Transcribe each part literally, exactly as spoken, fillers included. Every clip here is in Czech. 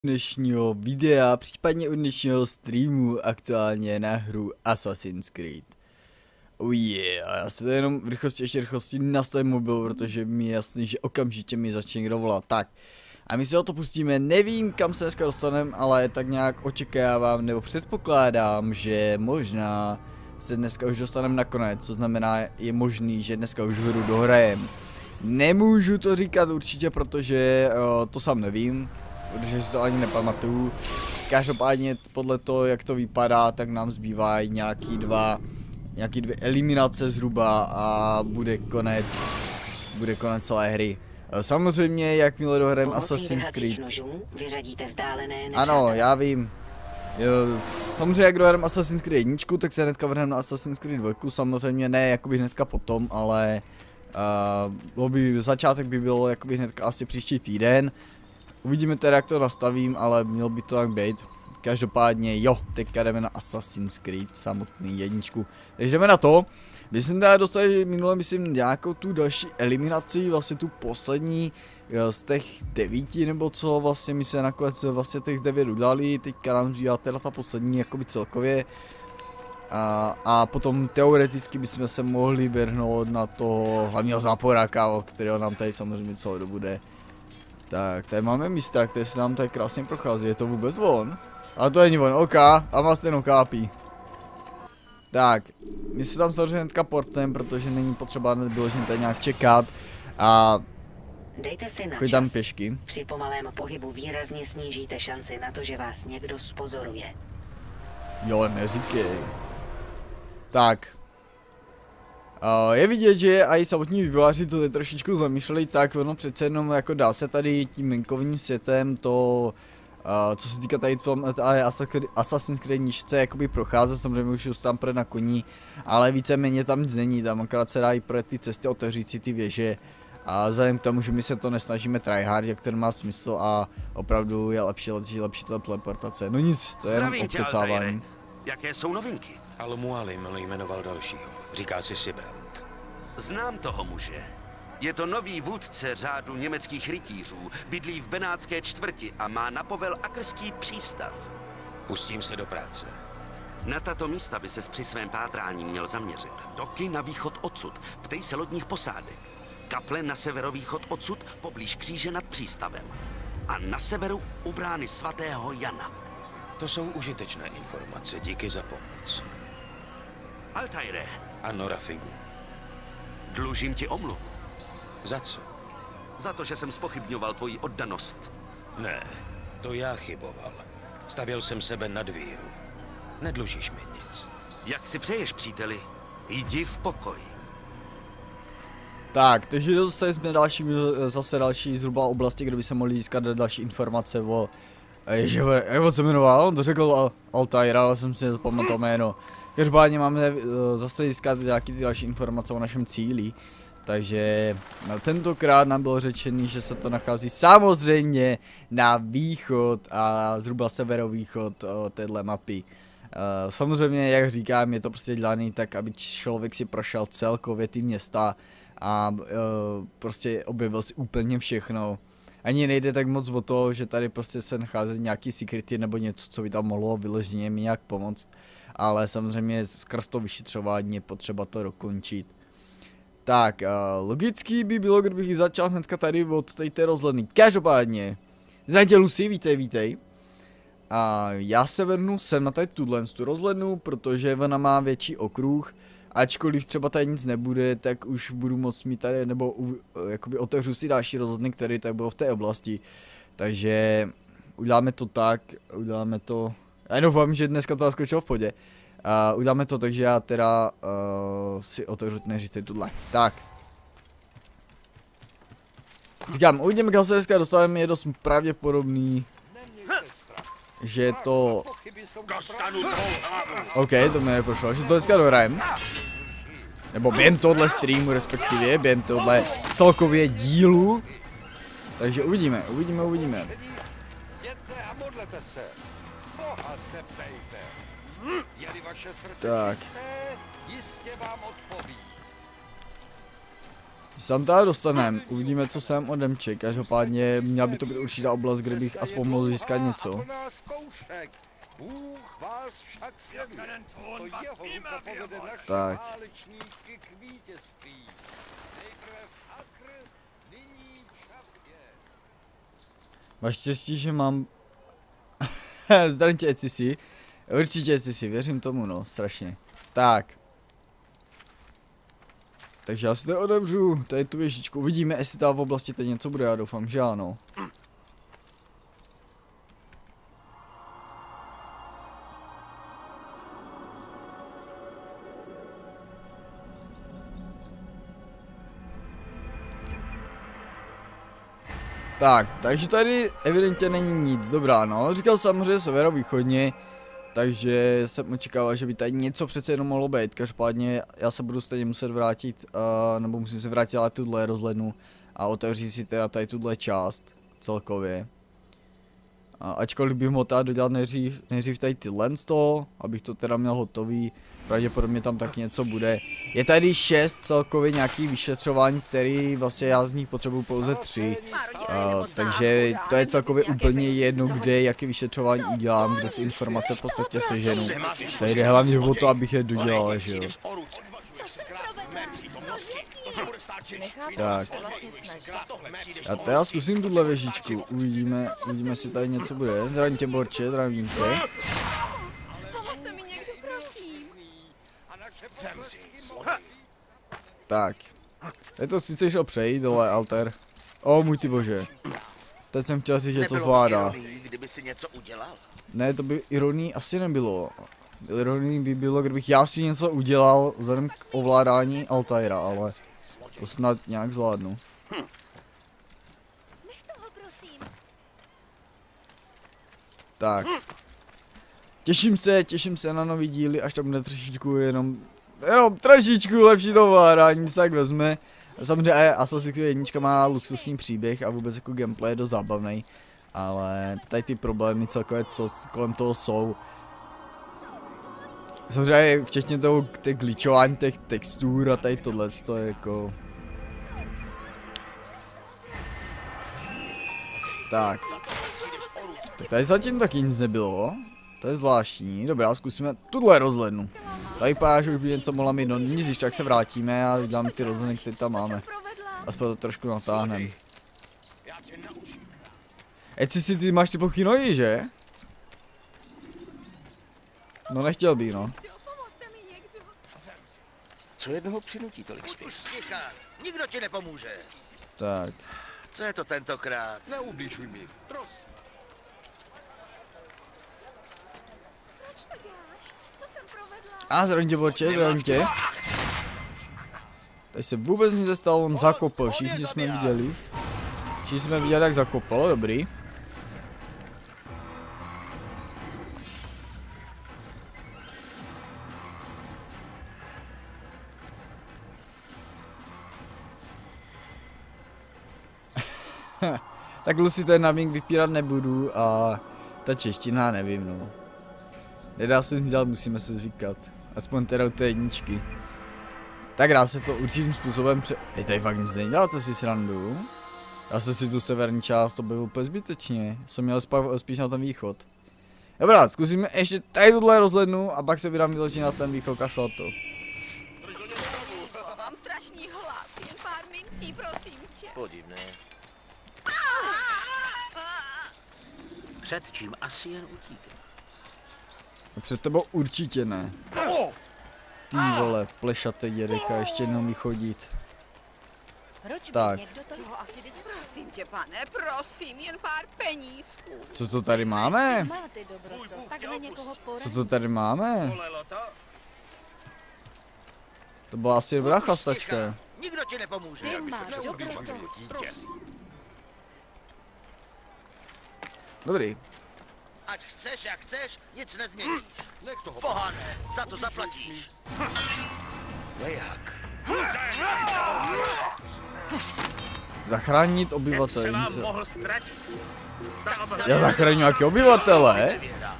Dnešního videa, případně u dnešního streamu aktuálně na hru Assassin's Creed. Oh yeah, já se to jenom v rychlosti, ještě rychlosti nastavím mobil, protože mi je jasný, že okamžitě mi začne někdo volat. Tak, a my si o to pustíme, nevím kam se dneska dostaneme, ale tak nějak očekávám nebo předpokládám, že možná se dneska už dostaneme na konec, co znamená je možný, že dneska už hru dohrajem. Nemůžu to říkat určitě, protože o, to sám nevím. Protože si to ani nepamatuju. Každopádně podle toho, jak to vypadá, tak nám zbývají nějaký dva, nějaký dvě eliminace zhruba a bude konec, bude konec celé hry. Samozřejmě, jakmile dohrajeme Assassin's Creed. Ano, já vím. Jo, samozřejmě, jak dohrajeme Assassin's Creed jedničku, tak se hnedka vrhneme na Assassin's Creed dva. Samozřejmě ne, jakoby hnedka potom, ale uh, by, začátek by bylo jakoby hnedka asi příští týden. Uvidíme teda, jak to nastavím, ale mělo by to tak být. Každopádně jo, teďka jdeme na Assassin's Creed samotný jedničku. Takže jdeme na to. Když jsem teda dostal minule, myslím, nějakou tu další eliminaci, vlastně tu poslední z těch devíti nebo co, vlastně my se nakonec vlastně těch devět udělali, teďka nám zbývá teda ta poslední jakoby celkově. A, a potom teoreticky bychom se mohli vrhnout na toho hlavního záporáka, o kterého nám tady samozřejmě celou dobu jde. Tak, tady máme mistra, který se nám tady krásně prochází, je to vůbec on? Ale to není on, OK, a má stejnou kápí. Tak, my se tam samozřejmě hnedka portem, protože není potřeba vyloženě tady nějak čekat. A dejte si na chodí tam pěšky. Při pomalém pohybu výrazně snížíte šanci na to, že vás někdo zpozoruje. Jo, neříkej. Tak. Uh, je vidět, že i samotní vývojáři to trošičku zamýšleli tak, ono přece jenom jako dá se tady tím venkovním světem to, uh, co se týká tady tom Assassin's Creed nižce, jakoby procházet, samozřejmě už tam projde na koní, ale víceméně tam nic není, tam akorát se dají projet ty cesty, otevřít si ty věže a vzhledem k tomu, že my se to nesnažíme tryhard, jak ten má smysl a opravdu je lepší, lepší, lepší ta teleportace. No nic, to je jenom obkecávání. Jaké jsou novinky? Al-Mualim jmenoval dalšího. Říká si Sibrand. Znám toho muže. Je to nový vůdce řádu německých rytířů, bydlí v benátské čtvrti a má na povel akrský přístav. Pustím se do práce. Na tato místa by ses při svém pátrání měl zaměřit. Doky na východ odsud, ptej se lodních posádek. Kaple na severovýchod odsud, poblíž kříže nad přístavem. A na severu u brány svatého Jana. To jsou užitečné informace, díky za pomoc. Altaire. Ano, Rafigu. Dlužím ti omluvu. Za co? Za to, že jsem zpochybňoval tvoji oddanost. Ne, to já chyboval. Stavěl jsem sebe nad víru. Nedlužíš mi nic. Jak si přeješ, příteli? Jdi v pokoji. Tak, takže dostali jsme další, zase další zhruba oblasti, kde by se mohli získat další informace o... Ježiš, jak on se jmenoval? On to řekl Altair, ale jsem si nezapamatoval jméno. Každopádně máme zase získat nějaké ty další informace o našem cíli. Takže tentokrát nám bylo řečený, že se to nachází samozřejmě na východ a zhruba severovýchod téhle mapy. Samozřejmě, jak říkám, je to prostě dělaný tak, aby člověk si prošel celkově ty města a prostě objevil si úplně všechno. Ani nejde tak moc o to, že tady prostě se nachází nějaký secrety nebo něco, co by tam mohlo vyloženě mi nějak pomoct. Ale samozřejmě skrz to vyšetřování je potřeba to dokončit. Tak, uh, logický by bylo, kdybych začal hnedka tady od té rozhledny. Každopádně, zdravím Lucy, vítej, vítej. A já se vrhnu sem na tady tuhle tu rozhlednu, protože ona má větší okruh. Ačkoliv třeba tady nic nebude, tak už budu moct mít tady, nebo uh, jakoby otevřu si další rozhledny, které tady budou v té oblasti. Takže uděláme to tak, uděláme to... Já doufám, že dneska to zaskočilo v podě. Uh, uděláme to, takže já teda uh, si otevřu neříte tuhle. Tak. Říkám, uvidíme, kam se dneska dostaneme, je dost pravděpodobný, že to... OK, to mě neprošlo, že to dneska dohrajem. Nebo během tohle streamu, respektive během tohle celkově dílu. Takže uvidíme, uvidíme, uvidíme. Tak. Když se tam teda dostaneme, uvidíme, co jsem odemček. Každopádně měla by to být určitá oblast, kde bych aspoň mohl získat něco. Tak. Máš štěstí, že mám... Zdravím tě, Ecisi. Určitě, Ecisi, věřím tomu, no, strašně. Tak. Takže já si to odemřu, tady tu věžičku. Uvidíme, jestli tam v oblasti teď něco bude, já doufám, že ano. Tak, takže tady evidentně není nic, dobrá, no, říkal jsem, že je severovýchodně, takže jsem očekával, že by tady něco přece jenom mohlo být. Každopádně já se budu stejně muset vrátit, uh, nebo musím se vrátit ale tuhle rozhlednu a otevřít si teda tady tuhle část celkově. A ačkoliv bych mohl teda dodělat nejdřív, nejdřív tady tyhle z toho, abych to teda měl hotový, pravděpodobně tam taky něco bude. Je tady šest celkově nějakých vyšetřování, který vlastně já z nich potřebuju pouze tři. Uh, takže to je celkově úplně jedno, kde, jaké vyšetřování udělám, kde ty informace v podstatě seženu. Tady jde hlavně o to, abych je dodělal, že jo. Tak. Já teda zkusím tuhle věžičku, uvidíme, uvidíme, jestli tady něco bude. Zdravím tě, Borče, zdravím tě. Tak. Je to sice šel přejít dole, Alter. O můj ty bože. Teď jsem chtěl říct, že to zvládá. Ne, to by ironí asi nebylo. Ironí by bylo, kdybych já si něco udělal vzhledem k ovládání Altaira, ale to snad nějak zvládnu. Tak. Těším se, těším se na nový díly, až tam bude trošičku jenom, jenom trošičku lepší to ovládání, se tak vezme. Samozřejmě Assassin's Creed jedna má luxusní příběh a vůbec jako gameplay je dost zábavný, ale tady ty problémy celkově, co kolem toho jsou. Samozřejmě včetně toho těch glitchování těch textur a tady tohle, to je jako... Tak. Tak tady zatím taky nic nebylo. To je zvláštní. Dobrá, zkusíme tuhle rozhlednu. Tady vypadá, že už by něco mohla mít, no nic, když tak se vrátíme a uděláme ty rozhledny, které tam máme. Aspoň to trošku natáhneme. Eci si ty máš ty plochy nohy, že? No nechtěl bych, no. Co jednoho přinutí tolik spíš? Nikdo ti nepomůže. Tak. Co je to tentokrát? Neubližuj mi, prosím. Proč to děláš? Co jsem provedla? A zdravím tě, Borče, zdravím tě. Tady se vůbec nic nestalo, on zakopl, všichni jsme viděli. Všichni jsme viděli, jak zakopal, dobrý. Tak Lucy ten naming vypírat nebudu a ta čeština nevím, no. Nedá se nic dělat, musíme se zvykat. Aspoň teda u té jedničky. Tak dá se to určitým způsobem pře... Ej, tady fakt nic neděláte si srandu. Já jsem si tu severní část, to bylo úplně zbytečně. Jsem měl spíš na ten východ. Dobrá, zkusíme ještě tady tuhle rozhlednu a pak se vydám vyložit na ten východ, kašlo to. Mám strašný hlad, jen pár mincí, prosím tě. Podivné. Před čím asi jen utíká. Před tebou určitě ne. Ty vole, plešatý dědeka, ještě jednou mi chodit. Tak. Prosím tě, pane, prosím, jen pár penízků. Co to tady máme? Máte dobroto, takhle někoho poradit. Co to tady máme? To byla asi dobrá chlastačka. Nikdo ti nepomůže. Ty máš dobroto. Dobrý. Ať chceš, jak chceš, nic nezměníš. Pohane, za to zaplatíš. Jak? Zachránit obyvatele. Já zachraňuji nějaké obyvatele?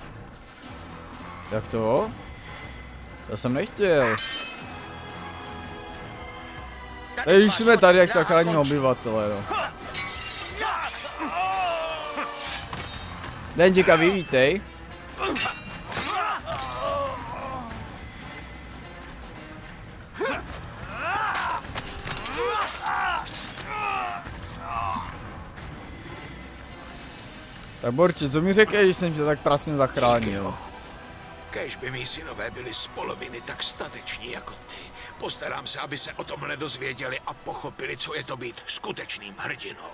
Jak to? Já jsem nechtěl. A když jsme tady, jak zachráníme obyvatele, no. Denčeka, vy vítej. Tak Borče, co mi řekl, když jsem tě tak prasně zachránil? Kéž by mý synové byli z poloviny tak stateční jako ty. Postarám se, aby se o tom nedozvěděli a pochopili, co je to být skutečným hrdinou.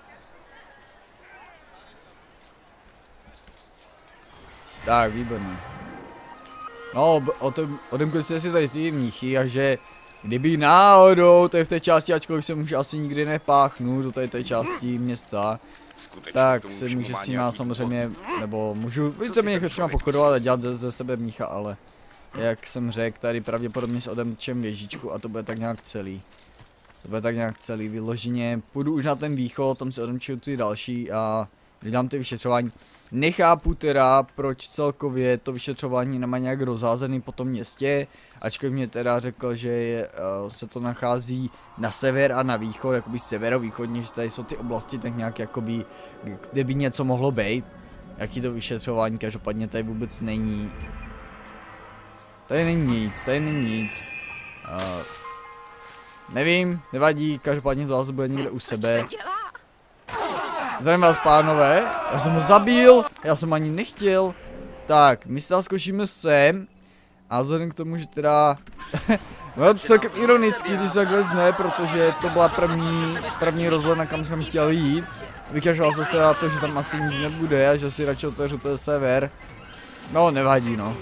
Tak, výborně. No, o tom, odemkli jste si tady ty mnichy, takže kdyby náhodou, to je v té části, ačkoliv jsem už asi nikdy nepáchnu do tady té části města, tak se může s nima samozřejmě, nebo můžu víceméně s nima pochodovat a dělat ze, ze sebe mnicha, ale jak jsem řekl, tady pravděpodobně s odemčem věžičku a to bude tak nějak celý. To bude tak nějak celý, vyloženě půjdu už na ten východ, tam si odemčuju ty další a vydám ty vyšetřování. Nechápu teda, proč celkově to vyšetřování nemá nějak rozházený po tom městě, ačkoliv mě teda řekl, že je, uh, se to nachází na sever a na východ, jakoby severovýchodně, že tady jsou ty oblasti tak nějak jakoby, kde by něco mohlo být. Jaký to vyšetřování, každopádně tady vůbec není. Tady není nic, tady není nic. Uh, nevím, nevadí, každopádně to zase bude někde u sebe. Zdravím vás, pánové, já jsem ho zabil, já jsem ani nechtěl. Tak, my se zkoušíme sem. A vzhledem k tomu, že teda... no celkem ironicky, když se tak vezme, protože to byla první, první rozhledna, kam jsem chtěl jít. Vykašlal jsem se na to, že tam asi nic nebude a že si radši otevřu ten sever. No, nevadí, no.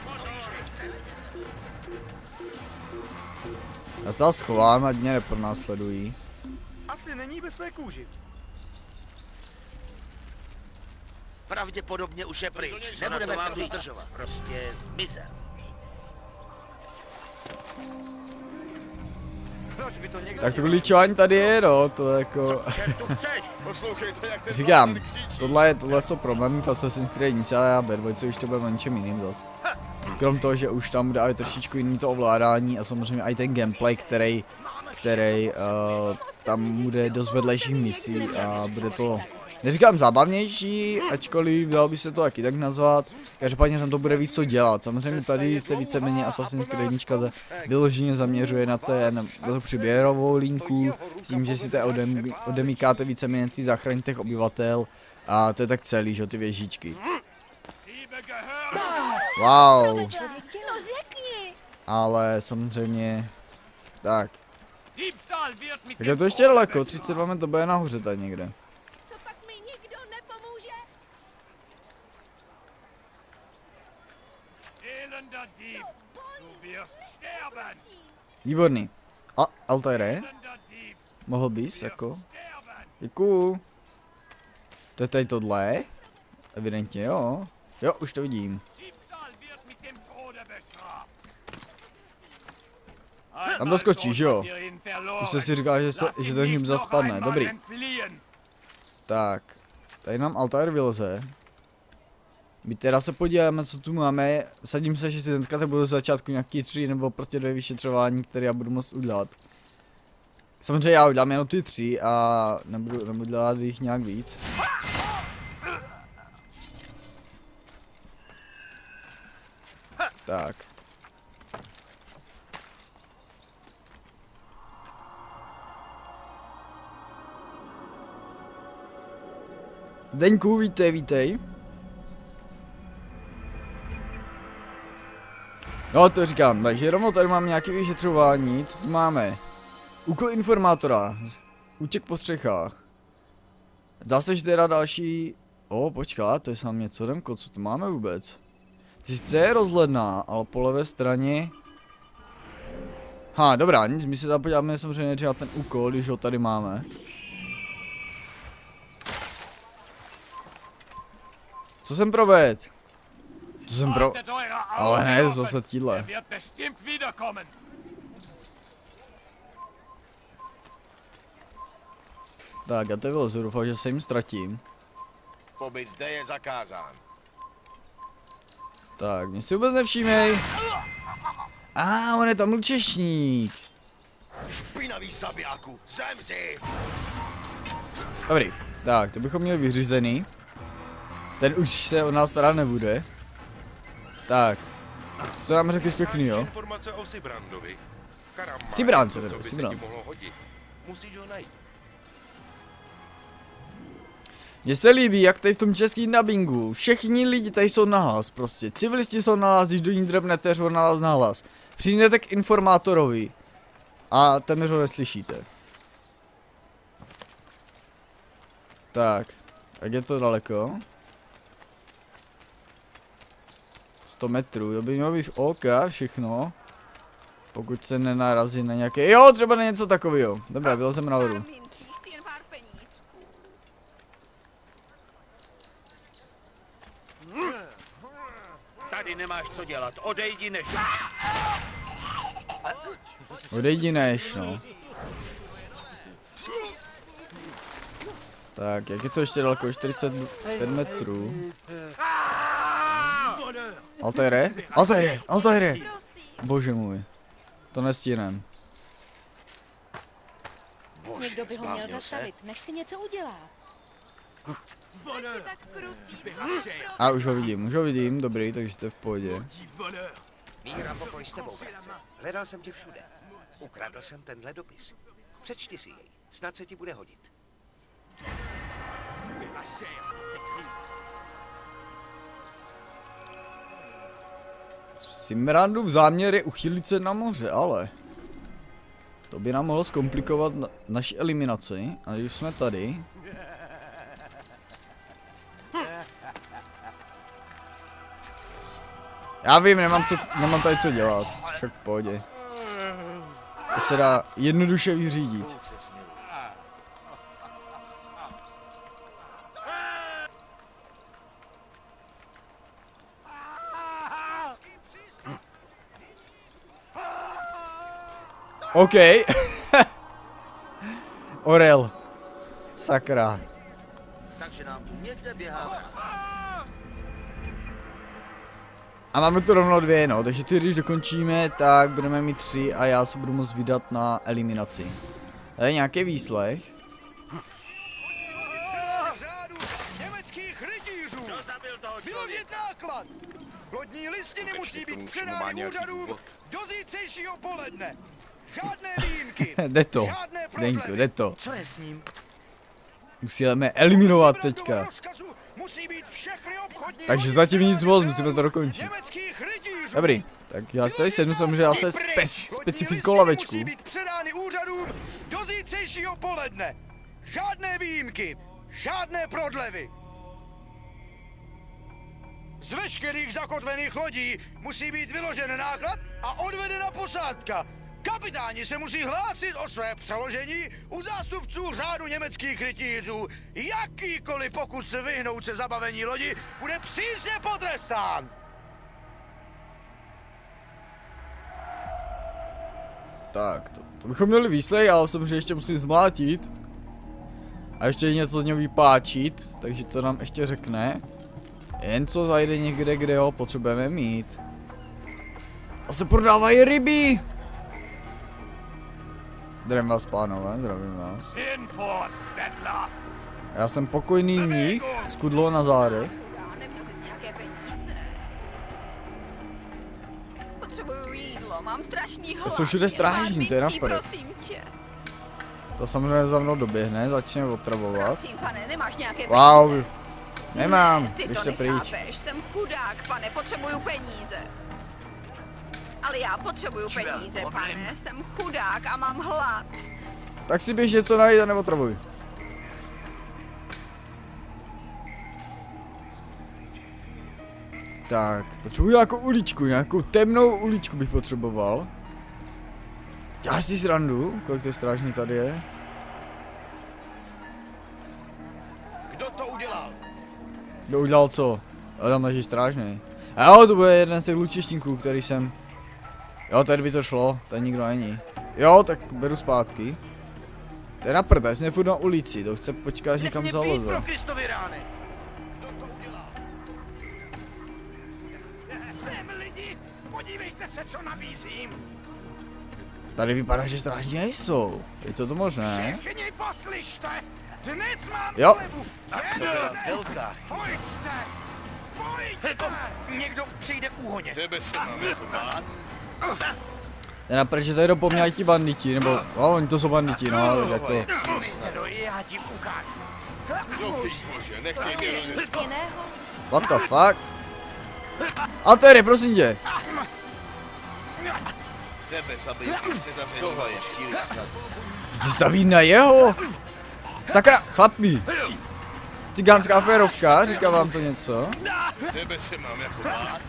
Já se schovám, ať mě nepronásledují. Asi není ve své kůži. Pravděpodobně už je pryč. Nebudeme se tu zdržovat. Prostě zmizel. Tak to glitchování tady je, no, to jako... Říkám, tohle, je, tohle jsou problémy v Assassin's Creed, ale já ve dvojce už to bude o něčem jiným zas. Krom toho, že už tam bude i trošičku jiný to ovládání a samozřejmě i ten gameplay, který, který uh, tam bude dost vedlejších misí a bude to... Neříkám zábavnější, ačkoliv dalo by se to taky tak nazvat. Každopádně tam to bude víc co dělat. Samozřejmě tady se víceméně Assassin's Creed se vyloženě zaměřuje na, té, na tu přiběrovou linku. S tím, že si to odem, odemíkáte víceméně ty záchrany těch obyvatel. A to je tak celý, že ty věžičky. Wow. Ale samozřejmě... Tak. Tak je to ještě daleko, třicet dva metrů, to bude nahoře tady někde. Výborný. A Altaire? Mohl bys, jako? Děkuju. To je tady tohle? Evidentně jo. Jo, už to vidím. Tam doskočíš, jo? Už se si říká, že, se, že to ním zaspadne. Dobrý. Tak. Tady nám Altair vyleze. My teda se podíváme, co tu máme. Sadím se, že si teďka to budou začátku nějaký tři nebo prostě dvě vyšetřování, které já budu moct udělat. Samozřejmě já udělám jenom ty tři a nebudu, nebudu dělat jich nějak víc. Tak. Zdeňku, vítej, vítej. No to říkám, takže rovnou tady mám nějaké vyšetřování, co tu máme? Úkol informátora, útěk po střechách. Zase, že teda další... O, počkat, to je sám něco, Demko, co tu máme vůbec? Sice je rozhledná, ale po levé straně... Ha, dobrá, nic, my se tam podíváme samozřejmě nejdřív na ten úkol, když ho tady máme. Co jsem provedl? Co jsem pro... Ale ne, to zase tíhle. Tak, já to vylezu, doufám, že se jim ztratím. Pobyt zde je zakázán. Tak, mě si vůbec nevšímej. A ah, on je tam lučešník. Špinavý zabijáku, zemři! Dobrý, tak, to bychom měli vyřízený. Ten už se o nás starat nebude. Tak, co nám řekneš pěkný, jo? Informace o Sibrandovi. Karamba, Sibrand se co jde, by se Sibrand. ti mohlo hodit. Musíš ho najít. Mně se líbí, jak tady v tom českým dubbingu, všichni lidi tady jsou nahlas prostě, civilisti jsou nahlas, když do ní drbnete, řvou na vás nahlas. Přijdete k informátorovi a téměř ho neslyšíte. Tak, jak je to daleko? sto metrů, to by mělo být OK, všechno. Pokud se nenarazí na nějaké, jo, třeba na něco takového. Dobrá, vylezeme nahoru. Tady nemáš co dělat, odejdi než... Odejdi než, no. Tak, jak je to ještě daleko? čtyřicet pět metrů. Altaire? Altaire! Altaire! Bože můj. To nestihnem. Někdo by ho měl zastavit, než si něco udělá. A už ho vidím, už ho vidím, dobrý, takže jste v pohodě. Míra, pokoj s tebou, bratře. Hledal jsem tě všude. Ukradl jsem tenhle dopis. Přečti si jej, snad se ti bude hodit. Simrandův záměr je uchýlit se na moře, ale... To by nám mohlo zkomplikovat na naši eliminaci, a když jsme tady... Já vím, nemám, co, nemám tady co dělat, však v pohodě. To se dá jednoduše vyřídit. OK. Orel. Sakra. Takže nám tu někde běhá. A máme tu rovno dvě, no, takže ty, když dokončíme, tak budeme mít tři a já se budu moct vydat na eliminaci. Tady je nějaký výslech. Řádu německých rytířů! Vyložit náklad! Lodní listiny musí být předány úřadům do zítřejšího poledne. Žádné výjimky! Jde to, Žádné Zdeňku, prodlevy. jde to. Co je s ním? Musíme eliminovat teďka. Rozkazu musí být všechny obchodní Takže lodi zatím nic předány moc, řádu musíme to dokončit. německých rytířů. Dobrý, tak já si tady sednu samozřejmě zase spe specifickou lavečku. Musí být předány úřadům do zítřejšího poledne. Žádné výjimky, žádné prodlevy. Z veškerých zakotvených lodí musí být vyložen náklad a odvedena posádka. Kapitáni se musí hlásit o své přeložení u zástupců řádu německých rytířů. Jakýkoliv pokus vyhnout se zabavení lodi bude přísně potrestán. Tak, to, to bychom měli výslej, ale samozřejmě ještě musím zmlátit. A ještě něco z něho vypáčit, takže to nám ještě řekne. Jen co zajde někde, kde ho potřebujeme mít. A se prodávají ryby! Zdravím vás, pánové, zdravím vás. Já jsem pokojný mních s kudlou na zádech. Neměl bys nějaké peníze? Potřebuju jídlo, mám strašný hlad. To jsou všude strážní, to je na prd. Prosím tě. To samozřejmě za mnou doběhne, začne otravovat. Prosím, pane, nemáš nějaké Wow, peníze? nemám, Ne, ty běžte to pryč. nechápeš, jsem chudák, pane, potřebuju peníze. Ale já potřebuju peníze, pane, jsem chudák a mám hlad. Tak si běž něco najít a neotravuj. Tak, potřebuji nějakou uličku, nějakou temnou uličku bych potřeboval. Já si srandu, kolik těch strážní tady je. Kdo to udělal? Kdo udělal co? A tam leží strážný. A jo, to bude jeden z těch lučišníků, který jsem... Jo, tady by to šlo, tady nikdo není. Jo, tak beru zpátky. To je na prd, já jsem furt na ulici, to chce počkat, až někam zaleze. Pro Kristovy rány. Kdo to udělal? Sem lidi, podívejte se, co nabízím. Tady vypadá, že strážní nejsou. Je to to možné? Všichni poslyšte! Dnes mám Jo. slevu! Pojďte! Pojďte! Někdo přijde úhoně. Tebe se mám jako bát. Teda proč tady jdou po mně ti banditi, nebo, no, oni to jsou banditi, no, ale jako. Já ti ukážu. Jo, bože, nechtěj mě rozespat. What the fuck? Altéry, prosím tě. Tebe zabij, když se zavření. Tohle je příliš snadné. Jsi staví na jeho? Sakra, chlapi. Cigánská férovka, říká vám to něco? Tebe se mám jako bát.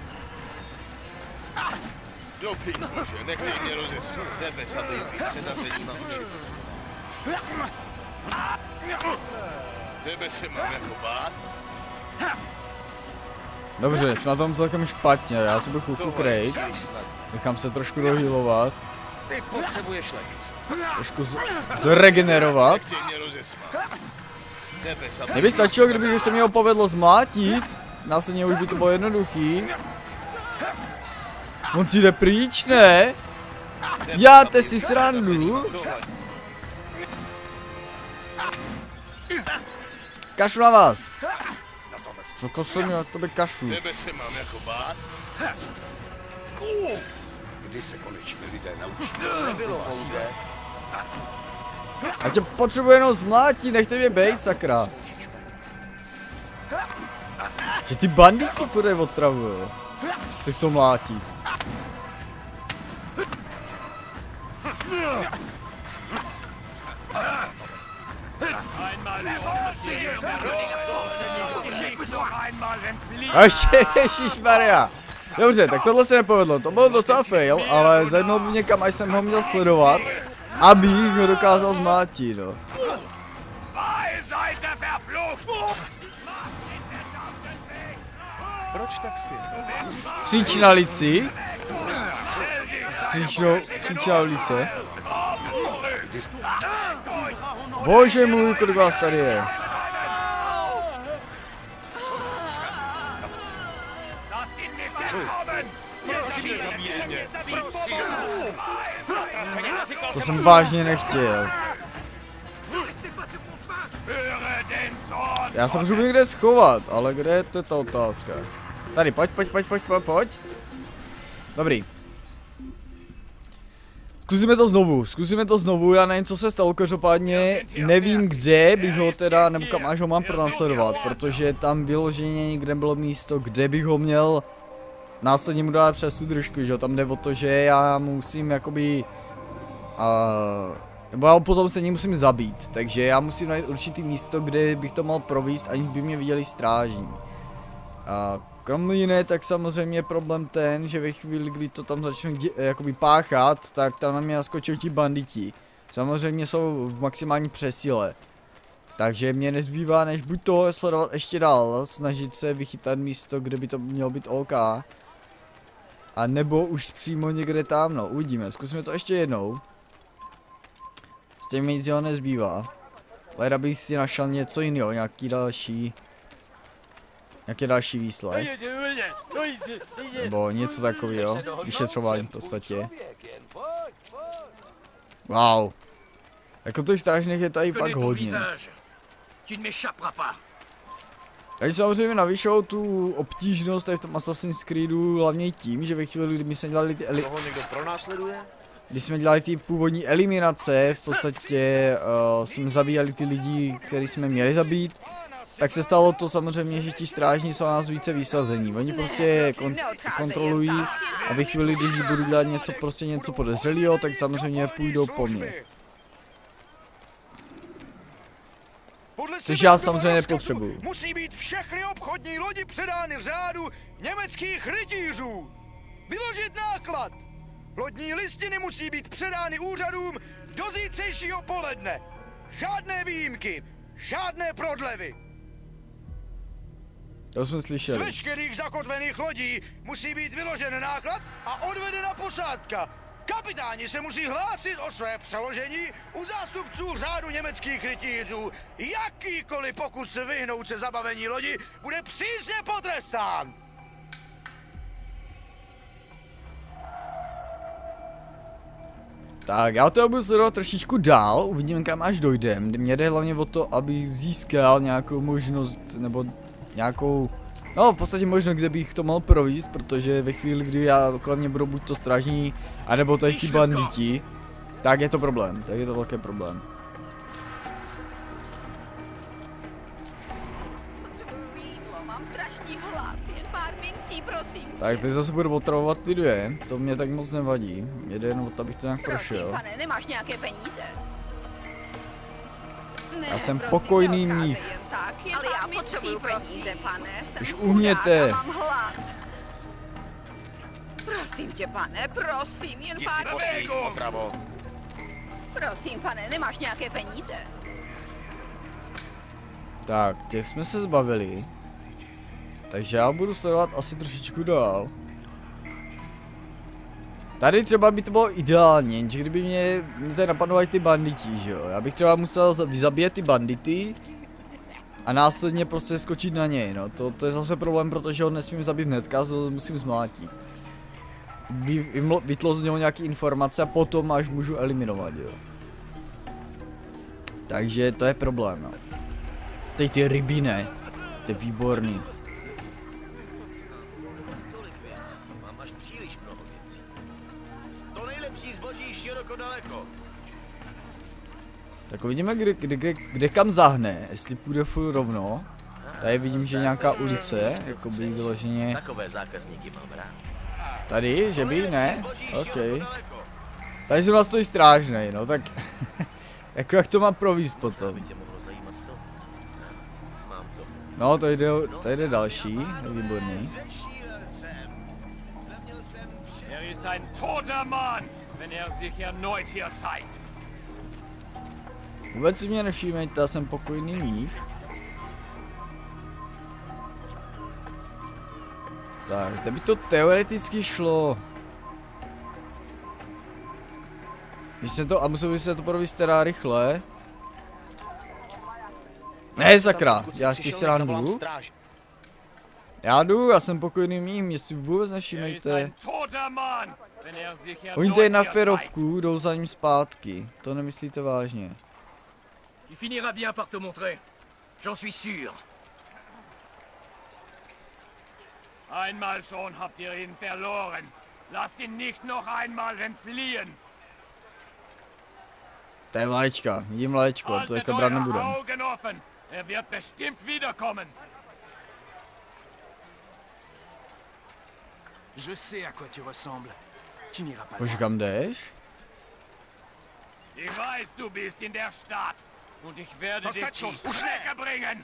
Dobrý bože, nechtěj mě rozespat. Tebe zabij, když se zavření na oči. Tebe se mám jako bát. Dobře, jsme na tom celkem špatně, já si bych chvilku krejt. Nechám se trošku dohýlovat. Ty potřebuješ lekci. Trošku z zregenerovat. Nechtěj mě rozespat. Tebe zabij. Kdyby stačilo, kdyby se mi ho povedlo zmlátit, následně už by to bylo jednoduchý. On si jde pryč, ne? Játe si srandu? Kašu na vás. Co se mi na tebe kašu? Tebe se mám jako bát. Kdy se konečně lidé naučí? Nebylo hlouvé. Já tě potřebuji jenom zmlátit, nechte mě bejt, sakra. Že ty banditi furt je otravujou. Se chcou mlátit. A ještě, ježišmarja. Dobře, tak tohle se nepovedlo, to bylo docela fail, ale zajednou by někam, až jsem ho měl sledovat, abych ho dokázal zmlátit, no. Proč tak zpět? Příčina lici. Příčino, příčina ulice. Bože můj, kolik vás tady je. To jsem vážně nechtěl. Já se můžu někde schovat, ale kde je to ta otázka? Tady, pojď, pojď, pojď, pojď, pojď, pojď. Dobrý. Zkusíme to znovu, zkusíme to znovu, já nevím, co se stalo, každopádně nevím, kde bych ho teda, nebo kam až ho mám pronásledovat, protože tam vyloženě někde bylo místo, kde bych ho měl následně mu dát přes tu držku, že jo, tam jde o to, že já musím jakoby, uh, nebo já ho potom se musím zabít, takže já musím najít určitý místo, kde bych to mohl províst, aniž by mě viděli strážní. Uh, Kromě jiné, tak samozřejmě je problém ten, že ve chvíli, kdy to tam začnu jakoby páchat, tak tam na mě naskočí ti banditi. Samozřejmě jsou v maximální přesile. Takže mě nezbývá, než buď toho sledovat ještě dál, snažit se vychytat místo, kde by to mělo být OK. A nebo už přímo někde tam, no, uvidíme, zkusíme to ještě jednou. S tím nic jeho nezbývá. Leda bych si našel něco jiného, nějaký další... Nějaký další výslech. Nebo něco takového, vyšetřování v podstatě. Wow. Jako těch strážných je tady fakt hodně. Takže samozřejmě navyšou tu obtížnost tady v tom Assassin's Creedu hlavně tím, že ve chvíli, kdy jsme dělali ty eli... Když jsme dělali ty původní eliminace, v podstatě uh, jsme zabíjali ty lidi, který jsme měli zabít. Tak se stalo to samozřejmě, že ti strážní jsou nás více vysazení. Oni prostě kon kontrolují a ve chvíli, když budu dělat něco, prostě něco podezřelého, tak samozřejmě půjdou po mně. Což já samozřejmě nepotřebuju. Musí být všechny obchodní lodi předány řádu německých rytířů. Vyložit náklad. Lodní listiny musí být předány úřadům do zítřejšího poledne. Žádné výjimky, žádné prodlevy. To jsme slyšeli. Z veškerých zakotvených lodí musí být vyložen náklad a odvedena posádka. Kapitáni se musí hlásit o své přeložení u zástupců řádu německých rytířů. Jakýkoliv pokus vyhnout se zabavení lodi bude přísně potrestán. Tak, já to budu sledovat trošičku dál, uvidíme, kam až dojdem. Mně jde hlavně o to, abych získal nějakou možnost, nebo nějakou, no v podstatě možnost, kde bych to mohl províst, protože ve chvíli, kdy já kolem mě budou buď to strážní, anebo tady ti banditi, tak je to problém, tak je to velký problém. Tak teď zase budu otravovat ty dvě, to mě tak moc nevadí, mě jde jen o to, abych to nějak prošel. Pane, nemáš nějaké peníze? Ne, Já jsem pokojný mních. Tak, ale já potřebuju peníze, pane. Už uhněte. Prosím tě, pane, prosím, jen pár Otravo. Prosím, pane, nemáš nějaké peníze? Tak, těch jsme se zbavili. Takže já budu sledovat asi trošičku dál. Tady třeba by to bylo ideální, jenže kdyby mě, mě tady napadnou ty banditi, že jo. Já bych třeba musel zabíjet ty bandity a následně prostě skočit na něj, no. To, to je zase problém, protože ho nesmím zabít hnedka, to musím zmlátit. Vy, vytlo z něho nějaké informace a potom až můžu eliminovat, jo. Takže to je problém, no. Teď ty ryby, ne. To je výborný. Tak uvidíme, kde, kde, kde, kde kam zahne, jestli půjde furt rovno. Tady vidím, že nějaká ulice, jako by vyloženě. Tady, že by? Ne? OK. Tady se vás stojí strážnej, no tak. Jako jak to mám províst potom? No, tady jde, tady jde další, je výborný. Vůbec si mě nevšímejte, já jsem pokojný mních. Tak, zde by to teoreticky šlo. Když se to, a musel by se to provést teda rychle. Ne, sakra, já si srandu. Já jdu, já jsem pokojný mým, mě si vůbec nevšímejte. Oni tady na ferovku jdou za ním zpátky, to nemyslíte vážně. Tu finiras bien par te montrer. J'en suis sûr. Einmal schon habt ihr ihn verloren. Lasst ihn nicht noch einmal entfliehen. To je mléčka, vidím mléčko, to jako brát nebudem. Er wird bestimmt wiederkommen. Je sais à quoi tu ressembles. Tu n'iras pas. Bože, kam jdeš? Ich weiß, du bist in der Stadt. Und ich werde dich zur Strecke bringen.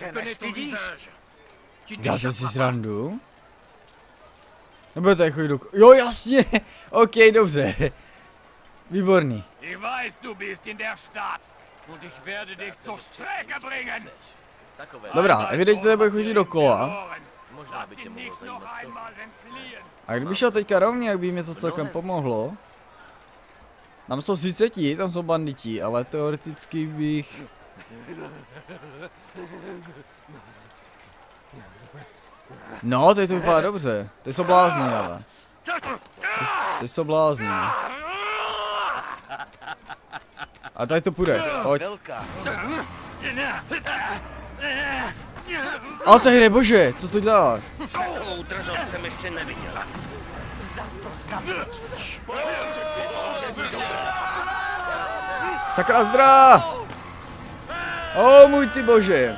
Děláte si srandu? Nebudete chodit do... Jo, jasně! OK, dobře. Výborný. Ich weiß, du bist in der Stadt. Und ich werde dich zur Strecke bringen. Dobrá, evidentně bude chodit dokola. A kdyby šel teďka rovně, jak by mě to celkem pomohlo. Tam jsou sice ti, tam jsou banditi, ale teoreticky bych... No, teď to vypadá dobře. Teď jsou blázni, ale. Teď jsou blázni. A tady to půjde, pojď. Ale tady jde, bože, co to děláš? Udržel jsem ještě neviděl. Sakra zdra! O můj ty bože!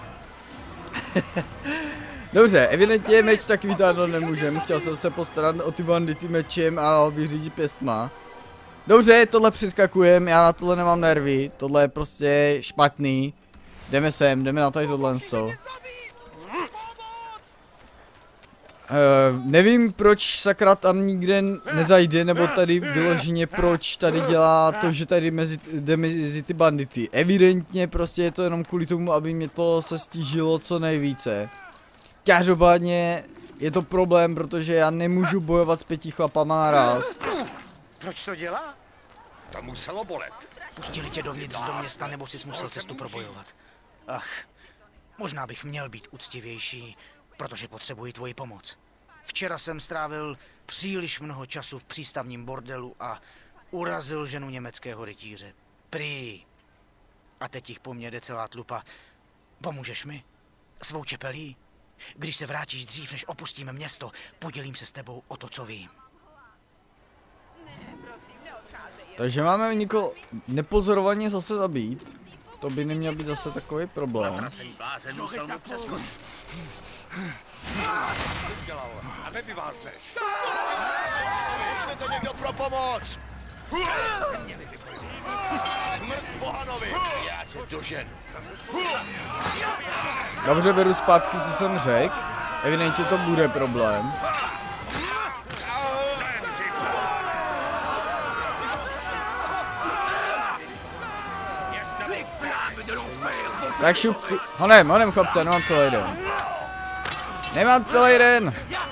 Dobře, evidentně meč tak vytáhnout nemůžem. Chtěl jsem se postarat o ty bandity mečem a vyřídit pěstma. Dobře, tohle přeskakujem, já na tohle nemám nervy. Tohle je prostě špatný. Jdeme sem, jdeme na tady tohle sto. Uh, nevím, proč sakra tam nikde nezajde, nebo tady vyloženě proč tady dělá to, že tady mezi, jde mezi ty bandity. Evidentně prostě je to jenom kvůli tomu, aby mě to se stížilo co nejvíce. Každopádně je to problém, protože já nemůžu bojovat s pěti chlapama naraz. Proč to dělá? To muselo bolet. Pustili tě dovnitř do města, nebo jsi musel cestu probojovat? Ach, možná bych měl být úctivější, protože potřebuji tvoji pomoc. Včera jsem strávil příliš mnoho času v přístavním bordelu a Urazil ženu německého rytíře. Prý. A teď jich po mně jde celá tlupa. Pomůžeš mi? Svou čepelí? Když se vrátíš dřív, než opustíme město, podělím se s tebou o to, co vím. Takže máme někoho nepozorovaně zase zabít. To by neměl být zase takový problém. A nevyvál se. Ještě to někdo pro pomoc. Smrt pohanovi. Já tě doženu. Dobře, beru zpátky, co jsem řekl. Evidentně to bude problém. Tak šup tu... Honem, honem chlapce, nemám celý den. Nemám celý den.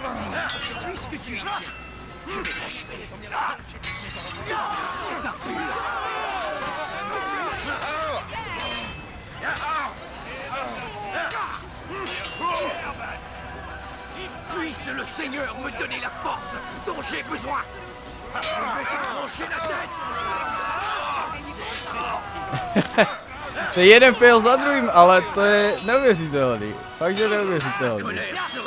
Puisse le Seigneur me donner la force dont j'ai besoin. Je vais te trancher la tête. To je jeden fail za druhým, ale to je neuvěřitelný. Fakt, že neuvěřitelný.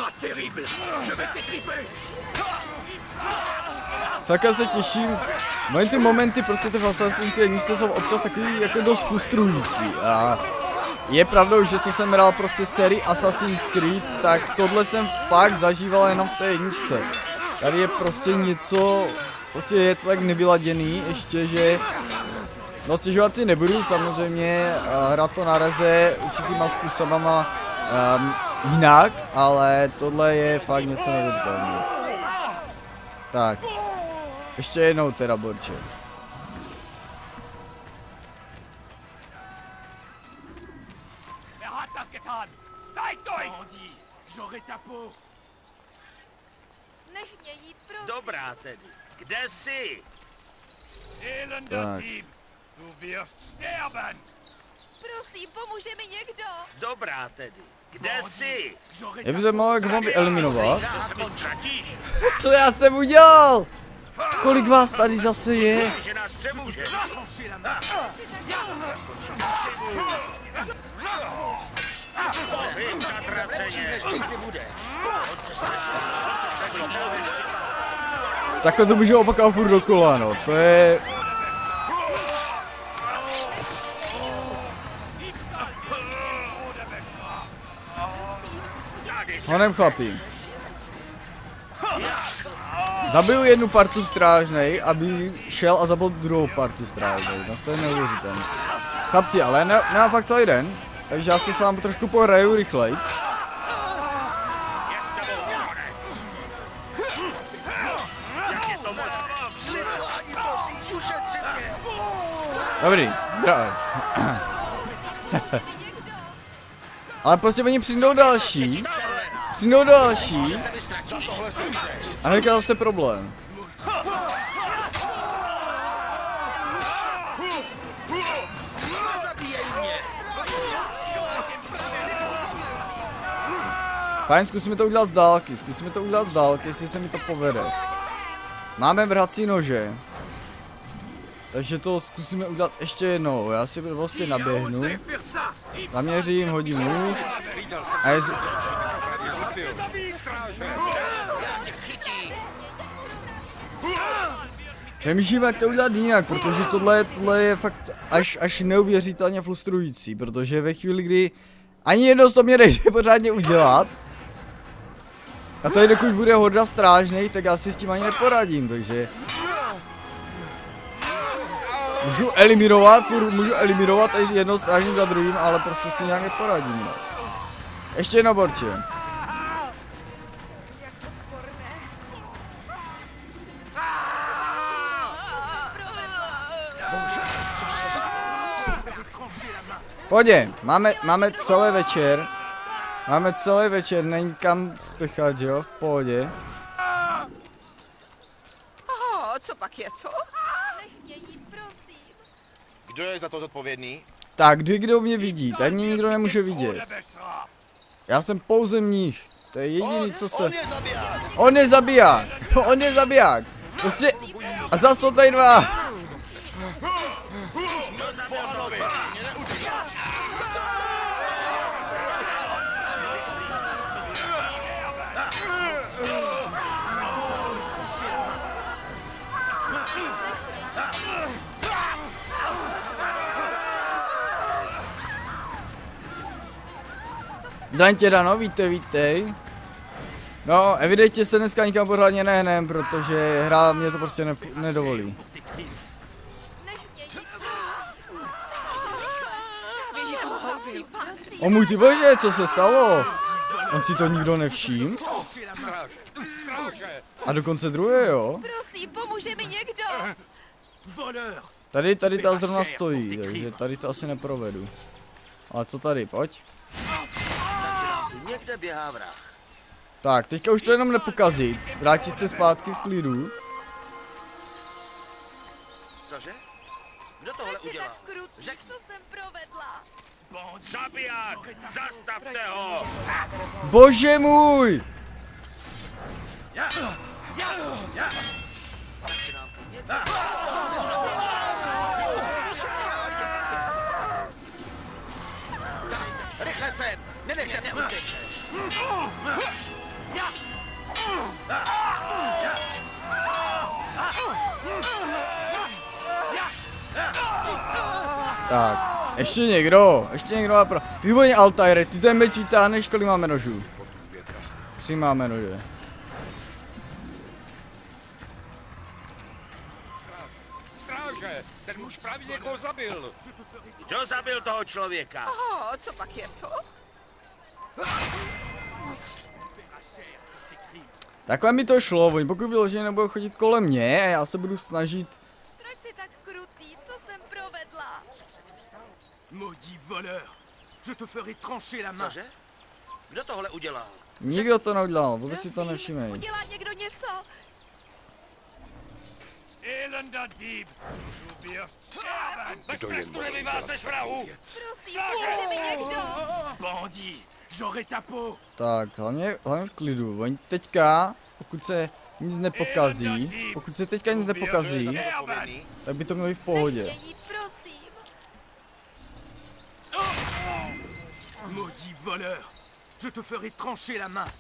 Celkem se těším. Moje ty momenty prostě ty v Assassin's Creed jsou občas takový jako dost frustrující. A je pravdou, že co jsem hrál prostě sérii Assassin's Creed, tak tohle jsem fakt zažíval jenom v té jedničce. Tady je prostě něco, prostě je to tak nevyladěný ještě, že no stěžovat si nebudu, samozřejmě hrát to na reze určitýma způsobama um, jinak, ale tohle je fakt něco nevědětelného. Tak, ještě jednou teda, Borče. Nech mě jít, prosím. Dobrá tedy. Kde jsi? Tak. Du wirst sterben! Prosím, pomůže mi někdo. Dobrá tedy. Kde jsi? Já bych se mohl jak mohl vyeliminovat. Co já jsem udělal? Kolik vás tady zase je? Že nás přemůže. Takhle to může opakovat furt dokola, no. To je... Honem chlapí. Zabiju jednu partu strážnej, aby šel a zabil druhou partu strážnej. No to je neuvěřitelné. Chlapci, ale ne, nemám fakt celý den, takže já si s vámi trošku pohraju rychlejc. Dobrý, zdravím. Ale prostě oni přijdou další. Přijdou další. A hnedka zase problém. Fajn, zkusíme to udělat z dálky. Zkusíme to udělat z dálky, jestli se mi to povede. Máme vrhací nože. Takže to zkusíme udělat ještě jednou. Já si prostě naběhnu. Zaměřím, hodím nůž. A jestli... Přemýšlím, jak to udělat jinak, protože tohle, tohle je fakt až, až neuvěřitelně frustrující, protože ve chvíli, kdy ani jedno z toho mě nejde pořádně udělat, a tady dokud bude horda strážnej, tak já si s tím ani neporadím, takže... Můžu eliminovat, furt můžu eliminovat i jedno strážním za druhým, ale prostě si nějak neporadím, no. Ještě jedno, Borče. Pohodě, máme, máme celý večer. Máme celý večer, není kam spěchat, jo, v pohodě. Oh, co pak je, co? Nech mě jít, prosím. Kdo je za to zodpovědný? Tak, kdy kdo mě vidí? Tady mě nikdo nemůže vidět. Já jsem pouze mních. To je jediný, co se... On je zabiják! On je zabiják! On je zabiják! Prostě... A zase jsou tady dva! Zdraň tě, Dano, vítej, vítej. No, evidentně se dneska nikam pořádně nehnem, protože hra mě to prostě ne nedovolí. O můj ty bože, co se stalo? On si to nikdo nevšiml? A dokonce druhé, jo? Prosím, pomůže mi někdo. Tady, tady ta zrovna stojí, takže tady to asi neprovedu. Ale co tady, pojď. Někde běhá vrah. Tak, teďka už to jenom nepokazit. Vrátit se zpátky v klidu. Cože? Kdo tohle udělal? Řekni, co jsem provedla. Zabiják! Zastavte ho! Bože můj! Rychle sem! Nenechte mě uteč! Tak, ještě někdo, ještě někdo má pro... Výborně, Altaire, ty ten meč vytáhneš, kolik máme nožů? Tři máme nože. Stráže, ten muž právě někoho zabil. Kdo zabil toho člověka? Oh, co pak je to? Takhle mi to šlo, oni pokud vyloženě nebudou chodit kolem mě a já se budu snažit... Proč jsi tak krutý? Co jsem provedla? Maudit voleur! Je te ferai trancher la main. Cože? Kdo tohle udělal? Nikdo to neudělal, vůbec si to nevšimej. Udělá někdo něco? Elender Dieb! Du wirst sterben! Bezpečně nevyvázeš vrahu! Prosím, pomůže mi někdo! Bandit! J'aurai ta peau! Tak, hlavně, hlavně v klidu, oni teďka, pokud se nic nepokazí, pokud se teďka nic nepokazí, tak by to mělo v pohodě. Maudit voleur! Je te ferai trancher la main!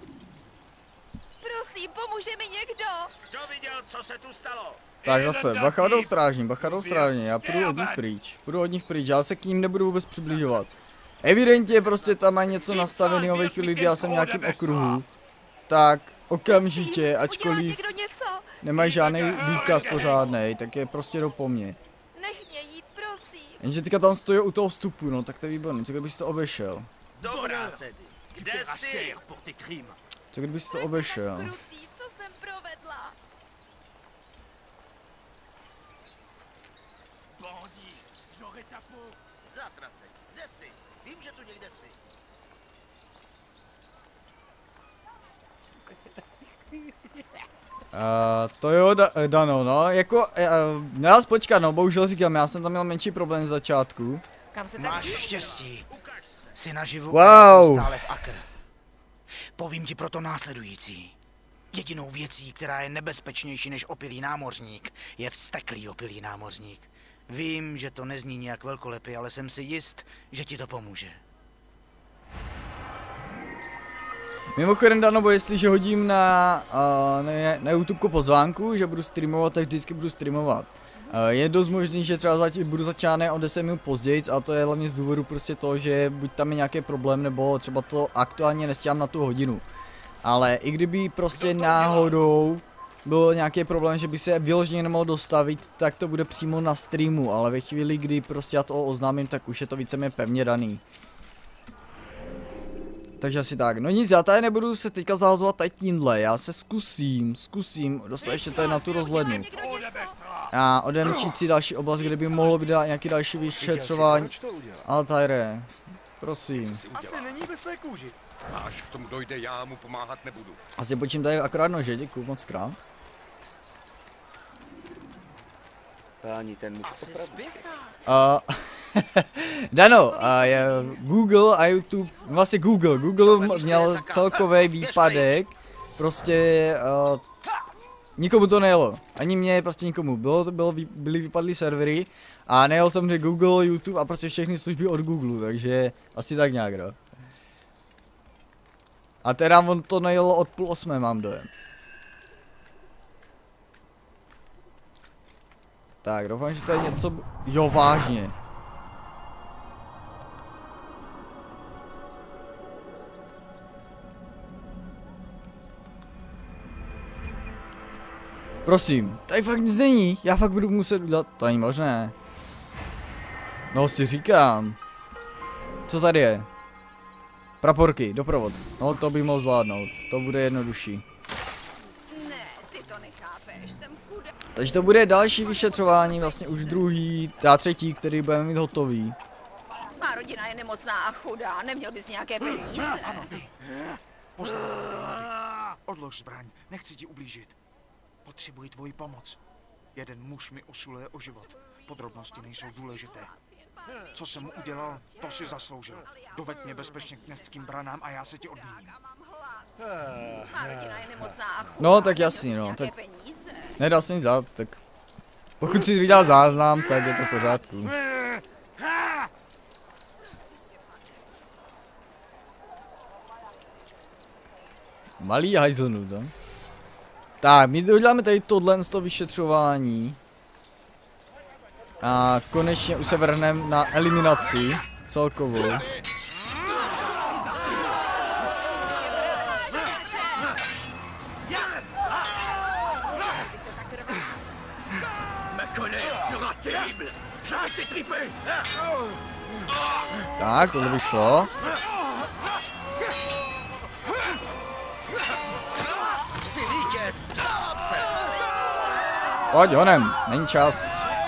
Prosím, pomůže mi někdo! Kdo viděl, co se tu stalo? Tak zase, bacha jdou strážní, bacha jdou strážní, já půjdu od nich pryč, půjdu od nich pryč, já se k ním nebudu vůbec přibližovat. Evidentně prostě tam má něco nastaveného ve chvíli, kdy já jsem v nějakým okruhu. Tak okamžitě, ačkoliv nemají žádný důkaz pořádnej, tak je prostě jdou po mně. Nech mě jít, prosím. Jenže teďka tam stojí u toho vstupu, no tak to je výborný, co kdybych to obešel? Dobrá tedy. Kde jsi? Co kdybych to obešel? Co jsem provedla? Zátrace, kde jsi? Vím, že tu někde jsi. Uh, to jo, da, Dano, no, jako, uh, nás počkat, no, bohužel říkám, já jsem tam měl menší problém z začátku. Máš štěstí. Jsi naživu wow. Stále v Akr. Povím ti proto následující. Jedinou věcí, která je nebezpečnější než opilý námořník, je vzteklý opilý námořník. Vím, že to nezní nějak velkolepě, ale jsem si jist, že ti to pomůže. Mimochodem, Dano, bo jestliže hodím na, uh, na, na YouTube pozvánku, že budu streamovat, tak vždycky budu streamovat. Uh, je dost možný, že třeba zač budu začáne o deset minut později, a to je hlavně z důvodu prostě to, že buď tam je nějaký problém, nebo třeba to aktuálně nestíhám na tu hodinu. Ale i kdyby prostě náhodou byl nějaký problém, že by se vyloženě nemohl dostavit, tak to bude přímo na streamu, ale ve chvíli, kdy prostě já to oznámím, tak už je to víceméně pevně daný. Takže asi tak, no nic, já tady nebudu se teďka zahazovat tady tímhle, já se zkusím, zkusím dostat ještě tady na tu rozhlednu. A odemčit si další oblast, kde by mohlo být nějaký další vyšetřování. Altaire, prosím. Asi není ve své kůži. Až k tomu dojde, já mu pomáhat nebudu. Asi počím tady akorát nože, děkuju moc krát. Páni, ten muž opravdu. Uh, Dano, uh, je Google a YouTube, vlastně Google, Google měl celkový výpadek, prostě uh, nikomu to nejelo, ani mě, prostě nikomu, bylo, bylo, byly vypadlý servery a nejel jsem Google, YouTube a prostě všechny služby od Google, takže asi tak nějak, no. A teda on to nejelo od půl osmé, mám dojem. Tak, doufám, že to je něco... Jo, vážně. Prosím, tady fakt nic není, já fakt budu muset udělat, to není možné. No si říkám. Co tady je? Praporky, doprovod. No to by mohl zvládnout, to bude jednodušší. Ne, ty to nechápeš, jsem chudá. Takže to bude další vyšetřování, vlastně už druhý, a třetí, který budeme mít hotový. Má rodina je nemocná a chudá, neměl bys nějaké peníze? Ano, ty. Poznám. Odlož zbraň, nechci ti ublížit. Potřebuji tvoji pomoc. Jeden muž mi usiluje o život. Podrobnosti nejsou důležité. Co jsem mu udělal, to si zasloužil. Doveď mě bezpečně k městským branám a já se ti odměním. Má rodina je nemocná a chudá. No tak jasně, no, tak nedá se nic dát, tak pokud si vydal záznam, tak je to v pořádku. Malý hajzlnu, to. Tak, my doděláme tady tohle z toho vyšetřování. A konečně už se vrhneme na eliminaci celkovou. Tak, tohle by šlo. Pojď honem, není čas.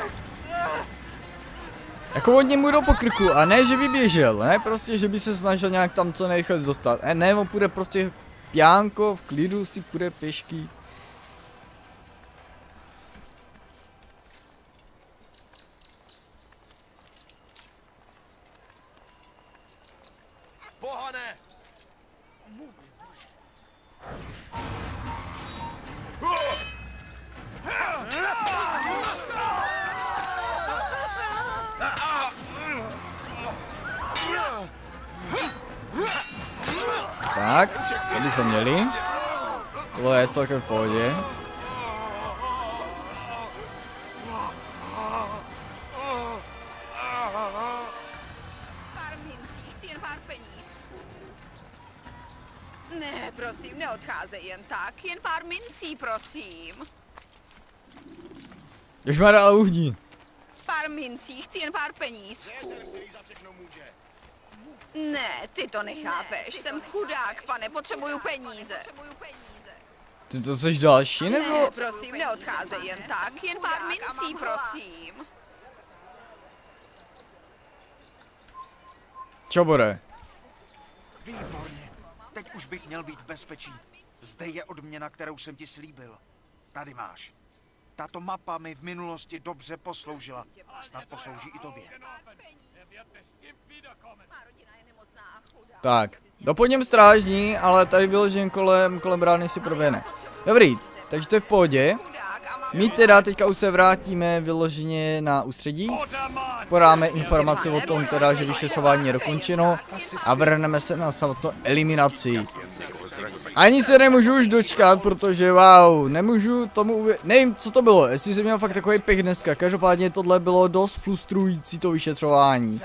Jako od němu do pokrku a ne, že by běžel, ne prostě, že by se snažil nějak tam co nejrychleji dostat. Ne, ne, on půjde prostě pjánko, v klidu si půjde pěšky. Pohane! Tak, to bychom měli. Tohle je celkem v pohodě. Pár mincí, chci jen pár penízků. Ne, prosím, neodcházej jen tak, jen pár mincí, prosím. Ježmarja, ale uhni. Pár mincí, chci jen pár penízků. Ne, ty to nechápeš, jsem chudák, pane, potřebuju peníze. Ty to seš další, nebo? Ne, prosím, neodcházej jen tak, jen pár mincí, prosím. Čo bude? Výborně. Teď už bych měl být v bezpečí. Zde je odměna, kterou jsem ti slíbil. Tady máš. Tato mapa mi v minulosti dobře posloužila. Snad poslouží i tobě. Tak, doplním strážní, ale tady vyložen kolem, kolem brány si proběhne. Dobrý, takže to je v pohodě. My teda teďka už se vrátíme vyloženě na ústředí. Podáme informaci o tom teda, že vyšetřování je dokončeno a vrhneme se na samotnou eliminaci. Ani se nemůžu už dočkat, protože wow, nemůžu tomu uvěřit. Nevím, co to bylo, jestli jsem měl fakt takový pech dneska. Každopádně tohle bylo dost frustrující to vyšetřování.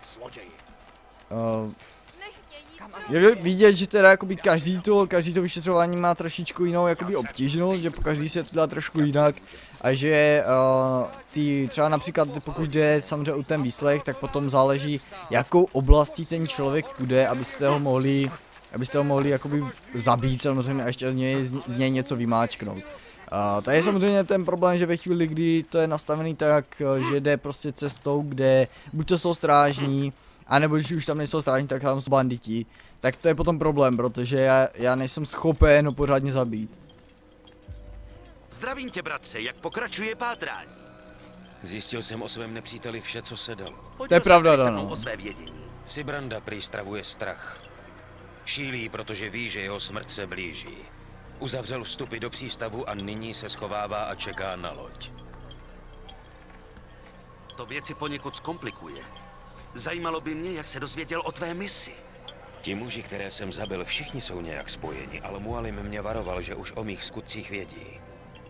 Uh, je vidět, že teda jakoby každý to, každý to vyšetřování má trošičku jinou jakoby obtížnost, že po každý se to dá trošku jinak a že uh, ty třeba například pokud jde samozřejmě o ten výslech, tak potom záleží jakou oblastí ten člověk půjde, abyste ho mohli, abyste ho mohli jakoby zabít samozřejmě a ještě z něj, z něj něco vymáčknout. Uh, tady je samozřejmě ten problém, že ve chvíli, kdy to je nastavený tak, že jde prostě cestou, kde buď to jsou strážní, a nebo když už tam nejsou strážní, tak tam jsou banditi. Tak to je potom problém, protože já, já nejsem schopen ho pořádně zabít. Zdravím tě, bratře, jak pokračuje pátrání? Zjistil jsem o svém nepříteli vše, co se dalo. To je pravda, Dano. O své vědění. Sibranda prý stravuje strach. Šílí, protože ví, že jeho smrt se blíží. Uzavřel vstupy do přístavu a nyní se schovává a čeká na loď. To věci poněkud zkomplikuje. Zajímalo by mě, jak se dozvěděl o tvé misi. Ti muži, které jsem zabil, všichni jsou nějak spojeni, ale Mualim mě varoval, že už o mých skutcích vědí.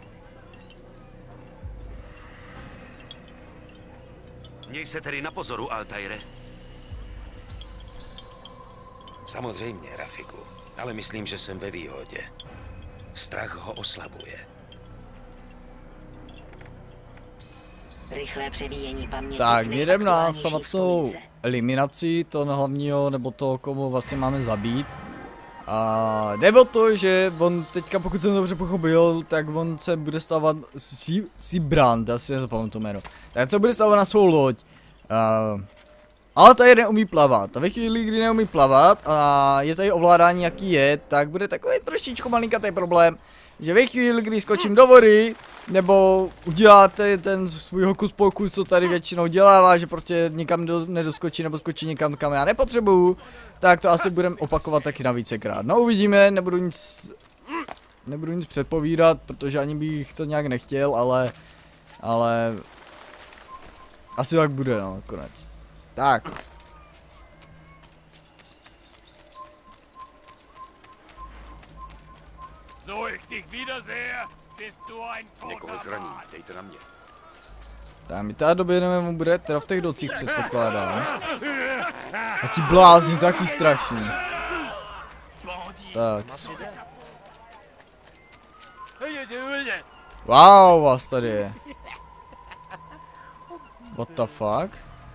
Měj se tedy na pozoru, Altaire. Samozřejmě, Rafiku, ale myslím, že jsem ve výhodě. Strach ho oslabuje. Rychlé převíjení paměti. Tak, k jdem na nejaktuálnější samotnou vzpomínce. eliminaci toho hlavního, nebo toho, komu vlastně máme zabít. A jde o to, že on teďka, pokud jsem dobře pochopil, tak on se bude stávat Sibrand, já si nezapomínám to jméno. Tak se bude stávat na svou loď. Uh, ale tady neumí plavat. A ve chvíli, kdy neumí plavat a je tady ovládání, jaký je, tak bude takový trošičku malinkatý problém, že ve chvíli, kdy skočím do vody, nebo uděláte ten svůj hokus pokus, co tady většinou dělává, že prostě nikam do, nedoskočí nebo skočí někam, kam já nepotřebuju, tak to asi budeme opakovat taky na vícekrát. No uvidíme, nebudu nic, nebudu nic předpovídat, protože ani bych to nějak nechtěl, ale, ale asi tak bude, no, konec. Tak. So ich dich wiedersehe, bist du ein Někoho toter zraní, Mann. dejte na mě. Tak my tady doběhneme, mu bude teda v těch docích předpokládám. A ti blázni, taky strašný. Tak. Wow, vás tady je. What the fuck?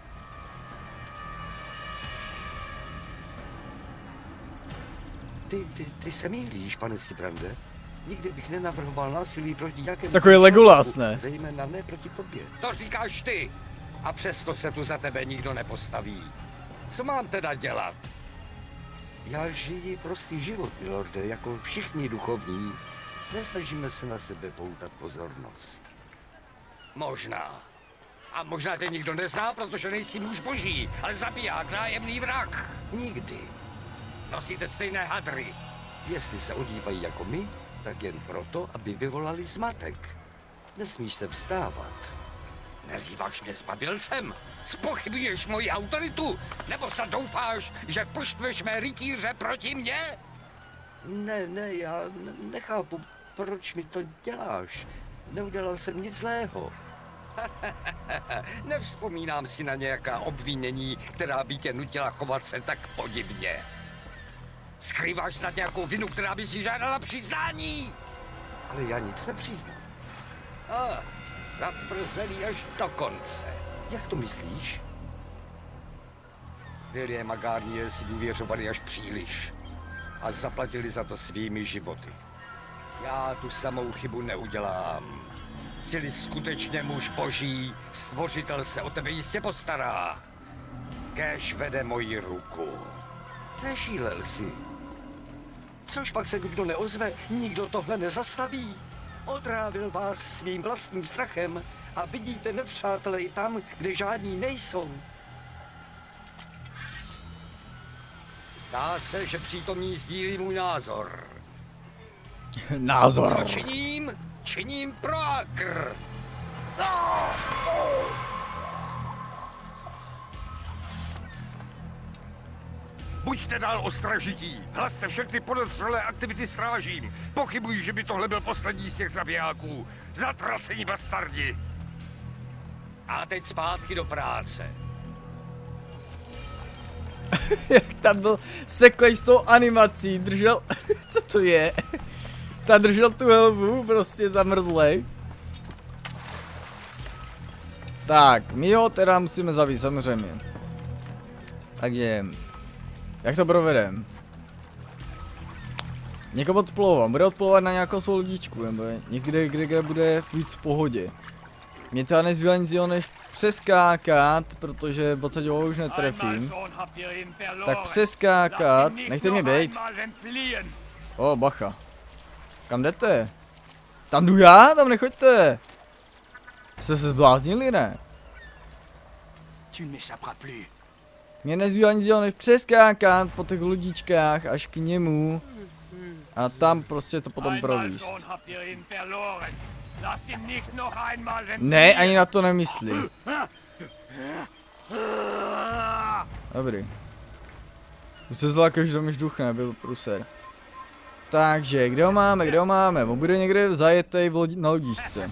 Ty, ty, ty se mýlíš, pane Sibrande. Nikdy bych nenavrhoval násilí proti nějakému... Takový Legolas, ne? Zejména ne proti tobě. To říkáš ty. A přesto se tu za tebe nikdo nepostaví. Co mám teda dělat? Já žiji prostý život, milorde, jako všichni duchovní. Nesnažíme se na sebe poutat pozornost. Možná. A možná tě nikdo nezná, protože nejsi muž boží, ale zabiják, nájemný vrah. Nikdy. Nosíte stejné hadry. Jestli se odívají jako my, tak jen proto, aby vyvolali zmatek. Nesmíš se vstávat. Nazýváš mě zbabělcem? Zpochybňuješ moji autoritu? Nebo se doufáš, že poštveš mé rytíře proti mně? Ne, ne, já nechápu, proč mi to děláš. Neudělal jsem nic zlého. Nevzpomínám si na nějaká obvinění, která by tě nutila chovat se tak podivně. Skrýváš snad nějakou vinu, která by si žádala přiznání? Ale já nic nepřiznám. Ah, zatvrzelý až do konce. Jak to myslíš? William a Garnier si důvěřovali až příliš a zaplatili za to svými životy. Já tu samou chybu neudělám. Jsi-li skutečně muž boží, stvořitel se o tebe jistě postará. Kéž vede moji ruku. Zešílel jsi. Což pak se nikdo neozve, nikdo tohle nezastaví. Otrávil vás svým vlastním strachem a vidíte nepřátelé i tam, kde žádní nejsou. Zdá se, že přítomní sdílí můj názor. Názor. Co činím? Činím pro Akr. Buďte dál ostražití. Hlaste všechny podezřelé aktivity strážím. Pochybuji, že by tohle byl poslední z těch zabijáků. Zatracení bastardi. A teď zpátky do práce. Jak tam byl seklej s tou animací, držel, co to je? Ta držel tu helvu, prostě zamrzlej. Tak, my ho teda musíme zabít, samozřejmě. Takže, jak to provedem? Někam odplouvám, bude odplouvat na nějakou svou lodičku, nebo někde, kde, kde bude víc v pohodě. Mě teda nezbývá nic jiného než přeskákat, protože v podstatě ho už netrefím. Tak přeskákat, nechte mě bejt. O, bacha. Kam jdete? Tam jdu já? Tam nechoďte. Jste se zbláznili, ne? Mně nezbývá nic jiného než přeskákat po těch lodičkách až k němu. A tam prostě to potom províst. Ne, ani na to nemyslí. Dobrý. Už se zlákáš, že mi žduchne, byl pruser. Takže, kde ho máme, kde ho máme? On bude někde zajetej v lodi, na lodičce.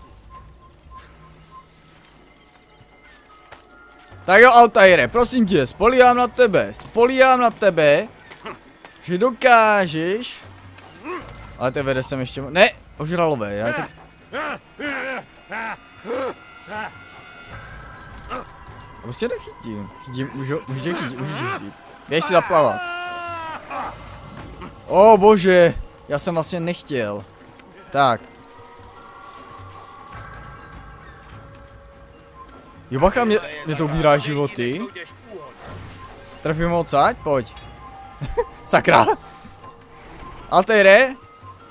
Tak jo, Altaire, prosím tě, spolíhám na tebe, spolíhám na tebe, že dokážeš. Ale te vede sem ještě, ne, ožralové, já tak. Prostě nechytím. Chytím, můžu, můžu tě chytit, můžu tě chytit. Běž si zaplavat. O bože, já jsem vlastně nechtěl. Tak. Jo bacha, mě, mě to ubírá životy. Trefím odsaď, pojď. Sakra. Altaire.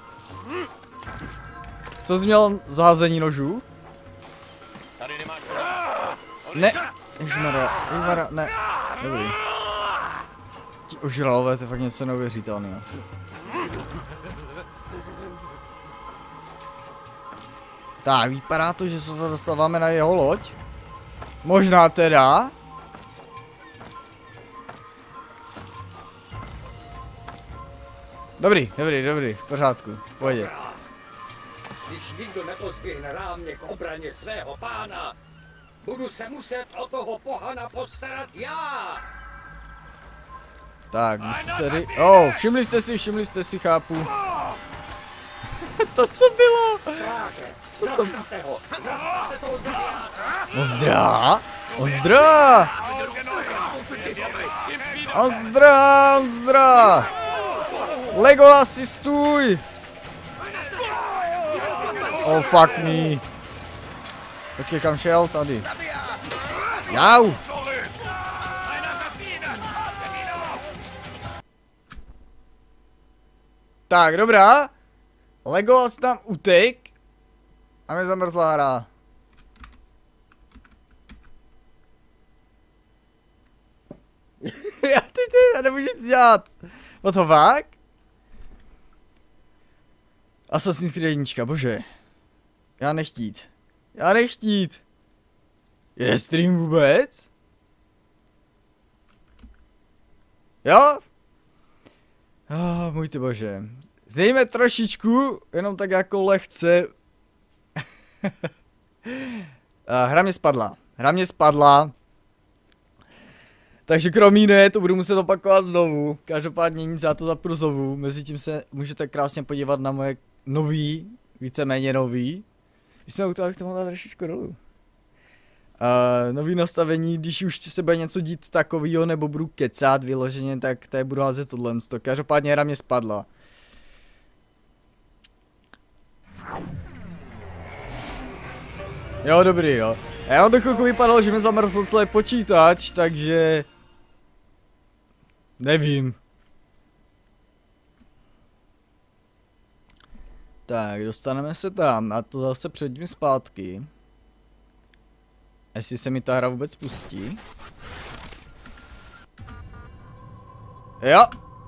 Co jsi měl zaházení nožů? Ne. Ježmara, ježmara, ne. Dobrý. Ti ožralové, to je fakt něco neuvěřitelného. Tak, vypadá to, že se to dostáváme na jeho loď. Možná teda. Dobrý, dobrý, dobrý, v pořádku, pojď. Když nikdo nepozvihne rámě k obraně svého pána, budu se muset o toho pohana postarat já. Tak, vy jste tady... Oh, všimli jste si, všimli jste si, chápu. To co bylo? Co to? Ozdrá? Ozdrá! Ozdrá, ozdrá! Legolasi, stůj! Oh, fuck me. Počkej, kam šel? Tady. Jau! Tak, dobrá. Legolas tam utek. A mě zamrzla hra. Já ty ty, já nemůžu nic dělat. What the fuck? Assassin's Creed jednička, bože. Já nechtít. Já nechtít. Jede stream vůbec? Jo? Oh, můj ty bože. Zejme trošičku, jenom tak jako lehce. Hra mě spadla. Hra mě spadla. Takže kromě ne, to budu muset opakovat znovu. Každopádně nic, já to zapnu znovu. Mezitím se můžete krásně podívat na moje nový, víceméně nový. My jsme u toho, jak to mohla trošičku dolů. Uh, nový nastavení, když už se bude něco dít takovýho, nebo budu kecat vyloženě, tak tady budu házet tohle. Každopádně hra mě spadla. Jo, dobrý, jo. A já do chvilku vypadalo, že mi zamrzl celý počítač, takže... Nevím. Tak, dostaneme se tam a to zase předím zpátky. Jestli se mi ta hra vůbec pustí. Jo.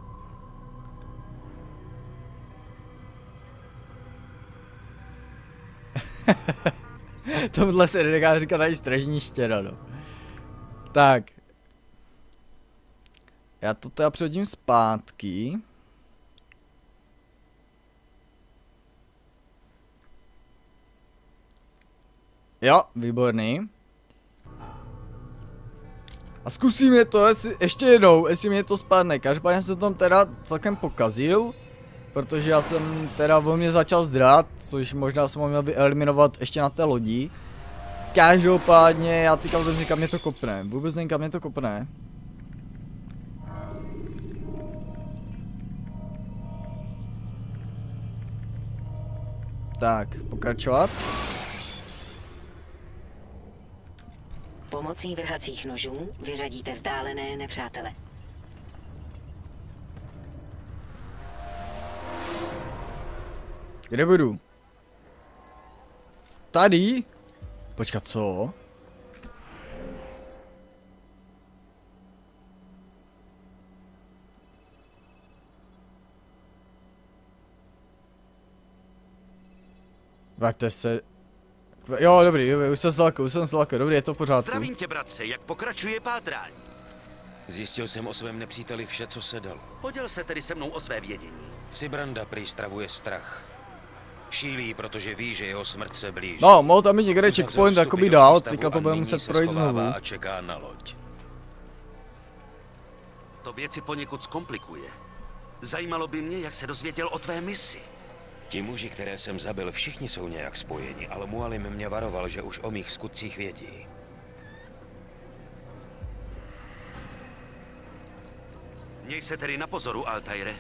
Tohle se nedá říkat tady stražniště, no. Tak. Já to teda předím zpátky. Jo, výborný. A zkusíme to, jestli, ještě jednou, jestli mě to spadne. Každopádně jsem to tam teda celkem pokazil. Protože já jsem teda o mě začal zdrát, což možná jsem ho měl vyeliminovat ještě na té lodi. Každopádně já teďka vůbec nikam mě to kopne, vůbec nikam mě to kopne. Tak, pokračovat. Pomocí vrhacích nožů vyřadíte vzdálené nepřátele. Kde budu? Tady? Počkat, co? Vraťte se. Jo, dobrý, dobrý, už jsem zlako, už jsem zlako, dobrý, je to v pořádku. Zdravím tě, bratře, jak pokračuje pátrání? Zjistil jsem o svém nepříteli vše, co se dalo. Poděl se tedy se mnou o své vědění. Sibranda prý stravuje strach. Šílí, protože ví, že jeho smrt se blíží. No, mohl tam mít někde checkpoint jakoby dál, teďka to bude muset projít znovu. A čeká na loď. To věci poněkud zkomplikuje. Zajímalo by mě, jak se dozvěděl o tvé misi. Ti muži, které jsem zabil, všichni jsou nějak spojeni, ale Mualim mě varoval, že už o mých skutcích vědí. Měj se tedy na pozoru, Altaire.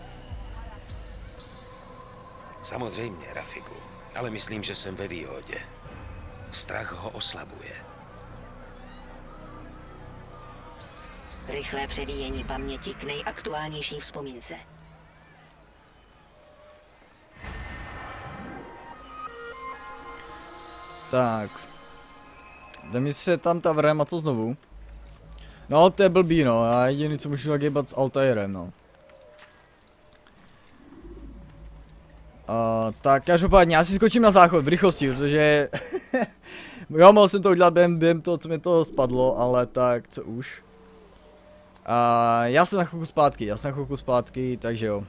Samozřejmě, Rafiku, ale myslím, že jsem ve výhodě. Strach ho oslabuje. Rychlé převíjení paměti k nejaktuálnější vzpomínce. Tak. Jde mi se tam ta vrema to znovu. No, to je blbý, no. Já jediný, co můžu tak jebat s Altairem, no. Uh, tak každopádně, já si skočím na záchod v rychlosti, protože... jo, mohl jsem to udělat během, během toho, co mi to spadlo, ale tak, co už. Uh, já jsem na chvilku zpátky, já jsem na chvilku zpátky, takže jo.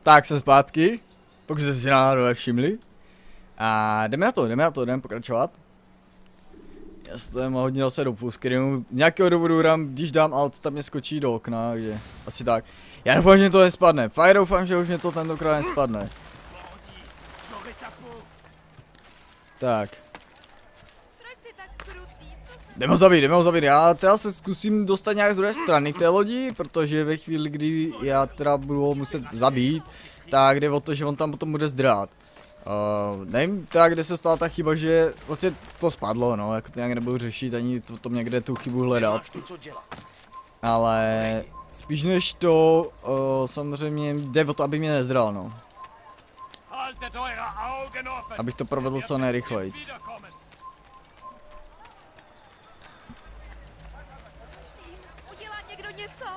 Tak jsem zpátky, pokud jste si náhodou nevšimli. A jdeme na to, jdeme na to, jdeme pokračovat. Já stojím hodně zase do půzky, z nějakého důvodu dám, když dám alt, tam mě skočí do okna, takže asi tak. Já doufám, že mě to nespadne, fakt doufám, že už mě to tentokrát nespadne. Tak. Jdeme ho zabít, jdeme ho zabít, já teda se zkusím dostat nějak z druhé strany té lodi, protože ve chvíli, kdy já teda budu ho muset zabít, tak jde o to, že on tam potom bude zdrát. Uh, nevím teda, kde se stala ta chyba, že vlastně to spadlo, no, jako to nějak nebudu řešit, ani to, to někde tu chybu hledat. Ale spíš než to, uh, samozřejmě jde o to, aby mě nezdral, no. Abych to provedl co nejrychleji. Udělá někdo něco?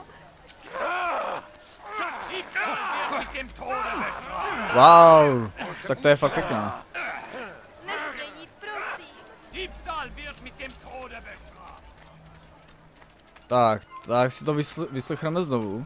Wow, tak to je fakt pěkné. Tak, tak si to vysl vyslechneme znovu.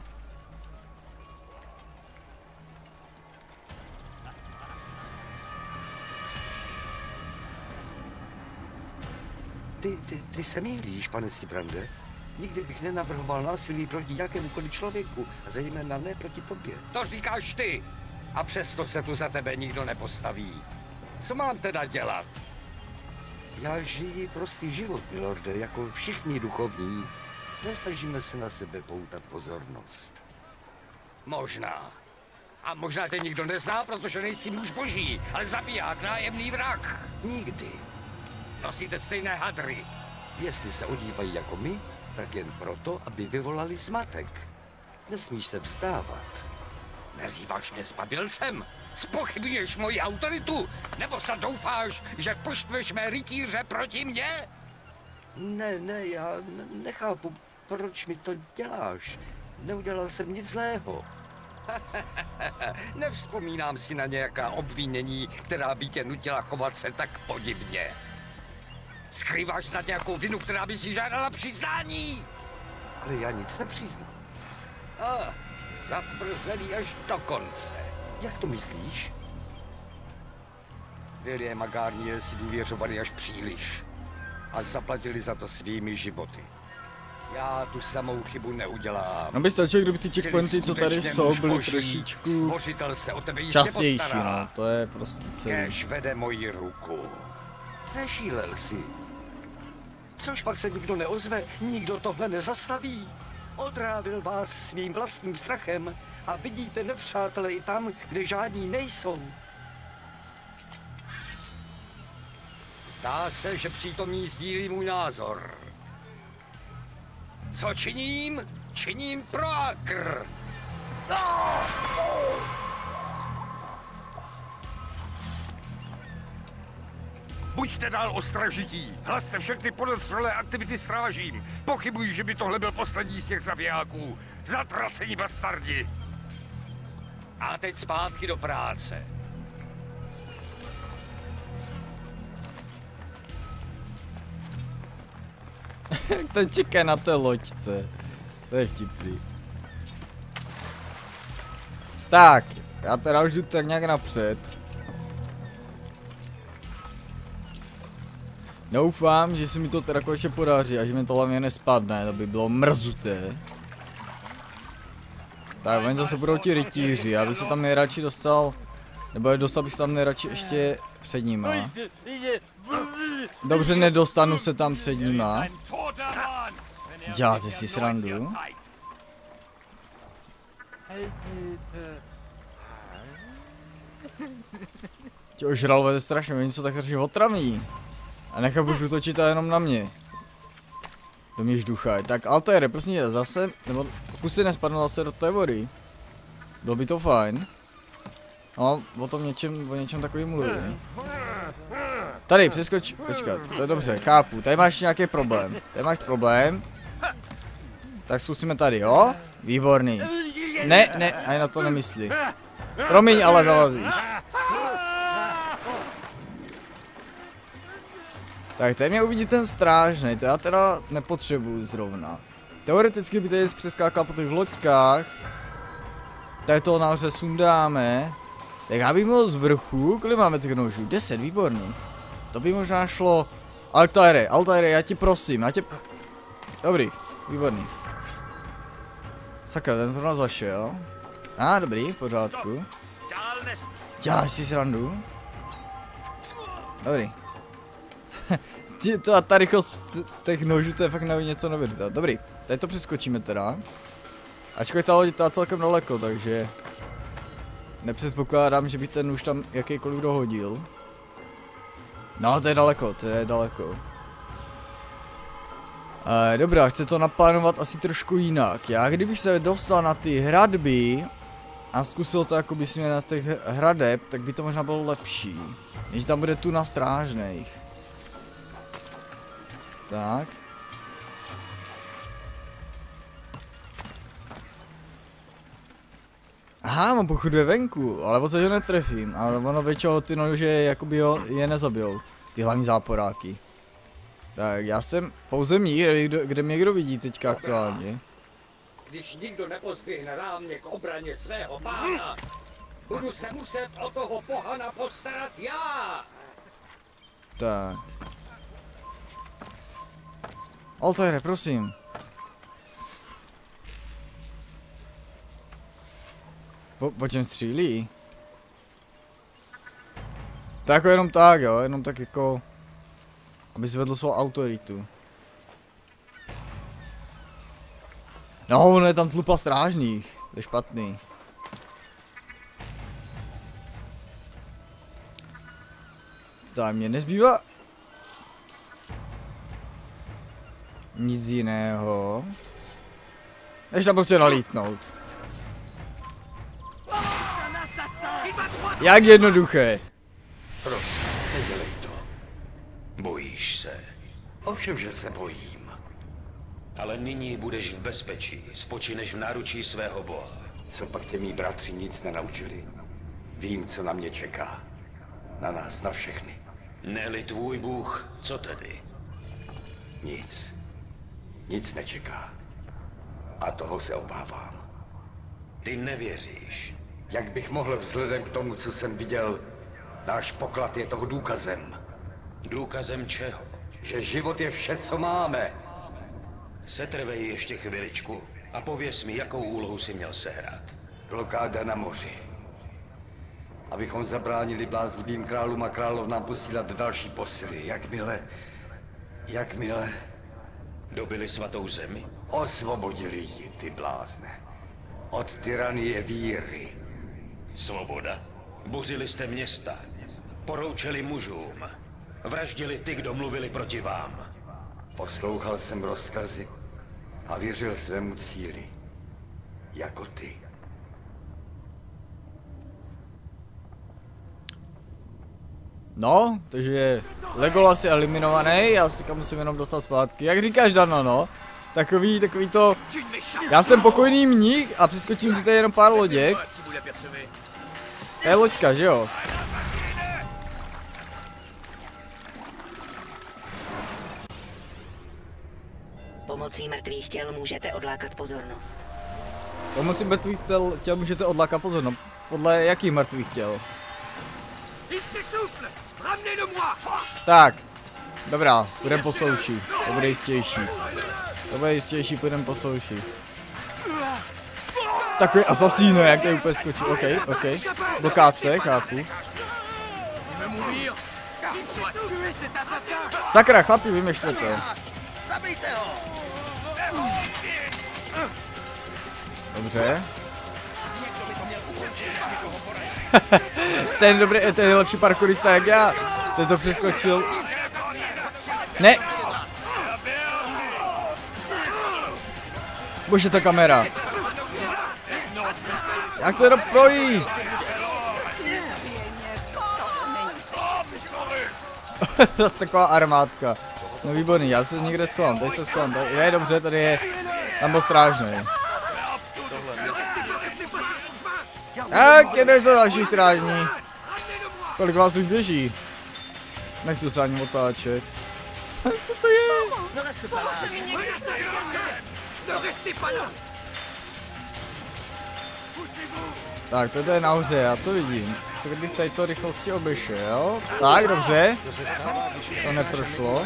Ty, ty, ty se mýlíš, pane Sibrande. Nikdy bych nenavrhoval násilí proti jakémukoliv člověku, a zejména ne proti tobě. To říkáš ty! A přesto se tu za tebe nikdo nepostaví. Co mám teda dělat? Já žiji prostý život, milorde, jako všichni duchovní. Nesnažíme se na sebe poutat pozornost. Možná. A možná tě nikdo nezná, protože nejsi muž boží, ale zabiják, nájemný vrah. Nikdy. Nosíte stejné hadry. Jestli se odívají jako my, tak jen proto, aby vyvolali zmatek. Nesmíš se vzdávat. Nazýváš mě zbabělcem? Zpochybňuješ moji autoritu? Nebo snad doufáš, že poštveš mé rytíře proti mně? Ne, ne, já nechápu, proč mi to děláš. Neudělal jsem nic zlého. Nevzpomínám si na nějaká obvinění, která by tě nutila chovat se tak podivně. Skrýváš snad nějakou vinu, která by si žádala přiznání? Ale já nic nepřiznám. Ah, zatvrzelý až do konce. Jak to myslíš? William a Garnier si důvěřovali až příliš. A zaplatili za to svými životy. Já tu samou chybu neudělám. No by stačilo, kdyby ty checkpointy, co tady jsou, byly trošičku častější, no, to je prostě celý. Kéž vede moji ruku. Zešílel si. Což pak se nikdo neozve, nikdo tohle nezastaví. Otrávil vás svým vlastním strachem a vidíte nepřátelé i tam, kde žádní nejsou. Zdá se, že přítomní sdílí můj názor. Co činím? Činím pro Akr. Buďte dál ostražití. Hlaste všechny podezřelé aktivity strážím. Pochybuji, že by tohle byl poslední z těch zabijáků. Zatracení bastardi. A teď zpátky do práce. Ten čeká na té loďce. To je vtipný. Tak, já teda už jdu tak nějak napřed. Doufám, že se mi to teda konečně podaří a že mi to hlavně nespadne, to by bylo mrzuté. Tak, oni zase budou ti rytíři, já bych se tam nejradši dostal, nebo dostal bych se tam nejradši ještě před nima. Dobře, nedostanu se tam před nima. Děláte si srandu? Tě ožral, to je strašně, oni jsou tak strašně otravní. A nechápu, že útočit jenom na mě. Do mě žduchaj. Tak Altaire, prosím tě, zase, nebo pokud si nespadnu zase do té vody. Bylo by to fajn. No, o tom něčem, o něčem takovým mluvím. Tady, přeskoč, počkat, to je dobře, chápu, tady máš nějaký problém. Tady máš problém. Tak zkusíme tady, jo? Výborný. Ne, ne, ani na to nemyslí. Promiň, ale zalazíš. Tak tady mě uvidí ten strážnej, to já teda nepotřebuju zrovna. Teoreticky by tady přeskákal po těch loďkách. tady toho nahoře sundáme. Tak já bych mohl z vrchu, kolik máme těch nožů? deset, výborný. To by možná šlo. Altaire, Altaire, já ti prosím, já tě... Dobrý, výborný. Sakra, ten zrovna zašel. A, ah, dobrý, v pořádku. Děláš si srandu? Dobrý. To a ta rychlost těch nožů, to je fakt něco neuvěřitelného. Dobrý, tady to přeskočíme teda. Ačkoliv ta loď je celkem daleko, takže... Nepředpokládám, že by ten nůž tam jakýkoliv dohodil. No, to je daleko, to je daleko. E, dobrá, chci to naplánovat asi trošku jinak. Já kdybych se dostal na ty hradby a zkusil to jakoby směrem z těch hradeb, tak by to možná bylo lepší. Než tam bude tu na strážných. Tak. Aha, mám pochod ve venku, ale o co, že netrefím, ale ono většinou ty nože jakoby jo, je nezabijou, ty hlavní záporáky. Tak já jsem pouze mír, kde, kde mě kdo vidí teďka aktuálně. Když nikdo nepozvihne rámě k obraně svého pána, budu se muset o toho pohana postarat já! Tak. Altaire, prosím. Po, po čem střílí? To jako jenom tak, jo, jenom tak jako... Aby zvedl svou autoritu. No, ono je tam tlupa strážných, to je špatný. Tak, mě nezbývá... Nic jiného. Než tam prostě nalítnout. Jak jednoduché. Prosím, nedělej to. Bojíš se. Ovšem, že se bojím. Ale nyní budeš v bezpečí, spočineš v náručí svého boha. Co pak tě mý bratři nic nenaučili? Vím, co na mě čeká. Na nás, na všechny. Ne-li tvůj bůh, co tedy? Nic. Nic nečeká. A toho se obávám. Ty nevěříš. Jak bych mohl vzhledem k tomu, co jsem viděl, náš poklad je toho důkazem. Důkazem čeho? Že život je vše, co máme. Setrvej ještě chviličku a pověz mi, jakou úlohu si měl sehrát. Blokáda na moři. Abychom zabránili bláznivým králům a královnám posílat další posily, jakmile... Jakmile... Dobili svatou zemi? Osvobodili ji, ty blázne. Od tyranie víry. Svoboda. Buřili jste města. Poroučeli mužům. Vraždili ty, kdo mluvili proti vám. Poslouchal jsem rozkazy a věřil svému cíli. Jako ty. No, takže Legolas je eliminovaný, já si kam musím jenom dostat zpátky. Jak říkáš, Dano, no? Takový, takový to... Já jsem pokojný mních a přeskočím si tady jenom pár loděk. To je loďka, že jo? Pomocí mrtvých těl můžete odlákat pozornost. Pomocí mrtvých těl, těl můžete odlákat pozornost. Podle jakých mrtvých těl? Tak. Dobrá, půjdem po souši. To bude jistější. To bude jistější, půjdem po souši. Takový asasíno, jak to je úplně skočí. OK, OK. Blokáce, chápu. Sakra, chlapi, vy mě štvete. Dobře. Ten dobrý, ten je lepší parkourista jak já. Ten to přeskočil. Ne. Bože, ta kamera. Jak to jenom projít? Zase taková armádka. No výborný, já se někde schovám, tady se schovám, tady je dobře, tady je, tam byl strážný. Tak, je tady jsou další strážní. Kolik vás už běží? Nechci se ani otáčet. Co to je? Tak, to je nahoře, já to vidím. Co kdybych tady to rychlosti obešel? Tak, dobře. To neprošlo.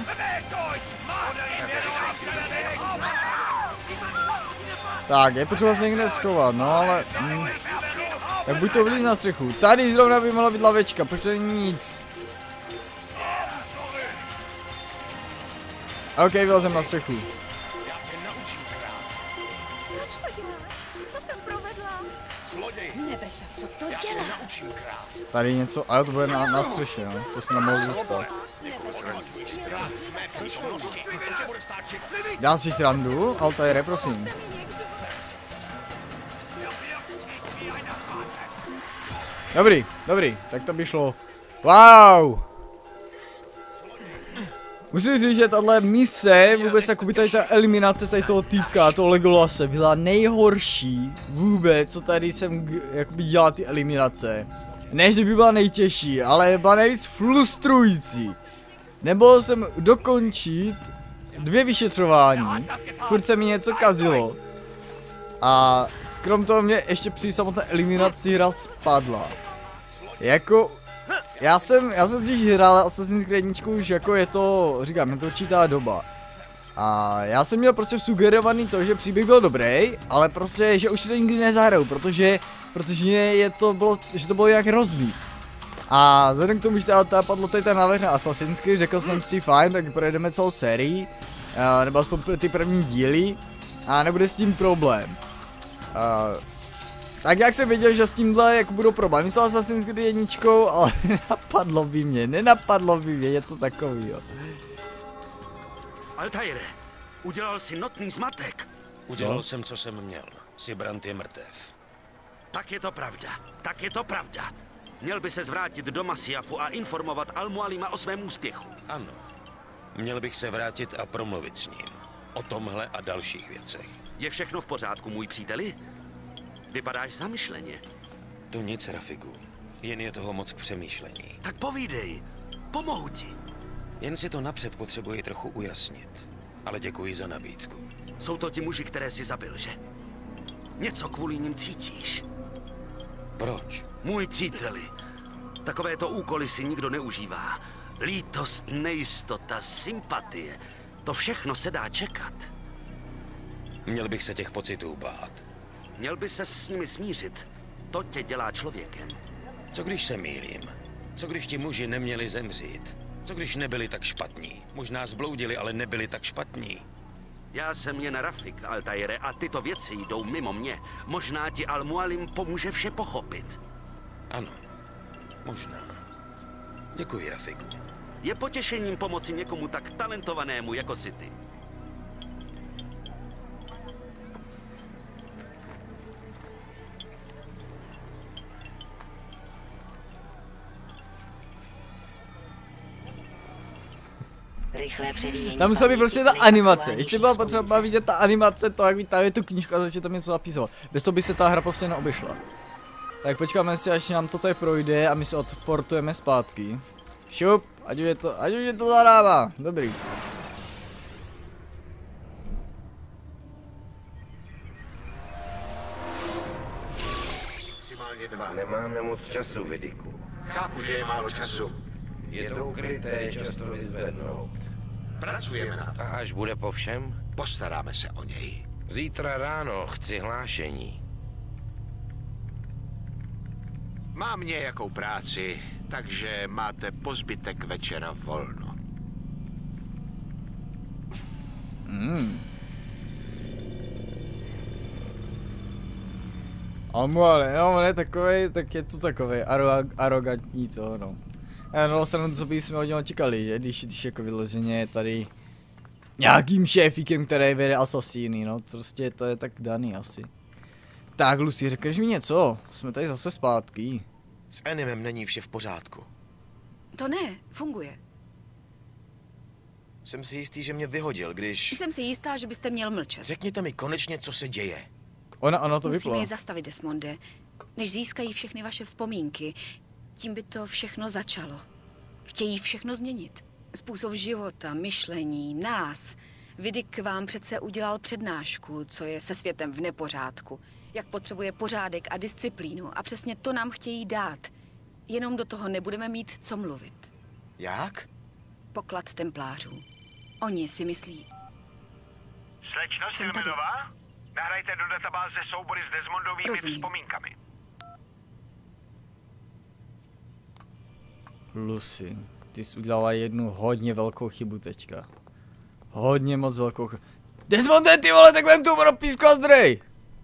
Tak, je potřeba se někde schovat, no ale... Hm. Tak buď to vlíz na střechu. Tady zrovna by mohla být lavečka, proč to není nic? OK, vylezem na střechu. Proč to děláš? Co jsem provedla? Nebesa, co to děláš? Tady něco, ale to bude na, na střeše, no. To se nemohu dostat. Dá si srandu, Altaire, prosím. Dobrý, dobrý, tak to by šlo. Wow! Musím říct, že tahle mise, vůbec jakoby tady ta eliminace tady toho týpka, toho Legolase, byla nejhorší vůbec, co tady jsem jakoby dělal ty eliminace. Ne, že by byla nejtěžší, ale byla nejvíc frustrující. Nemohl jsem dokončit dvě vyšetřování, furt se mi něco kazilo. A krom toho mě ještě při samotné eliminaci hra spadla. Jako... Já jsem, já jsem totiž hrál Assassin's Creed jedna už jako je to, říkám, je to určitá doba. A já jsem měl prostě sugerovaný to, že příběh byl dobrý, ale prostě, že už si to nikdy nezahraju, protože, protože je to bylo, že to bylo nějak hrozný. A vzhledem k tomu, že teda padlo tady ten návrh na Assassin's Creed, řekl jsem si fajn, tak projedeme celou sérii, nebo aspoň ty první díly, a nebude s tím problém. Uh, Tak jak jsem věděl, že s tímhle jako budou problémy s tou Assassin's Creed jedničkou, ale nenapadlo by mě, nenapadlo by mě něco takového. Altaire, udělal si notný zmatek. Udělal jsem, co jsem měl. Sibrant je mrtev. Tak je to pravda, tak je to pravda. Měl by se zvrátit do Masyafu a informovat Al-Mualima o svém úspěchu. Ano. Měl bych se vrátit a promluvit s ním. O tomhle a dalších věcech. Je všechno v pořádku, můj příteli? Vypadáš zamyšleně. To nic, Rafigu. Jen je toho moc k přemýšlení. Tak povídej, pomohu ti. Jen si to napřed potřebuji trochu ujasnit. Ale děkuji za nabídku. Jsou to ti muži, které jsi zabil, že? Něco kvůli nim cítíš. Proč? Můj příteli, takovéto úkoly si nikdo neužívá. Lítost, nejistota, sympatie, to všechno se dá čekat. Měl bych se těch pocitů bát. Měl by se s nimi smířit. To tě dělá člověkem. Co když se mýlím? Co když ti muži neměli zemřít? Co když nebyli tak špatní? Možná zbloudili, ale nebyli tak špatní. Já jsem jen Rafik, Altaire, a tyto věci jdou mimo mě. Možná ti Al-Mualim pomůže vše pochopit. Ano, možná. Děkuji, Rafiku. Je potěšením pomoci někomu tak talentovanému jako jsi ty. Rychlé převíjení. Tam musela být prostě ta animace. Ještě byla potřeba vidět ta animace, to jak vytáhne tu knížku a začít tam něco zapisovat. Bez toho by se ta hra prostě neobešla. Tak počkáme si, až nám to tady projde a my se odportujeme zpátky. Šup, ať už je to, ať už je to zahrává. Dobrý. Nemáme moc času, Vidiku. Chápu, že je málo času. Je to ukryté, často vyzvednout. Pracujeme na to. A až bude po všem? Postaráme se o něj. Zítra ráno chci hlášení. Mám nějakou práci, takže máte po zbytek večera volno. Hmm. Ale no, on je takovej, tak je to takovej arog arrogantní to, no. A na druhou stranu, co bychom od něho čekali, že? Když, když jako vyloženě je tady nějakým šéfíkem, který vede asasíny, no. Prostě to je tak daný asi. Tak, Lucy, řekneš mi něco? Jsme tady zase zpátky. S animem není vše v pořádku. To ne, funguje. Jsem si jistý, že mě vyhodil, když... Jsem si jistá, že byste měl mlčet. Řekněte mi konečně, co se děje. Ona, ona to vypla. Musíme je zastavit, Desmonde. Než získají všechny vaše vzpomínky, tím by to všechno začalo. Chtějí všechno změnit. Způsob života, myšlení, nás. Vidik vám přece udělal přednášku, co je se světem v nepořádku. jak potřebuje pořádek a disciplínu a přesně to nám chtějí dát. Jenom do toho nebudeme mít co mluvit. Jak? Poklad templářů. Oni si myslí. Slečno Silmenová, nahrajte do databáze soubory s Desmondovými Rozumím. vzpomínkami. Lucy, ty jsi udělala jednu hodně velkou chybu teďka. Hodně moc velkou chybu. Desmonde, ty vole, tak vem tu propisku a zdrej!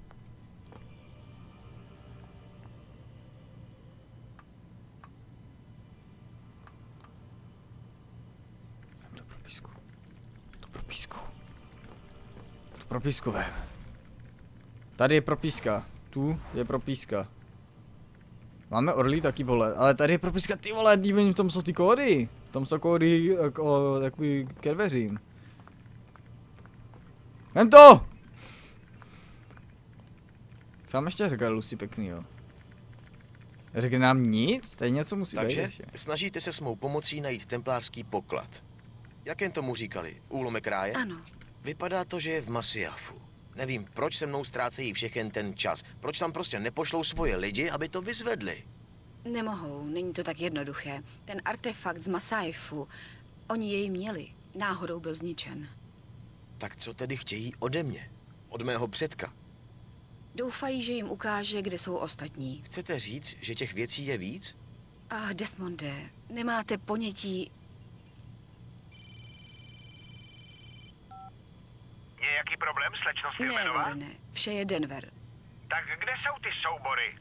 Vem tu propisku. Tu propisku. Tu propisku vem. Tady je propiska. Tu je propiska. Máme orlí taky, vole, ale tady je propiska, ty vole, dívej, v tom jsou ty kódy. V tom jsou kódy jako takový ke dveřím. Vem to! Co vám ještě řekl Lucy pěkný, jo? Řekne nám nic? Stejně něco musí být. Takže snažíte se s mou pomocí najít templářský poklad. Jak jen tomu říkali? Úlomek ráje? Ano. Vypadá to, že je v Masyaffu. Nevím, proč se mnou ztrácejí všechen ten čas. Proč tam prostě nepošlou svoje lidi, aby to vyzvedli? Nemohou, není to tak jednoduché. Ten artefakt z Masyaffu, oni jej měli. Náhodou byl zničen. Tak co tedy chtějí ode mě? Od mého předka? Doufají, že jim ukáže, kde jsou ostatní. Chcete říct, že těch věcí je víc? Ach, Desmonde, nemáte ponětí. Nějaký problém, slečno Ne, Silmenová? Warrene, vše je Denver. Tak kde jsou ty soubory?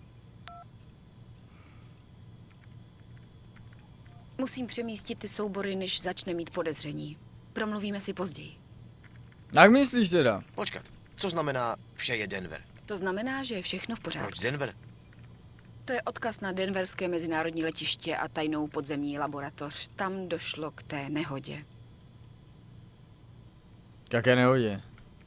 Musím přemístit ty soubory, než začne mít podezření. Promluvíme si později. Jak myslíš teda? Počkat, co znamená vše je Denver? To znamená, že je všechno v pořádku. Proč Denver? To je odkaz na Denverské mezinárodní letiště a tajnou podzemní laboratoř. Tam došlo k té nehodě. K jaké nehodě?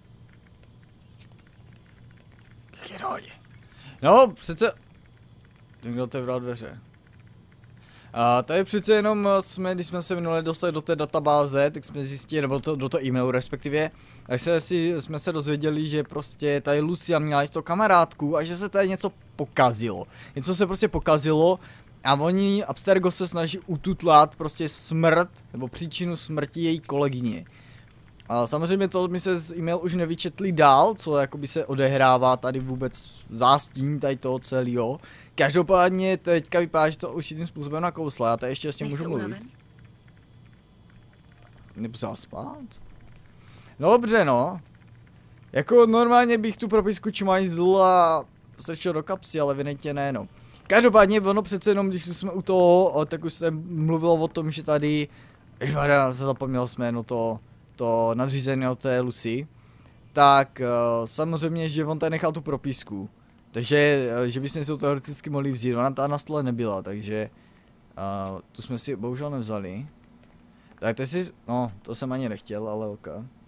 K jaké nehodě? No, přece... Někdo otevřel dveře. A tady přece jenom jsme, když jsme se minule dostali do té databáze, tak jsme zjistili, nebo to, do toho e-mailu respektive, tak se, si, jsme se dozvěděli, že prostě tady Lucia měla jistou kamarádku a že se tady něco pokazilo. Něco se prostě pokazilo a oni, Abstergo se snaží ututlat prostě smrt, nebo příčinu smrti její kolegyně. A samozřejmě to mi se z e-mail už nevyčetli dál, co jakoby se odehrává tady vůbec zástín tady toho celého. Každopádně teďka vypadá, že to určitým způsobem nakousla, já tady ještě s tím můžu mluvit. Nepusala spát? No dobře no. Jako normálně bych tu propisku čmajzla strčil do kapsy, ale evidentně ne no. Každopádně ono přece jenom, když jsme u toho, tak už jsem mluvil o tom, že tady, ježmarja, zapomněl jsme no to, to nadřízeného té Lucy. Tak uh, samozřejmě, že on tady nechal tu propisku. Takže, že bychom si to teoreticky mohli vzít, ona ta na stole nebyla, takže uh, tu jsme si bohužel nevzali. Tak to si, no, to jsem ani nechtěl, ale ok.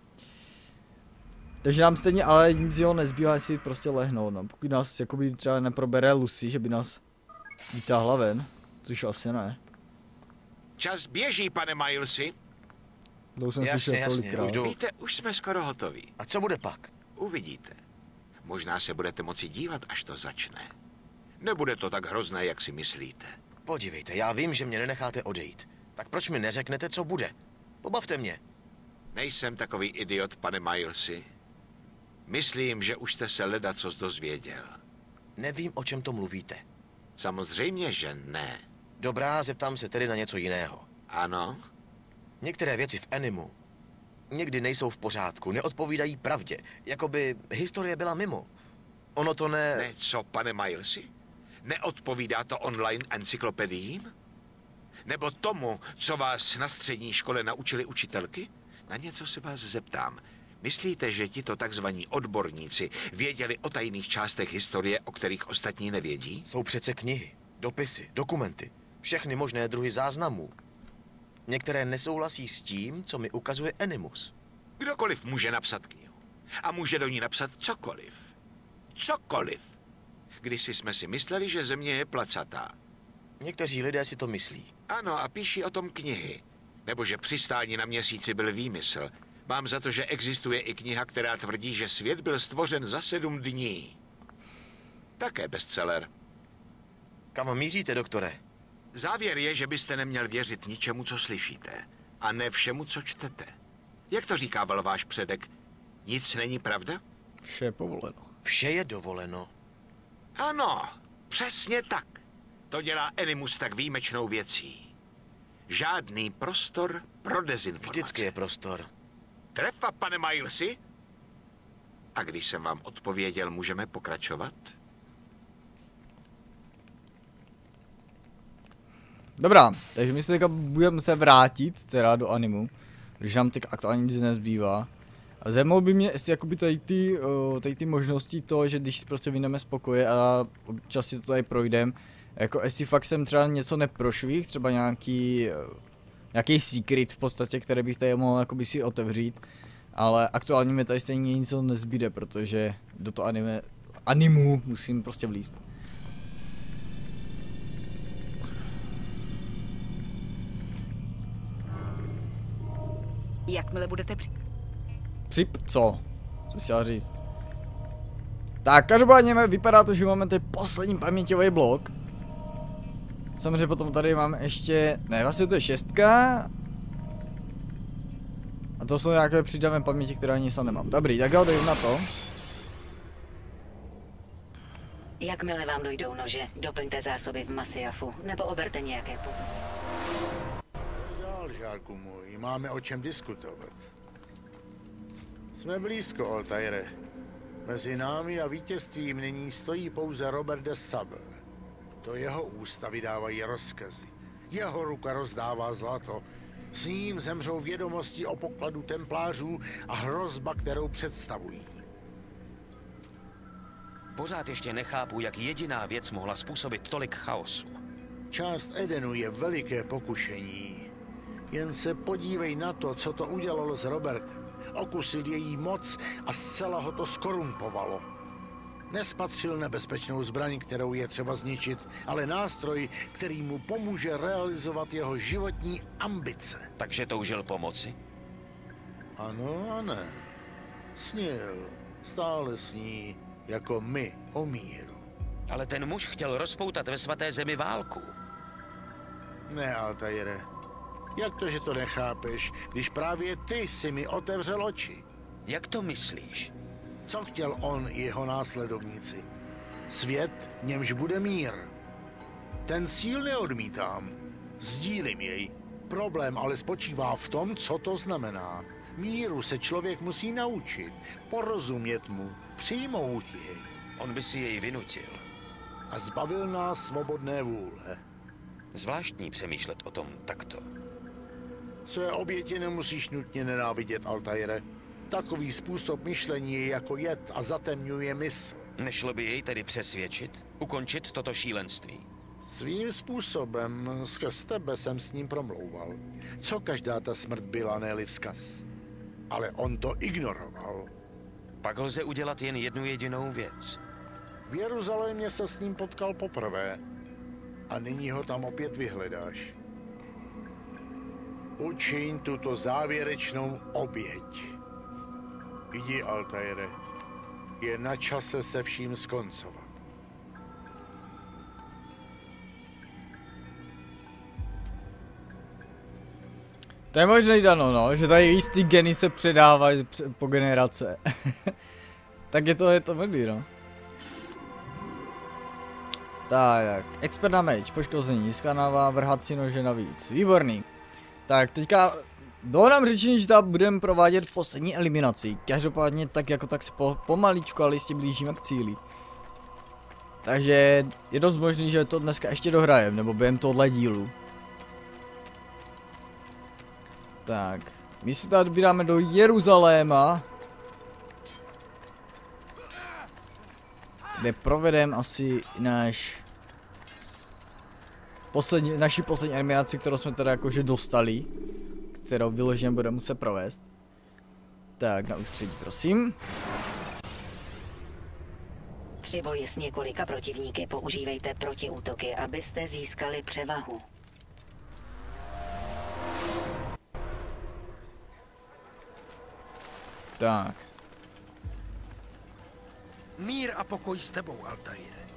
Takže nám stejně ale nic jiného nezbývá, si prostě lehnout, no. Pokud nás jakoby třeba neprobere Lucy, že by nás vytáhla ven, což asi ne. Čas běží, pane Milesi. To už jsem slyšel tolikrát. Víte, už jsme skoro hotoví. A co bude pak? Uvidíte. Možná se budete moci dívat, až to začne. Nebude to tak hrozné, jak si myslíte. Podívejte, já vím, že mě nenecháte odejít. Tak proč mi neřeknete, co bude? Pobavte mě. Nejsem takový idiot, pane Milesi. Myslím, že už jste se ledacos dozvěděl. Nevím, o čem to mluvíte. Samozřejmě, že ne. Dobrá, zeptám se tedy na něco jiného. Ano? Některé věci v Animu někdy nejsou v pořádku, neodpovídají pravdě. Jakoby historie byla mimo. Ono to ne... Ne, co, pane Milesi? Neodpovídá to online encyklopediím? Nebo tomu, co vás na střední škole naučili učitelky? Na něco se vás zeptám. Myslíte, že tito takzvaní odborníci věděli o tajných částech historie, o kterých ostatní nevědí? Jsou přece knihy, dopisy, dokumenty, všechny možné druhy záznamů. Některé nesouhlasí s tím, co mi ukazuje Animus. Kdokoliv může napsat knihu. A může do ní napsat cokoliv. Cokoliv. Kdysi jsme si mysleli, že země je placatá. Někteří lidé si to myslí. Ano, a píší o tom knihy. Nebo že přistání na měsíci byl výmysl. Mám za to, že existuje i kniha, která tvrdí, že svět byl stvořen za sedm dní. Také bestseller. Kam míříte, doktore? Závěr je, že byste neměl věřit ničemu, co slyšíte. A ne všemu, co čtete. Jak to říkával váš předek? Nic není pravda? Vše je povoleno. Vše je dovoleno. Ano, přesně tak. To dělá Animus tak výjimečnou věcí. Žádný prostor pro dezinformace. Vždycky je prostor. Trefa, pane Milesi? A když jsem vám odpověděl, můžeme pokračovat? Dobrá, takže my se teďka budeme se vrátit teda do animu, když nám teď aktuálně nic nezbývá. A zajímalo by mě, jestli jakoby tady ty, uh, tady ty možnosti to, že když prostě vyjdeme z pokoje a občas si to tady projdem, jako jestli fakt jsem třeba něco neprošvih, třeba nějaký, uh, nějaký secret v podstatě, který bych tady mohl jakoby si otevřít, ale aktuálně mi tady stejně nic nezbyde, protože do toho anime, animu musím prostě vlízt. Jakmile budete při... Přip... co? Co chtěla říct? Tak, každopádně vypadá to, že máme tady poslední paměťový blok. Samozřejmě potom tady máme ještě... Ne, vlastně to je šestka. A to jsou nějaké přidané paměti, které ani sám nemám. Dobrý, tak já dojdu na to. Jakmile vám dojdou nože, doplňte zásoby v Masyaffu, nebo oberte nějaké po... Dál, žárku můj, máme o čem diskutovat. Jsme blízko, Altaire. Mezi námi a vítězstvím nyní stojí pouze Robert de Sable. To jeho ústa vydávají rozkazy. Jeho ruka rozdává zlato. S ním zemřou vědomosti o pokladu templářů a hrozba, kterou představují. Pořád ještě nechápu, jak jediná věc mohla způsobit tolik chaosu. Část Edenu je veliké pokušení. Jen se podívej na to, co to udělalo s Robertem. Okusil její moc a zcela ho to skorumpovalo. Nespatřil nebezpečnou zbraň, kterou je třeba zničit, ale nástroj, který mu pomůže realizovat jeho životní ambice. Takže toužil pomoci? Ano a ne. Snil. Stále sní, jako my o míru. Ale ten muž chtěl rozpoutat ve svaté zemi válku. Ne, Altaire. Jak to, že to nechápeš, když právě ty si mi otevřel oči? Jak to myslíš? Co chtěl on i jeho následovníci? Svět, v němž bude mír. Ten cíl neodmítám. Sdílím jej. Problém ale spočívá v tom, co to znamená. Míru se člověk musí naučit, porozumět mu, přijmout jej. On by si jej vynutil. A zbavil nás svobodné vůle. Zvláštní přemýšlet o tom takto. Své oběti nemusíš nutně nenávidět, Altaire. Takový způsob myšlení je jako jed a zatemňuje mysl. Nešlo by jej tedy přesvědčit? Ukončit toto šílenství? Svým způsobem, skrz tebe jsem s ním promlouval. Co každá ta smrt byla, ne-li vzkaz. Ale on to ignoroval. Pak lze udělat jen jednu jedinou věc. V Jeruzalémě se s ním potkal poprvé. A nyní ho tam opět vyhledáš. Učiň tuto závěrečnou oběť. Jdi, Altaire. Je na čase se vším skoncovat. To je možný dano, no, že tady jistý geny se předávají po generace. Tak je to, je to možný, no. Tak, expert na meč, poškození, získává vrhací nože navíc, výborný. Tak, teďka bylo nám řečeno, že tam budeme provádět poslední eliminaci. Každopádně tak jako tak se po, pomaličku, ale jistě blížíme k cíli. Takže je dost možný, že to dneska ještě dohrajeme, nebo během tohle dílu. Tak, my se tady vydáme do Jeruzaléma, kde provedeme asi náš poslední, naši poslední eliminaci, kterou jsme teda jakože dostali, kterou vyloženě budeme muset provést. Tak, na ústředí, prosím. Při boji s několika protivníky používejte protiútoky, abyste získali převahu. Tak. Mír a pokoj s tebou, Altaire.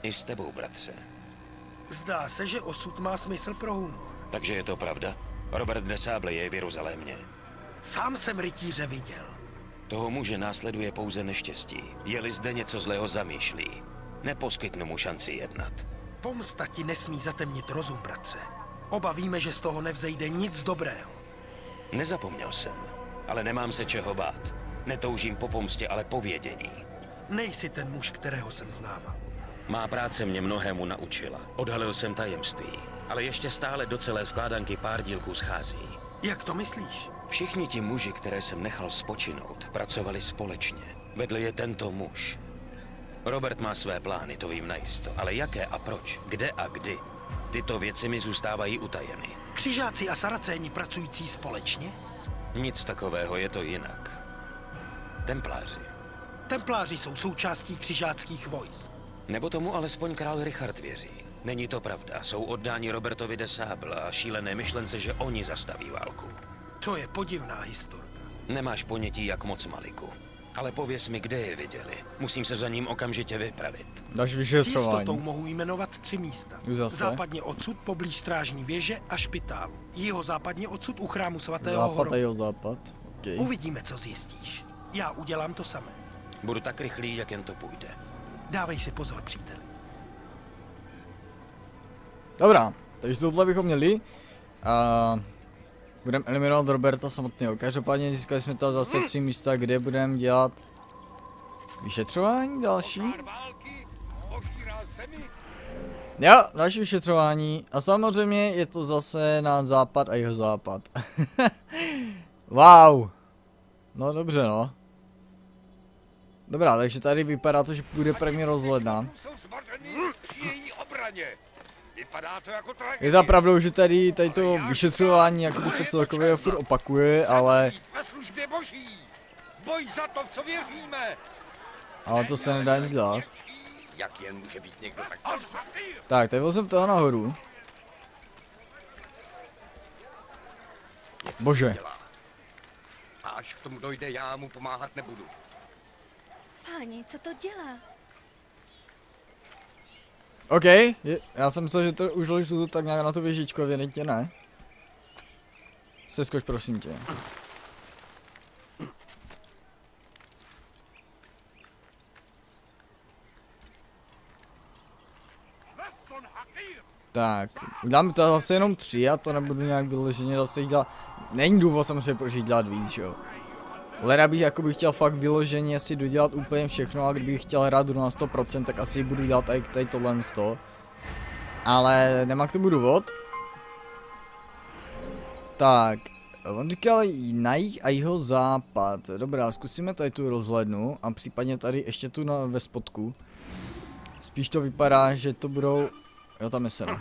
I s tebou, bratře. Zdá se, že osud má smysl pro humor. Takže je to pravda? Robert de Sable je v Jeruzalémě. Sám jsem rytíře viděl. Toho muže následuje pouze neštěstí. Je-li zde něco zlého zamýšlí, neposkytnu mu šanci jednat. Pomsta ti nesmí zatemnit rozum, bratře. Oba víme, že z toho nevzejde nic dobrého. Nezapomněl jsem, ale nemám se čeho bát. Netoužím po pomstě, ale po vědění. Nejsi ten muž, kterého jsem znával. Má práce mě mnohému naučila. Odhalil jsem tajemství, ale ještě stále do celé skládanky pár dílků schází. Jak to myslíš? Všichni ti muži, které jsem nechal spočinout, pracovali společně. Vedle je tento muž. Robert má své plány, to vím najisto, ale jaké a proč, kde a kdy, tyto věci mi zůstávají utajeny. Křižáci a saracéni pracující společně? Nic takového, je to jinak. Templáři. Templáři jsou součástí křižáckých vojsk. Nebo tomu alespoň král Richard věří. Není to pravda, jsou oddáni Robertovi de Sable a šílené myšlence, že oni zastaví válku. To je podivná historka. Nemáš ponětí, jak moc, Maliku. Ale pověz mi, kde je viděli. Musím se za ním okamžitě vypravit. Dáš S vyšetřování. jistotou mohu jmenovat tři místa. Zase? Západně odsud poblíž strážní věže a špitálu. Jihozápadně odsud u chrámu svatého Západ a Horobu. jihozápad. Okay. Uvidíme, co zjistíš. Já udělám to samé. Budu tak rychlý, jak jen to půjde. Dávej si pozor, přítel. Dobrá, takže tohle bychom měli. A budeme eliminovat Roberta samotného. Každopádně získali jsme tady zase tři místa, kde budeme dělat vyšetřování další. Jo, další vyšetřování. A samozřejmě je to zase na západ a jihozápad. Wow. No dobře, no. Dobrá, takže tady vypadá to, že bude první rozhledna. Je to pravdou, že tady, tady to vyšetřování jakoby se celkově furt opakuje, ale... Ale to se nedá nic dělat. Jak jen může být někdo tak... Tak, tady vozím toho nahoru. Bože. A až k tomu dojde, já mu pomáhat nebudu. Páni, co to dělá? OK, je, já jsem myslel, že to už leží tak nějak na tu věžičku, evidentně ne. Seskoč, prosím tě. Tak, uděláme to zase jenom tři, a to nebudu nějak vyloženě zase dělat. Není důvod samozřejmě, proč dělat víc, jo. Leda bych jako bych chtěl fakt vyloženě si dodělat úplně všechno, a kdybych chtěl hrát na sto procent, tak asi budu dělat tady, tady tohle sto. Ale nemá k tomu důvod. Tak, on říkal na jih a jeho západ. Dobrá, zkusíme tady tu rozhlednu a případně tady ještě tu na, ve spodku. Spíš to vypadá, že to budou... Jo, tam je sena.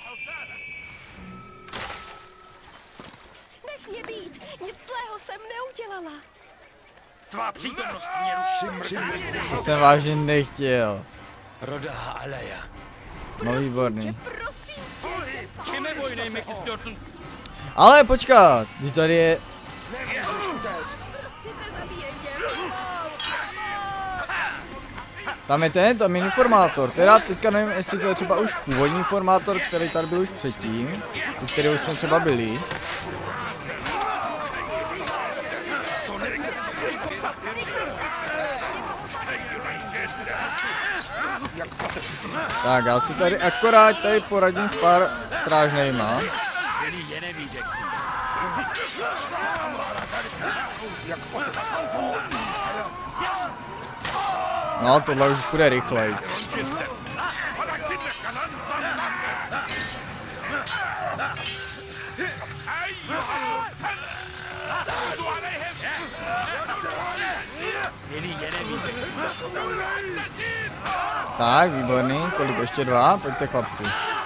Nech mě být, nic zlého jsem neudělala. Tvá přítomnost mě ruší mrtvý. To jsem vážně nechtěl. Rodaha Aleja. No výborný. Či neboj, nejme Ale počkat, když tady je... Tam je ten, tam je informátor, teda teďka nevím, jestli to je třeba už původní informátor, který tady byl už předtím, u kterého jsme třeba byli. Tak, já si tady akorát tady poradím s pár strážnejma. No, tohle už bude rychlejc. Tak, výborný, kolik ještě dva, pojďte chlapci.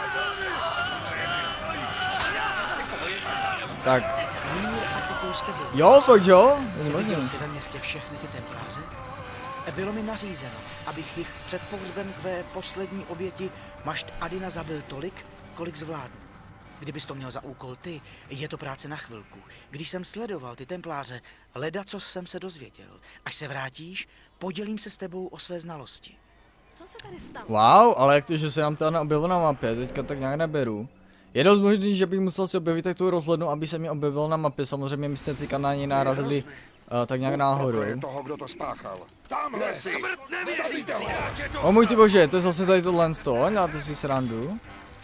Tak. Jo, fakt jo? Viděl jsi ve městě všechny ty templáře? Bylo mi nařízeno, abych jich před pohřbem tvé poslední oběti Mašt Adina zabil tolik, kolik zvládnu. Kdybys to měl za úkol ty, je to práce na chvilku. Když jsem sledoval ty templáře, leda, co jsem se dozvěděl. Až se vrátíš, podělím se s tebou o své znalosti. Wow, ale jak to, že se nám to neobjevilo na mapě, teďka tak nějak neberu. Je dost možný, že bych musel si objevit tak tu rozhlednu, aby se mi objevil na mapě. Samozřejmě my jsme teďka na ní narazili uh, tak nějak náhodou. toho, kdo to spáchal. Tamhle si! O můj ty bože, to je zase tady tohle sto, děláte si srandu.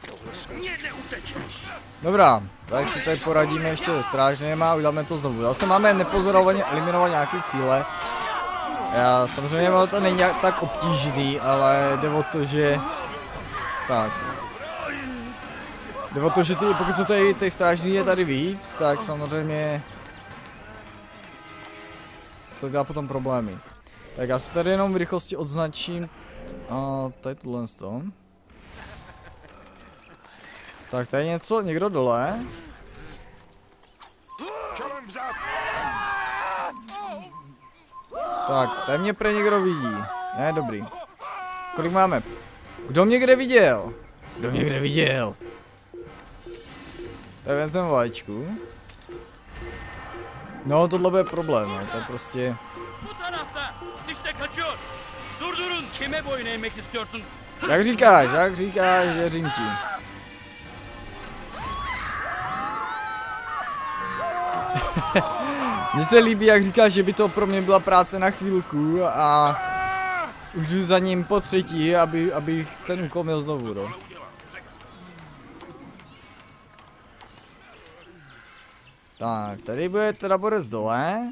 Dobrá, tak si tady poradíme ještě se strážným a uděláme to znovu. Zase máme nepozorovaně eliminovat nějaké cíle. Já samozřejmě to není tak obtížný, ale jde o to, že... Tak. Jde o to, že ty, pokud jsou tady těch strážných je tady víc, tak samozřejmě... To dělá potom problémy. Tak já si tady jenom v rychlosti odznačím... A tady tohle z toho. Tak tady něco, někdo dole. Tak, tady mě pre někdo vidí. Ne, dobrý. Kolik máme? Kdo mě kde viděl? Kdo mě kde viděl? To je ten vlaječku. No, tohle bude problém, no. To je prostě... Jak říkáš, jak říkáš, věřím ti. Mně se líbí, jak říkáš, že by to pro mě byla práce na chvílku a už jdu za ním po třetí, aby, abych ten úkol měl znovu, no. Tak, tady bude teda borec dole.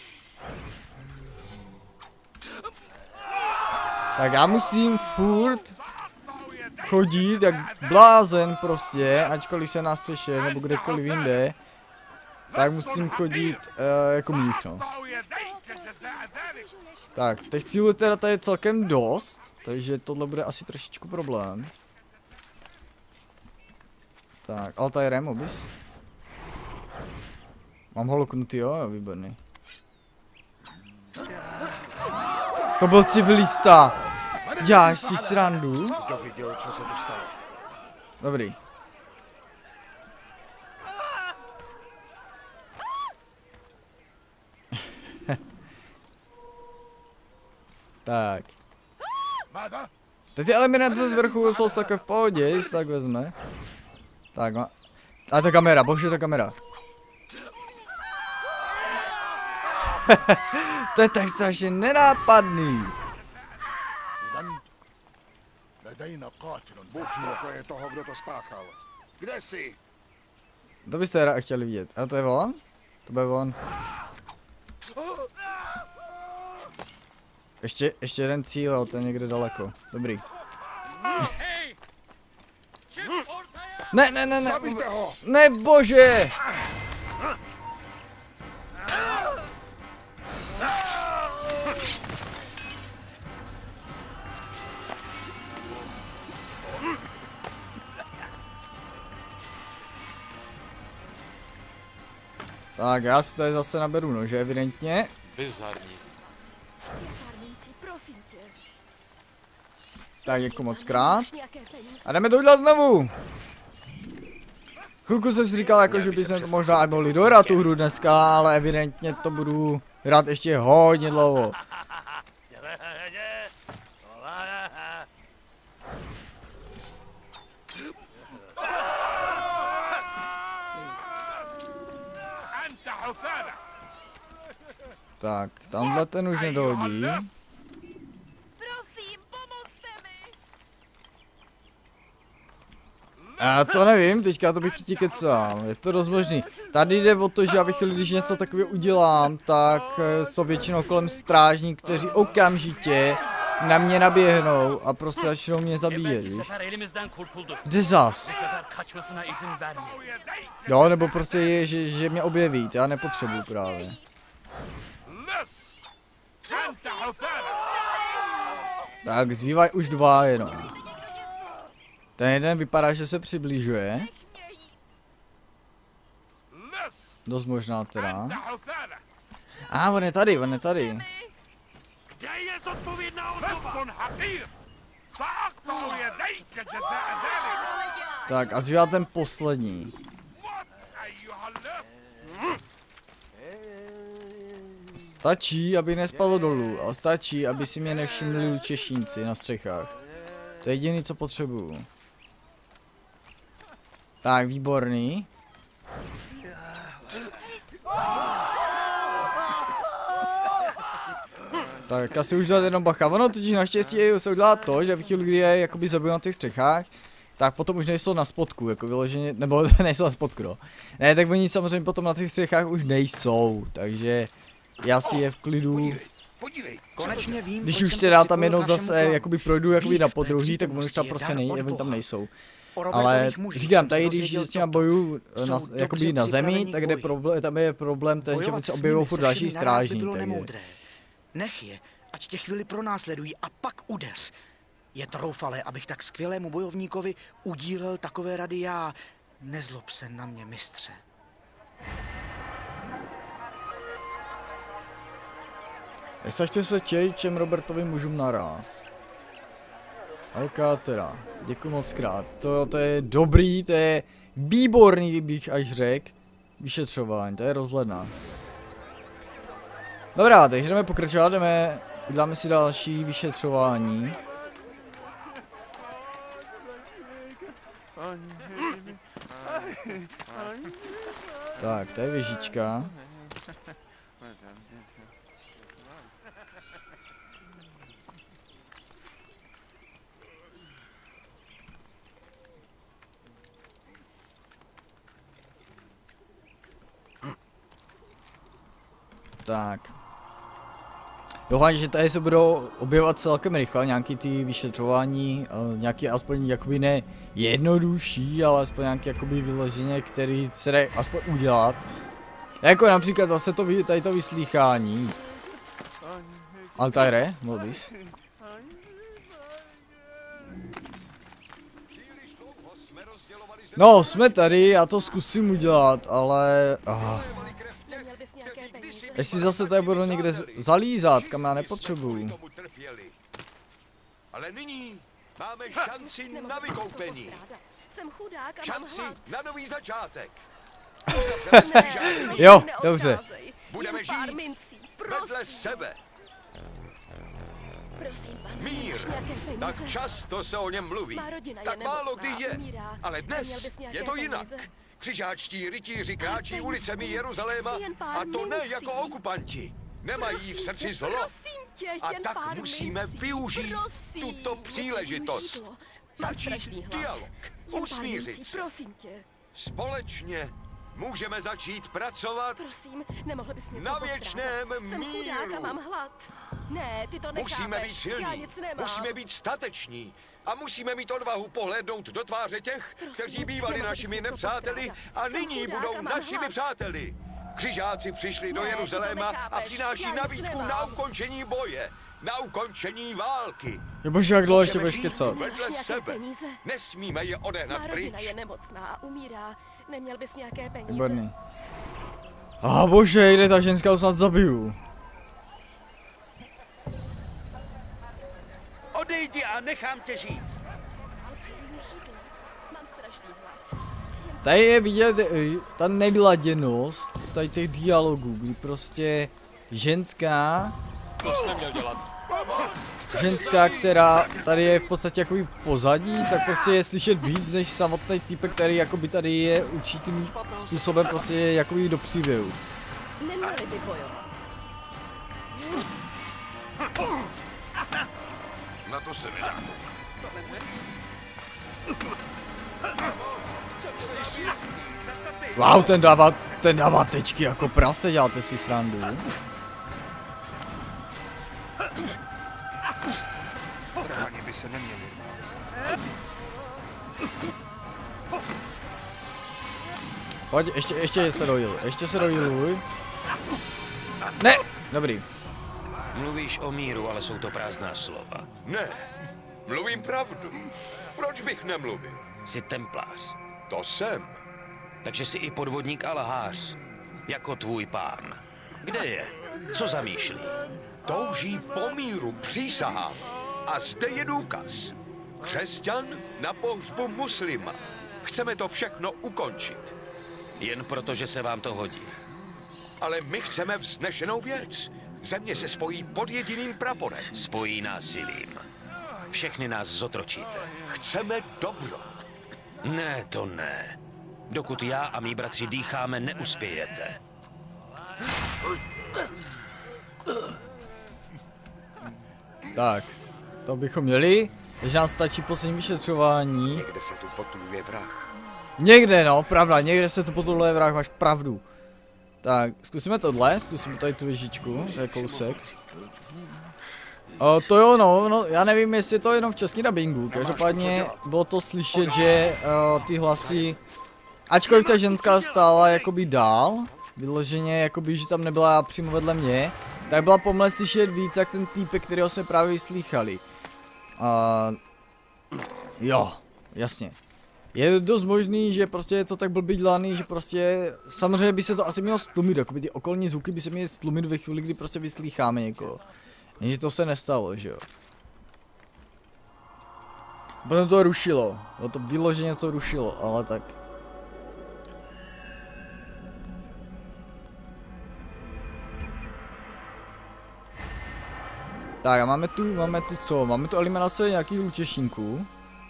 Tak já musím furt chodit jak blázen prostě, ačkoliv se na střeše nebo kdekoliv jinde. Tak musím chodit uh, jako mních, no. Tak, těch cílů teda tady je celkem dost, takže tohle bude asi trošičku problém. Tak, Altairem, obis. Mám ho loknutý, jo, výborný. To byl civilista. Děláš si srandu? Dobrý. Tak. Teď ty eliminace z vrchu jsou takové v pohodě, jestli tak vezme. Tak, no. A ta kamera, bože ta kamera. To je tak strašně nenápadný. To je toho, kdo to spáchal. Kde jsi? To byste rád chtěli vidět. A to je on? To bude on. Ještě, ještě jeden cíl, ale to je někde daleko. Dobrý. Ne, ne, ne, ne. Ne, bože! Tak, já si tady zase naberu nože, evidentně. Bizarní. Tak, děkuji moc krát. A jdeme to udělat znovu. Chvilku jsem si říkal, jako, že by se to možná i mohli dohrát tu hru dneska, ale evidentně to budu hrát ještě hodně dlouho. Tak, tamhle ten už nedohodí. A to nevím, teďka to bych ti kecal, je to dost možný. Tady jde o to, že já bych, když něco takového udělám, tak jsou většinou kolem strážní, kteří okamžitě na mě naběhnou a prostě začnou mě zabíjet, víš? Kde zas? Jo, nebo prostě je, že, že mě objeví, já nepotřebuju právě. Tak, zbývají už dva jenom. Ten jeden vypadá, že se přibližuje. Dost možná teda. A ah, on je tady, on je tady. Tak a zbývá ten poslední. Stačí, aby nespadlo dolů a stačí, aby si mě nevšimli lučešníci na střechách. To je jediné, co potřebuju. Tak, výborný. Tak asi už dát jenom bacha. Ono totiž naštěstí se udělá to, že v chvíli, kdy je jakoby zabiju na těch střechách, tak potom už nejsou na spodku, jako vyloženě, nebo nejsou na spodku, no. Ne, tak oni samozřejmě potom na těch střechách už nejsou, takže já si je v klidu. Konečně vím, když už teda tam jednou zase jakoby projdu jakoby na podruhý, tak oni už tam prostě nej, oni tam nejsou. Ale říkám, tady když s těma bojuju na, jakoby na zemi, tak kde problém, tam je problém ten, že se objevují furt další strážní, takže. Nech je, ať tě chvíli pronásledují a pak udeř. Je troufalé, abych tak skvělému bojovníkovi udílel takové rady já. Nezlob se na mě, mistře. Nesaďte se čem Robertovi mužům naráz. Ok, teda. Děkuji moc krát. To, to je dobrý, to je výborný, bych až řekl. Vyšetřování, to je rozhledná. Dobrá, takže jdeme pokračovat, jdeme, uděláme si další vyšetřování. Tak, to je věžička. Tak. Doufám, že tady se budou objevovat celkem rychle nějaký ty vyšetřování, nějaký aspoň jakoby ne jednodušší, ale aspoň nějaký jakoby vyloženě, který se jde aspoň udělat. Jako například zase to, tady to vyslýchání. Altaire, modlíš? No, jsme tady, já to zkusím udělat, ale... Oh. Jestli zase tady budu někde zalízat, kam já nepotřebuju. Ale nyní máme šanci na vykoupení. Šanci na nový začátek. Jo, dobře. Budeme žít vedle sebe. Mír, tak často se o něm mluví, tak málo kdy je, ale dnes je to jinak. Křižáčtí rytíři kráčí ulicemi Jeruzaléma a to ne jako okupanti. Nemají v srdci zlo a tak musíme využít tuto příležitost. Začít dialog, usmířit se. Společně můžeme začít pracovat na věčném míru. Musíme být silní, musíme být stateční a musíme mít odvahu pohlédnout do tváře těch, kteří bývali našimi nepřáteli a nyní budou našimi přáteli. Křižáci přišli do Jeruzaléma a přináší nabídku na ukončení boje, na ukončení války. Bože, jak dlouho ještě budeš kecat. Vedle sebe. Nesmíme je odehnat pryč. je nemocná, umírá. Neměl bys nějaké peníze? Výborný. Aha, bože, jde ta ženská, už snad zabiju. Odejdi a nechám tě žít. Tady je vidět ta nevyladěnost tady těch dialogů, kdy prostě ženská, To jsi neměl dělat. ženská, která tady je v podstatě jakoby pozadí, tak prostě je slyšet víc než samotný typ, který jakoby tady je určitým způsobem prostě je jakoby do příběhu. Neměli by bojovat. Na to se nedá. Wow, ten dává, ten dává tečky jako prase, děláte si srandu. Ráni by se neměli. Pojď, ještě, ještě se dojil, ještě se dojiluj. Ne, dobrý. Mluvíš o míru, ale jsou to prázdná slova. Ne, mluvím pravdu. Proč bych nemluvil? Jsi templář. To jsem. Takže jsi i podvodník a lhář. Jako tvůj pán. Kde je? Co zamýšlí? Touží po míru, přísahám. A zde je důkaz. Křesťan na pohřbu muslima. Chceme to všechno ukončit. Jen proto, že se vám to hodí. Ale my chceme vznešenou věc. Země se spojí pod jediným praporem. Spojí násilím. Všechny nás zotročíte. Chceme dobro. Ne, to ne. Dokud já a mý bratři dýcháme, neuspějete. Tak, to bychom měli. Takže nám stačí poslední vyšetřování. Někde se tu potuluje vrah. Někde, no, pravda, někde se tu potuluje vrah, máš pravdu. Tak, zkusíme tohle, zkusíme tady tu věžičku, to je kousek. O, to jo, no, no, já nevím, jestli je to jenom v českém dabingu, každopádně bylo to slyšet, že o, ty hlasy, ačkoliv ta ženská stála jakoby dál, vyloženě jakoby, že tam nebyla přímo vedle mě, tak byla pomalu slyšet víc, jak ten týpek, kterého jsme právě vyslýchali. A jo, jasně. Je dost možný, že prostě je to tak blbý dělaný, že prostě samozřejmě by se to asi mělo stlumit, jakoby ty okolní zvuky by se měly stlumit ve chvíli, kdy prostě vyslýcháme někoho. Jenže to se nestalo, že jo. Potom to rušilo, no to vyloženě to rušilo, ale tak. Tak a máme tu, máme tu co? Máme tu eliminace nějakých lučešníků.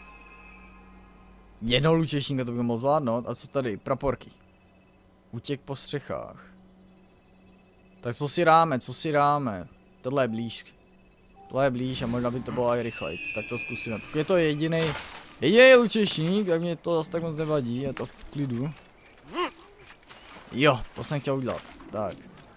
Jednou lučešníka to by mohl zvládnout. A co tady? Praporky. Útěk po střechách. Tak co si dáme, co si dáme? Tohle je blíž. Tohle je blíž a možná by to bylo i rychlejc. Tak to zkusíme. Pokud je to jediný, jediný lučešník, tak mě to zase tak moc nevadí. Je to v klidu. Jo, to jsem chtěl udělat. Tak.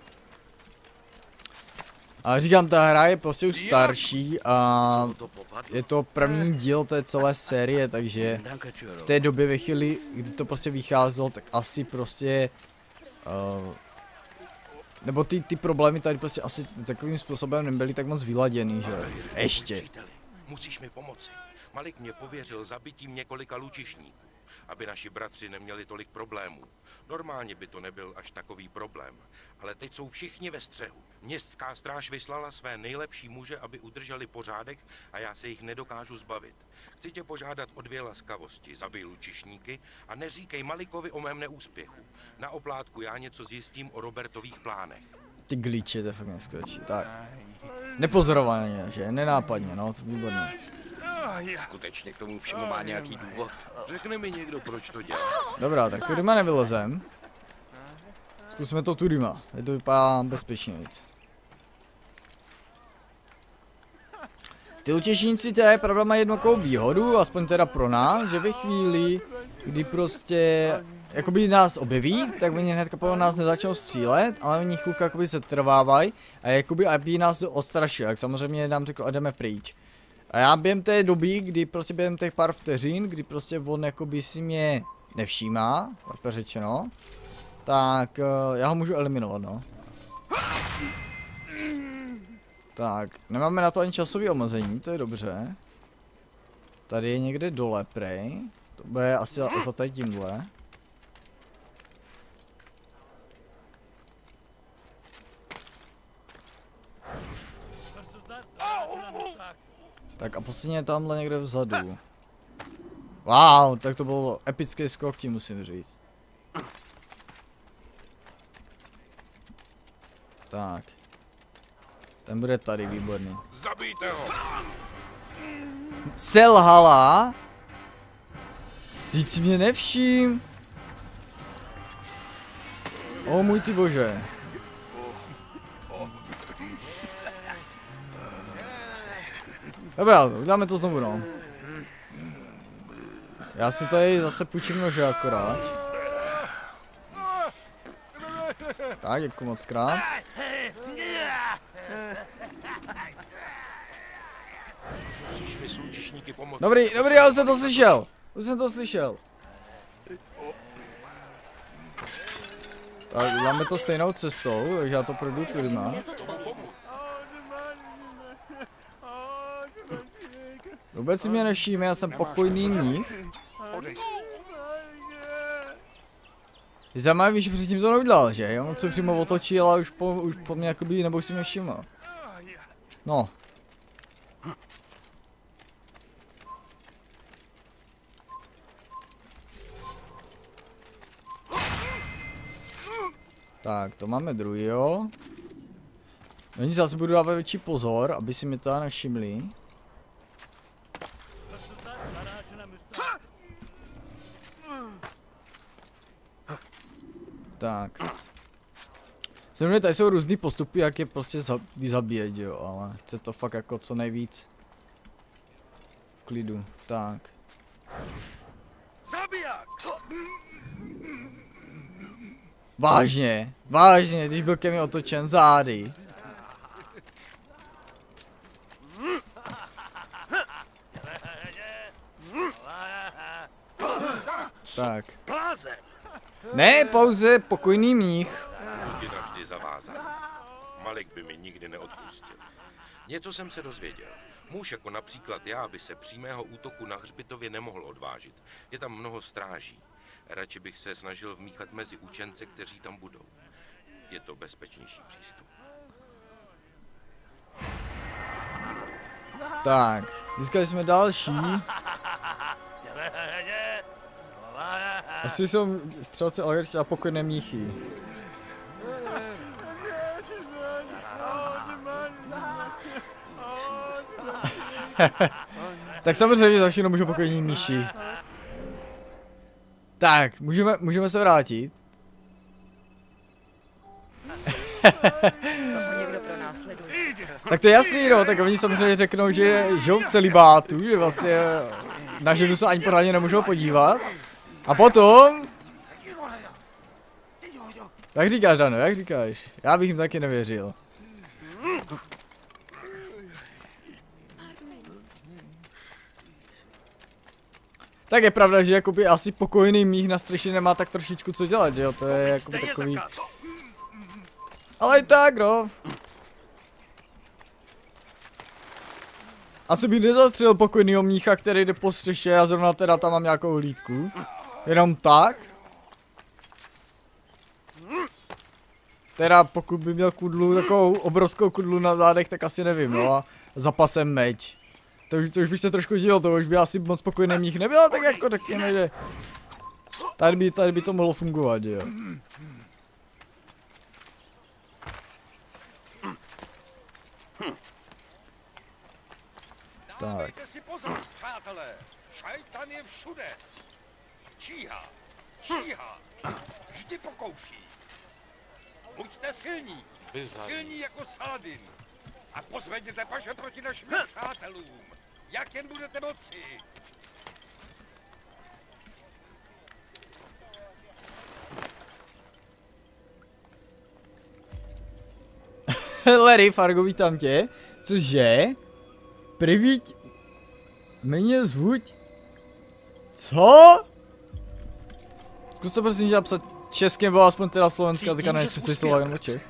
A říkám, ta hra je prostě už starší a je to první díl té celé série, takže v té době ve chvíli, kdy to prostě vycházelo, tak asi prostě uh, nebo ty, ty problémy tady prostě asi takovým způsobem nebyly tak moc vyladěný, že? Ještě. Musíš mi pomoci. Malik mě pověřil zabitím několika lučišníků, aby naši bratři neměli tolik problémů. Normálně by to nebyl až takový problém, ale teď jsou všichni ve střehu. Městská stráž vyslala své nejlepší muže, aby udrželi pořádek a já se jich nedokážu zbavit. Chci tě požádat o dvě laskavosti, zabij lučišníky a neříkej Malikovi o mém neúspěchu. Na oplátku já něco zjistím o Robertových plánech. Ty glitche, to fakt neskvělčí. Tak. Nepozorovaně, že? Nenápadně, no, to výborně. Skutečně k tomu všemu má nějaký důvod. Řekne mi někdo, proč to dělá. Dobrá, tak tudyma nevylezem. Zkusíme to tudyma, je to vypadá bezpečně víc. Ty lučešníci, to je pravda, mají jednu takovou výhodu, aspoň teda pro nás, že ve chvíli, kdy prostě jakoby nás objeví, tak oni hnedka po nás nezačnou střílet, ale oni chvilku jakoby se trvávají a jakoby aby nás odstrašili, jak samozřejmě nám řekl a jdeme pryč. A já během té doby, kdy prostě během těch pár vteřin, kdy prostě on jakoby si mě nevšímá, tak řečeno, tak uh, já ho můžu eliminovat, no. Tak, nemáme na to ani časové omezení, to je dobře. Tady je někde dole, prej. To bude asi za tady tímhle. Tak a posledně je tamhle někde vzadu. Wow, tak to bylo epický skok, tím musím říct. Tak. Ten bude tady, výborný. Zabijte ho! Selhala? Teď si mě nevším. O můj ty bože. Dobrá, uděláme to znovu, no. Já si tady zase půjčím nože akorát. Tak, děkuji moc krát. Dobrý, dobrý, já už jsem to slyšel. Už jsem to slyšel. Tak, uděláme to stejnou cestou, takže já to projdu tudyma. Vůbec si mě nevšíme, já jsem pokojný mních. Zajímavý, že předtím to neudělal, že? On se přímo otočil, ale už po, už po mě jakoby, nebo už si mě všiml. No. Tak, to máme druhýho. Oni zase budu dávat větší pozor, aby si mi to nevšimli. Tak. Samozřejmě tady jsou různý postupy, jak je prostě zabíjet, jo, ale chce to fakt jako co nejvíc v klidu. Tak. Vážně, vážně, když byl ke mně otočen zády. Tak. Ne, pouze pokojný mních. Buď je navždy zavázán. Malik by mi nikdy neodpustil. Něco jsem se dozvěděl. Muž jako například já by se přímého útoku na hřbitově nemohl odvážit. Je tam mnoho stráží. Radši bych se snažil vmíchat mezi učence, kteří tam budou. Je to bezpečnější přístup. Tak, získali jsme další. Asi jsou střelci Algerči a pokojné mnichy. Tak samozřejmě za všechno můžou pokojní mniši. Tak, můžeme, můžeme se vrátit. Tak to je jasný, no, tak oni samozřejmě řeknou, že žijou v celibátu, že vlastně na ženu se ani pořádně nemůžou podívat. A potom... Jak říkáš, Dano, jak říkáš? Já bych jim taky nevěřil. Tak je pravda, že jakoby asi pokojný mních na střeše nemá tak trošičku co dělat, že jo? To je jakoby takový... Ale i tak, no. Asi bych nezastřelil pokojnýho mnícha, který jde po střeše a zrovna teda tam mám nějakou hlídku. Jenom tak. Teda pokud by měl kudlu, takovou obrovskou kudlu na zádech, tak asi nevím, no a zapasem meč. To už, to už bych se trošku díval, to už by asi moc pokojný mních nebyla, tak jako řekněme, že tady by, tady by to mohlo fungovat, jo. Tak. Dávejte si pozor, přátelé, šajtan je všude. Číhá, číhá, vždy pokouší. Buďte silní, silní jako Saladin. A pozvedněte paše proti našim přátelům, jak jen budete moci. Larry, Fargo, vítám tě. Cože? Privíť mě zvuť. Co? Zkus to prosím napsat česky, nebo aspoň teda slovensky, a teďka ne, jestli jsi Slovák nebo Čech.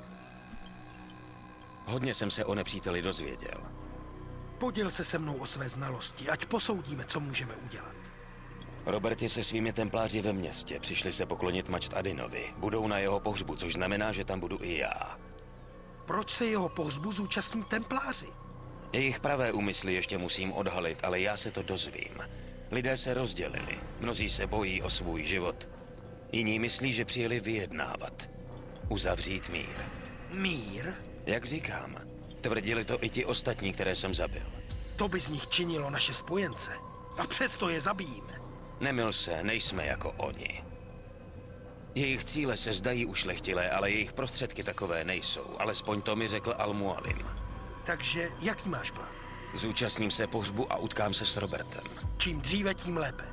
Hodně jsem se o nepříteli dozvěděl. Poděl se se mnou o své znalosti, ať posoudíme, co můžeme udělat. Robert je se svými templáři ve městě. Přišli se poklonit Mačt Adinovi. Budou na jeho pohřbu, což znamená, že tam budu i já. Proč se jeho pohřbu zúčastní templáři? Jejich pravé úmysly ještě musím odhalit, ale já se to dozvím. Lidé se rozdělili. Mnozí se bojí o svůj život. Jiní myslí, že přijeli vyjednávat. Uzavřít mír. Mír? Jak říkám, tvrdili to i ti ostatní, které jsem zabil. To by z nich činilo naše spojence. A přesto je zabijíme. Nemyl se, nejsme jako oni. Jejich cíle se zdají ušlechtilé, ale jejich prostředky takové nejsou. Alespoň to mi řekl Al-Mualim. Takže jaký máš plán? Zúčastním se pohřbu a utkám se s Robertem. Čím dříve, tím lépe.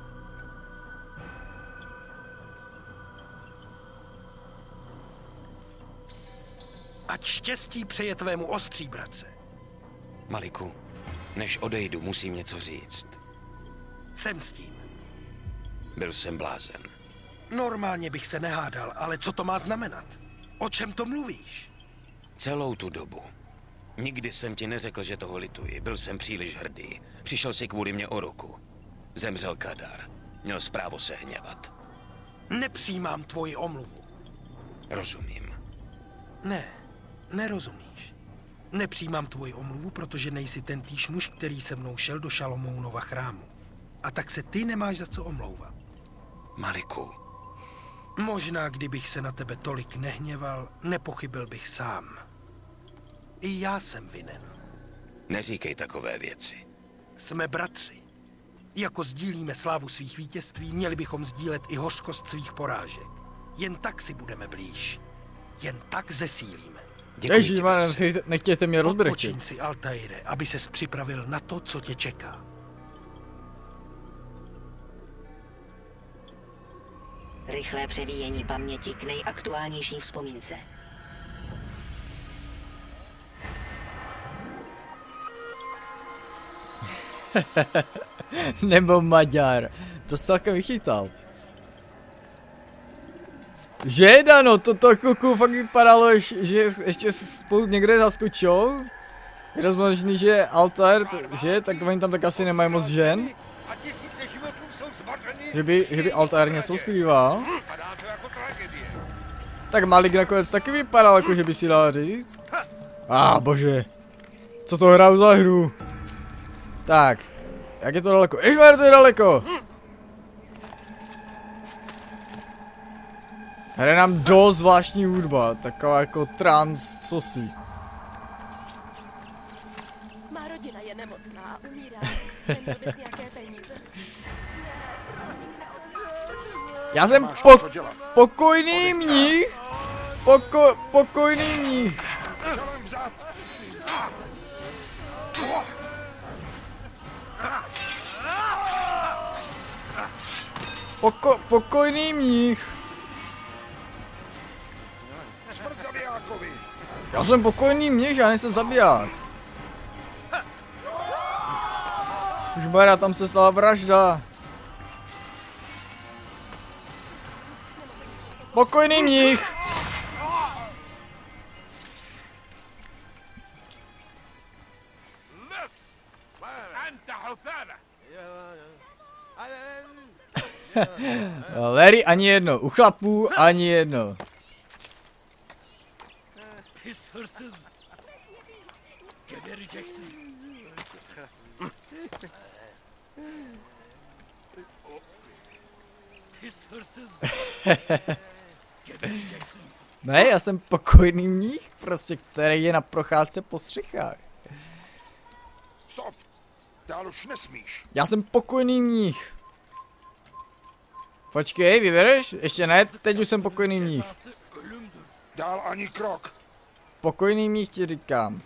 Ať štěstí přeje tvému ostří, bratře. Maliku, než odejdu, musím něco říct. Jsem s tím. Byl jsem blázen. Normálně bych se nehádal, ale co to má znamenat? O čem to mluvíš? Celou tu dobu. Nikdy jsem ti neřekl, že toho lituji. Byl jsem příliš hrdý. Přišel si kvůli mě o ruku. Zemřel Kadar. Měl zprávo se hněvat. Nepřijímám tvoji omluvu. Rozumím. Ne, nerozumíš. Nepřijímám tvoji omluvu, protože nejsi ten týž muž, který se mnou šel do Šalomounova chrámu. A tak se ty nemáš za co omlouvat. Maliku. Možná, kdybych se na tebe tolik nehněval, nepochybil bych sám. I já jsem vinen. Neříkej takové věci. Jsme bratři. Jako sdílíme slávu svých vítězství, měli bychom sdílet i hořkost svých porážek. Jen tak si budeme blíž. Jen tak zesílíme. Ježíšmane, nechtějte mě rozbrčit. Odpočiň si, Altaire, aby ses připravil na to, co tě čeká. Rychlé převíjení paměti k nejaktuálnější vzpomínce. Nebo Maďar. To se celkem vychytal. Že, Dano, to to chvilku fakt vypadalo, že ještě spolu někde zaskočil. Je dost možný, že Altair, že, tak oni tam tak asi nemají moc žen. Že by, že by Altair něco skrýval. Tak Malik nakonec taky vypadal, jako že by si dal říct. Ah, bože. Co to hraju za hru? Tak, jak je to daleko? Ježmar, to je daleko! Hraje nám dost zvláštní hudba, taková jako trans, co si. Má rodina je nemocná, umírá. Neměl bys nějaké peníze? Já jsem po pokojný mních. Poko pokojný mních. Poko pokojný mních. Já jsem pokojný mních, já nejsem zabiják. Žbara, tam se stala vražda. Pokojný mních. Larry ani jedno, u chlapů ani jedno. Ne, já jsem pokojný mních, prostě, který je na procházce po střechách. Stop! Dál už nesmíš. Já jsem pokojný mních. Počkej, vydrž? Ještě ne, teď už jsem pokojný mních. Dál ani krok. Pokojný mních ti říkám.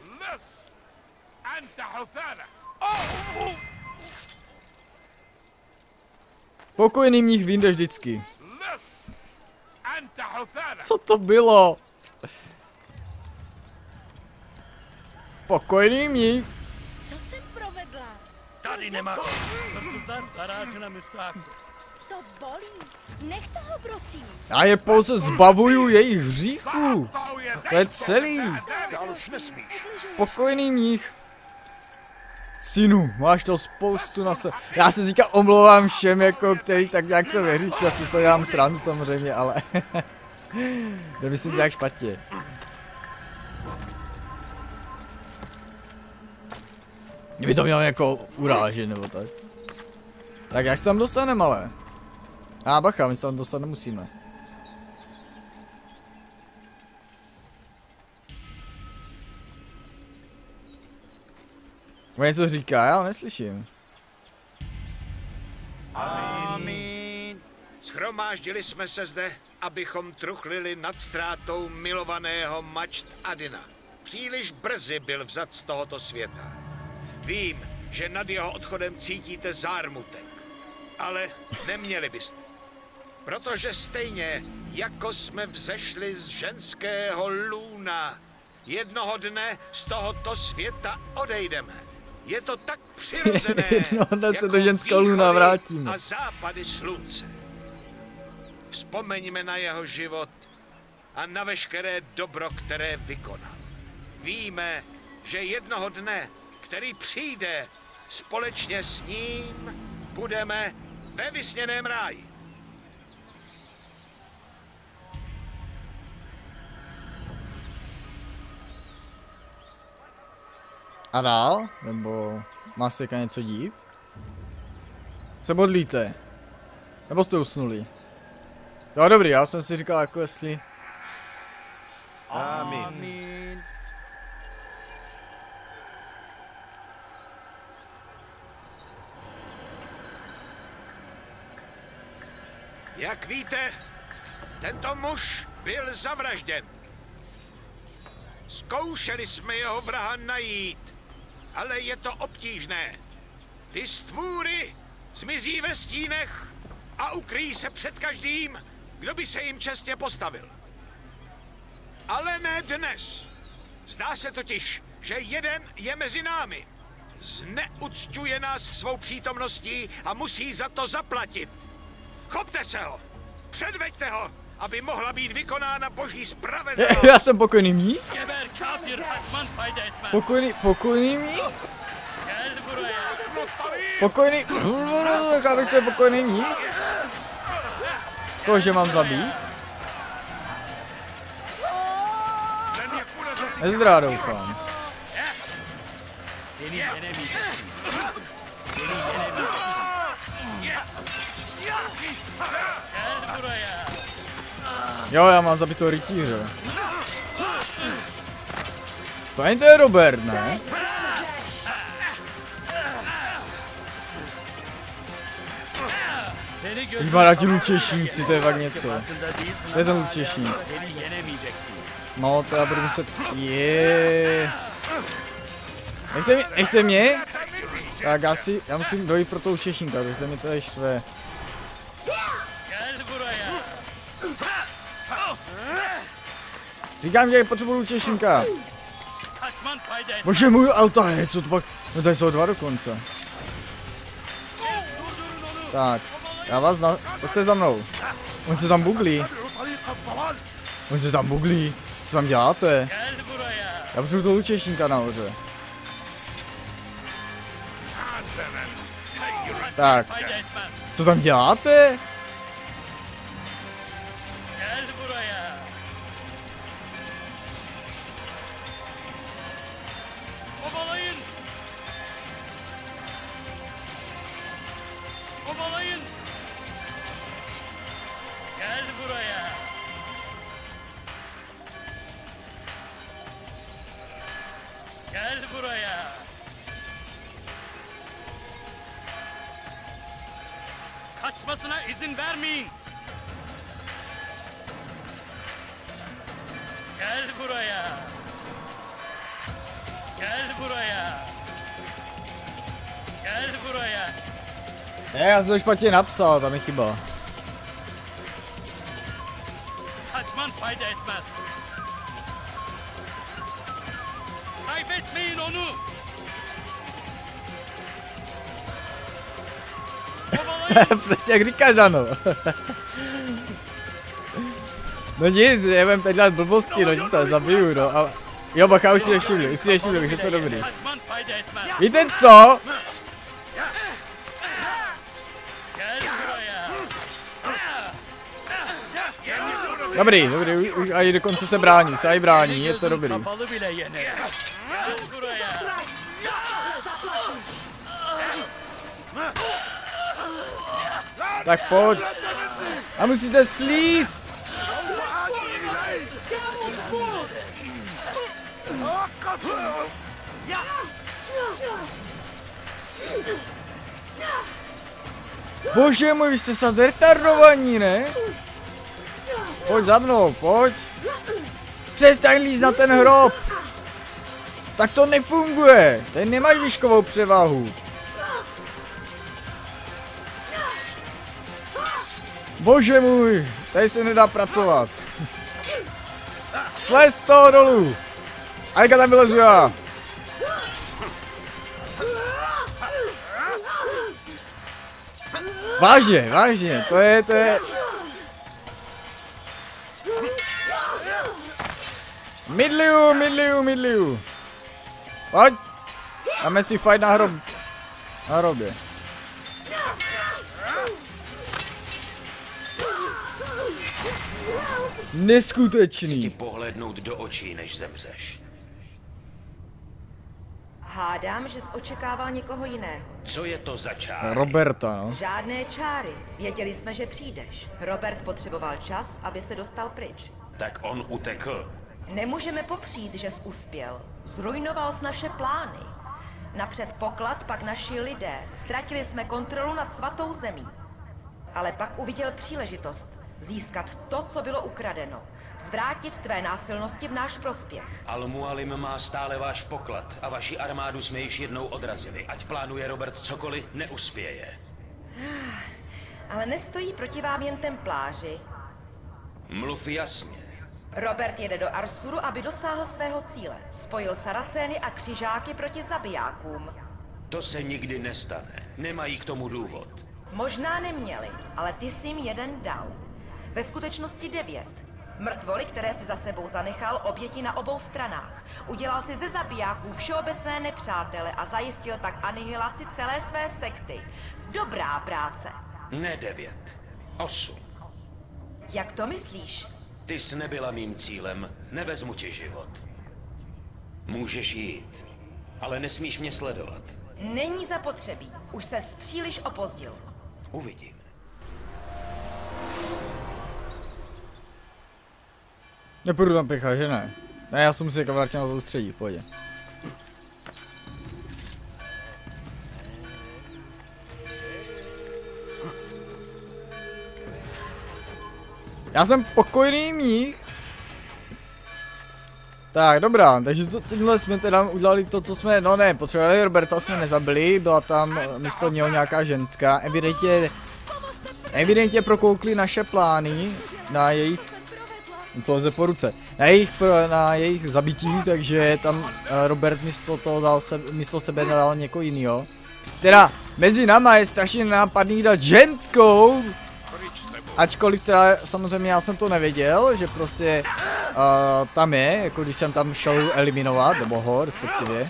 Pokojný mních vyjde vždycky. Co to bylo? Pokojný mních. Co jsem provedla? Tady nemáš. Zarážu na mysláku. To bolí. Nech toho, prosím. Já je pouze zbavuju jejich hříchů. To je celý. Dál už nesmíš. Pokojný mních. Synu, máš to spoustu na sebe. Já se teďka omlouvám všem, jako, který tak nějak se věřící, já si to dělám srandu samozřejmě, ale nemyslím nějak špatně. Kdyby to mělo jako urážit nebo tak. Tak jak se tam dostaneme, ale? A ah, bacha, my se tam dostat nemusíme. On něco říká, já ho neslyším. Amin. Schromáždili jsme se zde, abychom truchlili nad ztrátou milovaného Mačt Adina. Příliš brzy byl vzat z tohoto světa. Vím, že nad jeho odchodem cítíte zármutek, ale neměli byste. Protože stejně, jako jsme vzešli z ženského lůna, jednoho dne z tohoto světa odejdeme. Je to tak přirozené, jednoho dne se jako do ženského lůna vrátíme. A západy slunce. Vzpomeňme na jeho život a na veškeré dobro, které vykonal. Víme, že jednoho dne, který přijde, společně s ním budeme ve vysněném ráji. A dál? Nebo má se teďka něco dít? Se modlíte? Nebo jste usnuli? Jo, dobrý, já jsem si říkal, jako jestli... Amin. Jak víte, tento muž byl zavražděn. Zkoušeli jsme jeho vraha najít, ale je to obtížné. Ty stvůry zmizí ve stínech a ukryjí se před každým, kdo by se jim čestně postavil. Ale ne dnes. Zdá se totiž, že jeden je mezi námi. Zneucťuje nás svou přítomností a musí za to zaplatit. Chopte se ho! Předveďte ho, aby mohla být vykonána boží spravedlnost. Já jsem pokojný mních? Pokojný, pokojný mních? Pokojný, chápeš, co je pokojný mních? Kože mám zabít? Nezdrá, doufám. Jo, já mám zabit toho rytíře. To není ten Robert, ne? Když má ti lučešníci, to je fakt něco. To je ten lučešník. No, to já budu muset... Jeee. Nechte mě, nechte mě? Tak já si, já musím dojít pro toho lučešníka, protože mi to tady štve. Říkám, že potřebuji lučešníka. Bože můj Altair, co to pak... No tady jsou dva dokonce. Tak, já vás zna... Pojďte za mnou. On se tam buglí. On se tam buglí. Co tam děláte? Já potřebuji toho lučešníka nahoře. Tak. Co tam děláte? Kaçmasına izin vermeyin. Gel buraya. Gel buraya. Gel buraya. Ne, já jsem to špatně napsal, tam je chyba. Kaçman fayda etmez. Kaybetmeyin onu. Přesně jak říkáš, Dano. No nic, já budem tady dělat blbosti, no nic, ale zabiju, no, ale... Jo, bacha, už si nevšimli, už si nevšimli, že to je dobrý. Víte co? Dobrý, dobrý, už aj dokonce se brání, se aj brání, je to dobrý. Tak pojď. A musíte slíst. Bože můj, vy jste snad retardovaní, ne? Pojď za mnou, pojď. Přestaň lízt na ten hrob. Tak to nefunguje. Tady nemáš výškovou převahu. Bože můj, tady se nedá pracovat. Slez toho dolů. Ajka, tam vylezu já. Vážně, vážně, to je, to je... Midliu, midliu, midliu. Pojď. Dáme si fight na hrob. Na hrobě. Neskutečný. Chci ti pohlednout do očí, než zemřeš. Hádám, že jsi očekával někoho jiného. Co je to za čáry? Roberta, no. Žádné čáry. Věděli jsme, že přijdeš. Robert potřeboval čas, aby se dostal pryč. Tak on utekl. Nemůžeme popřít, že jsi uspěl. Zrujnoval jsi naše plány. Napřed poklad, pak naši lidé. Ztratili jsme kontrolu nad svatou zemí. ale pak uviděl příležitost získat to, co bylo ukradeno. Zvrátit tvé násilnosti v náš prospěch. Al-Mualim má stále váš poklad a vaši armádu jsme již jednou odrazili. Ať plánuje Robert cokoliv, neuspěje. Ale nestojí proti vám jen templáři. Mluv jasně. Robert jede do Arsuru, aby dosáhl svého cíle. Spojil Saracény a křižáky proti zabijákům. To se nikdy nestane. Nemají k tomu důvod. Možná neměli, ale ty jsi jim jeden dal. Ve skutečnosti devět. Mrtvoly, které si za sebou zanechal, oběti na obou stranách. Udělal si ze zabijáků všeobecné nepřátele a zajistil tak anihilaci celé své sekty. Dobrá práce. Ne devět. Osm. Jak to myslíš? Ty jsi nebyla mým cílem. Nevezmu ti život. Můžeš jít, ale nesmíš mě sledovat. Není zapotřebí. Už ses příliš opozdil. Uvidím. Nepůjdu tam pěcha, že ne? Ne, já se musím někam vrátit na to ústředí, v pohodě. Já jsem pokojný mních. Tak, dobrá, takže to, tímhle jsme teda udělali to, co jsme, no ne, potřebovali Roberta jsme nezabili, byla tam místo něho nějaká ženská, evidentně, evidentně prokoukli naše plány na jejich, co leze po ruce, na jejich, na jejich zabití, takže tam Robert místo toho dal se, místo sebe dal někoho jinýho. Teda, mezi náma je strašně nápadný dát ženskou, ačkoliv teda samozřejmě já jsem to nevěděl, že prostě uh, tam je, jako když jsem tam šel eliminovat, nebo ho respektive.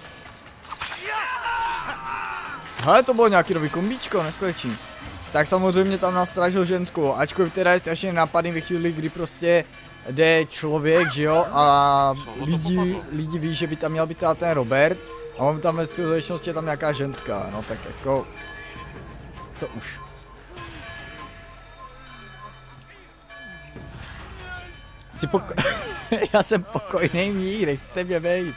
Hele, to bylo nějaký nový kombíčko, neskutečný. Tak samozřejmě tam nastražil ženskou, ačkoliv teda je strašně nápadný ve chvíli, kdy prostě jde člověk, že jo, a lidi, lidi ví, že by tam měl být ten Robert, a on tam ve skutečnosti je tam nějaká ženská, no tak jako, co už. Jsi poko... Já jsem pokojný mník, nechte mě bejt.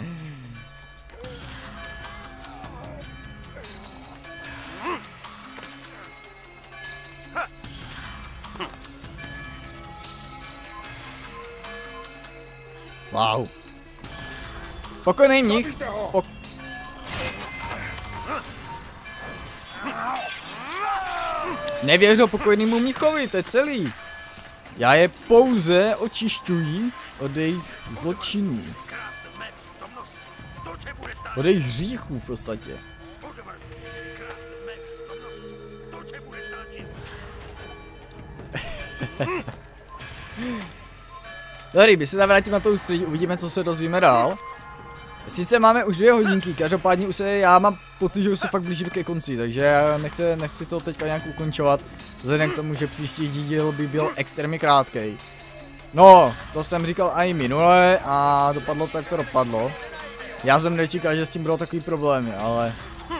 Wow. Pokojný mních. Pok... Nevěřil pokojnému mnichovi, to je celý. Já je pouze očišťuji od jejich zločinů. Od jejich hříchů v podstatě. Dobrý, my se tam vrátíme na to ústředí, uvidíme, co se dozvíme dál. Sice máme už dvě hodinky, každopádně už se, já mám pocit, že už se fakt blížíme ke konci, takže já nechci, nechci to teďka nějak ukončovat, vzhledem k tomu, že příští díl by byl extrémně krátkej. No, to jsem říkal i minule a dopadlo to, jak to dopadlo. Já jsem nečekal, že s tím budou takový problémy, ale...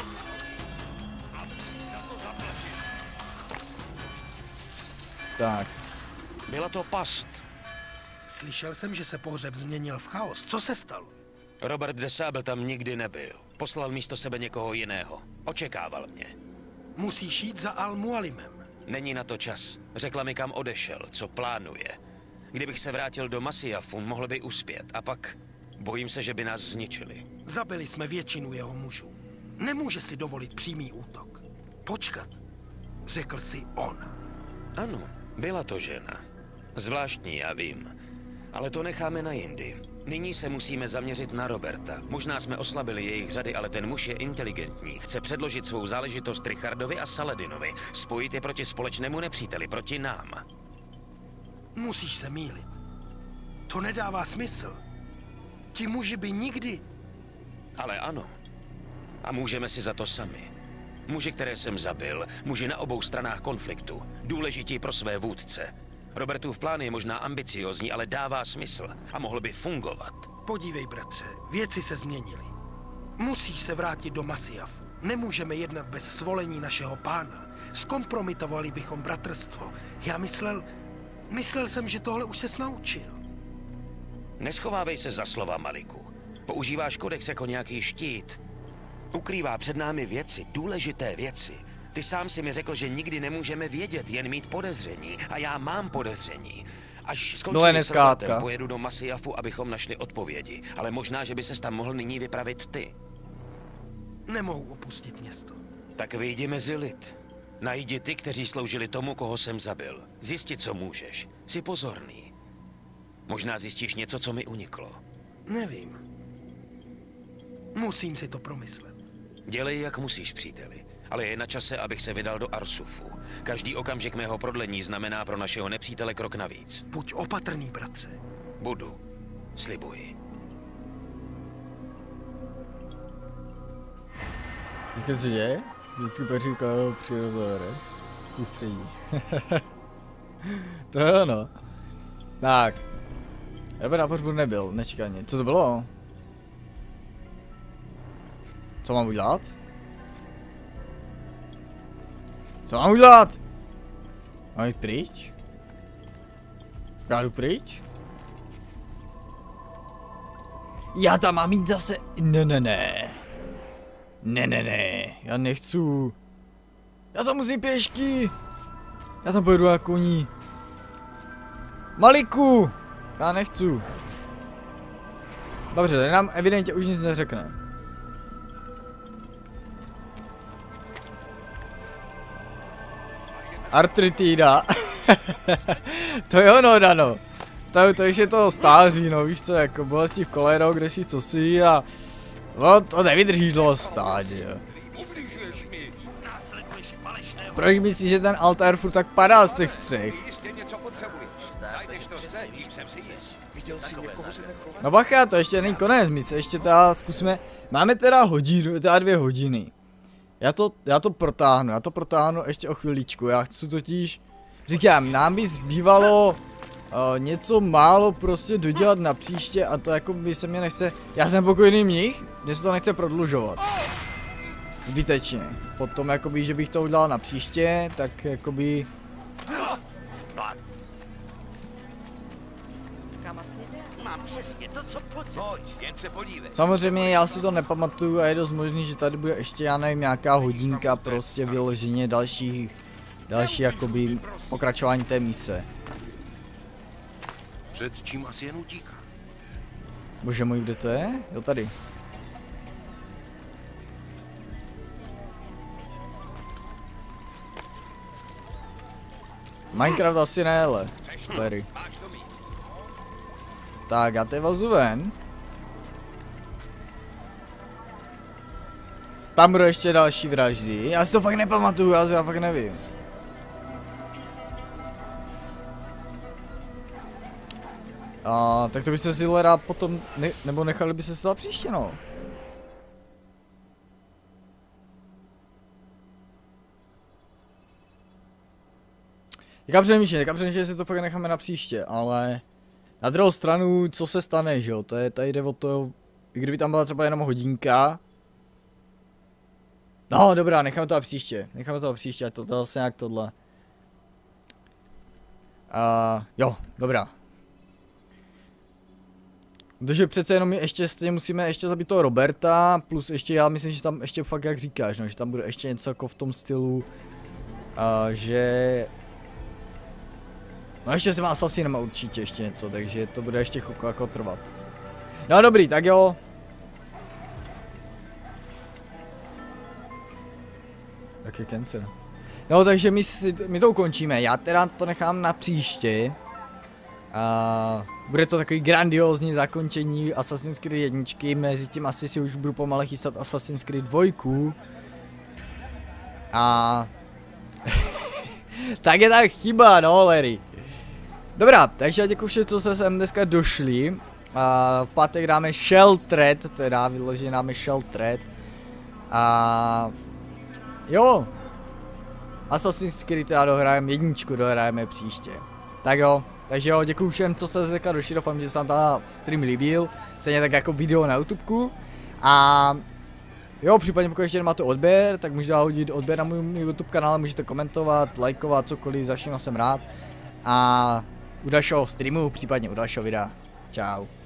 Tak. Byla to past. Slyšel jsem, že se pohřeb změnil v chaos. Co se stalo? Robert de Sable tam nikdy nebyl. Poslal místo sebe někoho jiného. Očekával mě. Musíš jít za Al-Mualimem. Není na to čas. Řekla mi, kam odešel, co plánuje. Kdybych se vrátil do Masiafu, mohl by uspět. A pak bojím se, že by nás zničili. Zabili jsme většinu jeho mužů. Nemůže si dovolit přímý útok. Počkat. Řekl si on. Ano, byla to žena. Zvláštní, já vím. Ale to necháme na jindy. Nyní se musíme zaměřit na Roberta. Možná jsme oslabili jejich řady, ale ten muž je inteligentní. Chce předložit svou záležitost Richardovi a Saladinovi. Spojit je proti společnému nepříteli, proti nám. Musíš se mýlit. To nedává smysl. Ti muži by nikdy... Ale ano. A můžeme si za to sami. Muži, které jsem zabil, muži na obou stranách konfliktu. Důležití pro své vůdce. Robertův plán je možná ambiciozní, ale dává smysl a mohl by fungovat. Podívej, bratře, věci se změnily. Musíš se vrátit do Masiafu. Nemůžeme jednat bez svolení našeho pána. Zkompromitovali bychom bratrstvo. Já myslel... Myslel jsem, že tohle už ses naučil. Neschovávej se za slova, Maliku. Používáš kodex jako nějaký štít. Ukrývá před námi věci, důležité věci. Ty sám si mi řekl, že nikdy nemůžeme vědět, jen mít podezření. A já mám podezření. Až skončím s Robertem, pojedu do Masyaffu, abychom našli odpovědi. Ale možná, že by ses tam mohl nyní vypravit ty. Nemohu opustit město. Tak vyjdi mezi lid. Najdi ty, kteří sloužili tomu, koho jsem zabil. Zjisti, co můžeš. Jsi pozorný. Možná zjistíš něco, co mi uniklo. Nevím. Musím si to promyslet. Dělej, jak musíš, příteli. Ale je na čase, abych se vydal do Arsufu. Každý okamžik mého prodlení znamená pro našeho nepřítele krok navíc. Buď opatrný, bratře. Budu. Slibuji. Víte, co děje? Vždycky pak říkal při rozhovore. Ústředí. To je ono. Tak. Robert na pohřbu nebyl, nečekaně. Co to bylo? Co mám udělat? Co mám udělat? Mám jít pryč? Já jdu pryč? Já tam mám jít zase... Ne, ne, ne. Ne, ne, ne. Já nechci. Já tam musím pěšky. Já tam pojedu na koní. Maliku! Já nechci. Dobře, tady nám evidentně už nic neřekne. Artritída. To je ono, Dano. To, to ještě to stáří, no víš co, jako bolesti v koleno, kde si co si a... No, to nevydrží dlouho stát, jo. Proč myslíš, že ten Altair furt tak padá z těch střech? No bacha, to ještě není konec, my se ještě teda zkusíme... Máme teda hodinu, teda dvě hodiny. Já to, já to protáhnu, já to protáhnu ještě o chviličku, já chci totiž... Říkám, nám by zbývalo uh, něco málo prostě dodělat na příště a to jako by se mě nechce... Já jsem pokojný mnich, mě se to nechce prodlužovat. Zbytečně. Potom jakoby, že bych to udělal na příště, tak jakoby... Mám přesně to, co potřebuješ. Jen se podívej. Samozřejmě já si to nepamatuju a je dost možný, že tady bude ještě, já nevím, nějaká hodinka prostě vyloženě dalších, další jakoby pokračování té mise. Před čím asi jen utíká? Bože můj, kde to je? Jo, tady. Minecraft asi ne, ale. Larry. Tak, já to vazu ven. Tam budou ještě další vraždy. Já si to fakt nepamatuju, já si to fakt nevím. A tak to byste si rád potom, ne, nebo nechali by se to příště, no. Jaká přemýšlím, jaká přemýšlím, že si to fakt necháme na příště, ale... Na druhou stranu, co se stane, že jo, to je, tady jde o to, i kdyby tam byla třeba jenom hodinka. No, dobrá, necháme to na příště, necháme to na příště, to, to zase nějak tohle. Uh, jo, dobrá. Protože přece jenom ještě stejně musíme ještě zabít toho Roberta, plus ještě já myslím, že tam ještě fakt jak říkáš, no, že tam bude ještě něco jako v tom stylu, uh, že... No ještě s těma asasinama určitě ještě něco, takže to bude ještě chvilku jako trvat. No dobrý, tak jo. Tak je cancer. No takže my, si, my to ukončíme, já teda to nechám na příště. A bude to takový grandiózní zakončení Assassin's Creed jedničky, mezi tím asi si už budu pomale chystat Assassin's Creed dvojku. A... tak je tak chyba, no Larry. Dobrá, takže já děkuji všem, co se sem dneska došli. A v pátek dáme Sheltered, teda vyloženě dáme Sheltered. A jo. Assassin's Creed teda dohrajeme, jedničku dohrajeme příště. Tak jo, takže jo, děkuji všem, co se dneska došli, doufám, že se vám ta stream líbil. Stejně tak jako video na YouTubeku. A jo, případně pokud ještě nemáte odběr, tak můžete hodit odběr na můj, můj YouTube kanál, můžete komentovat, lajkovat, cokoliv, za všechno jsem rád. A u dalšího streamu, případně u dalšího videa. Čau.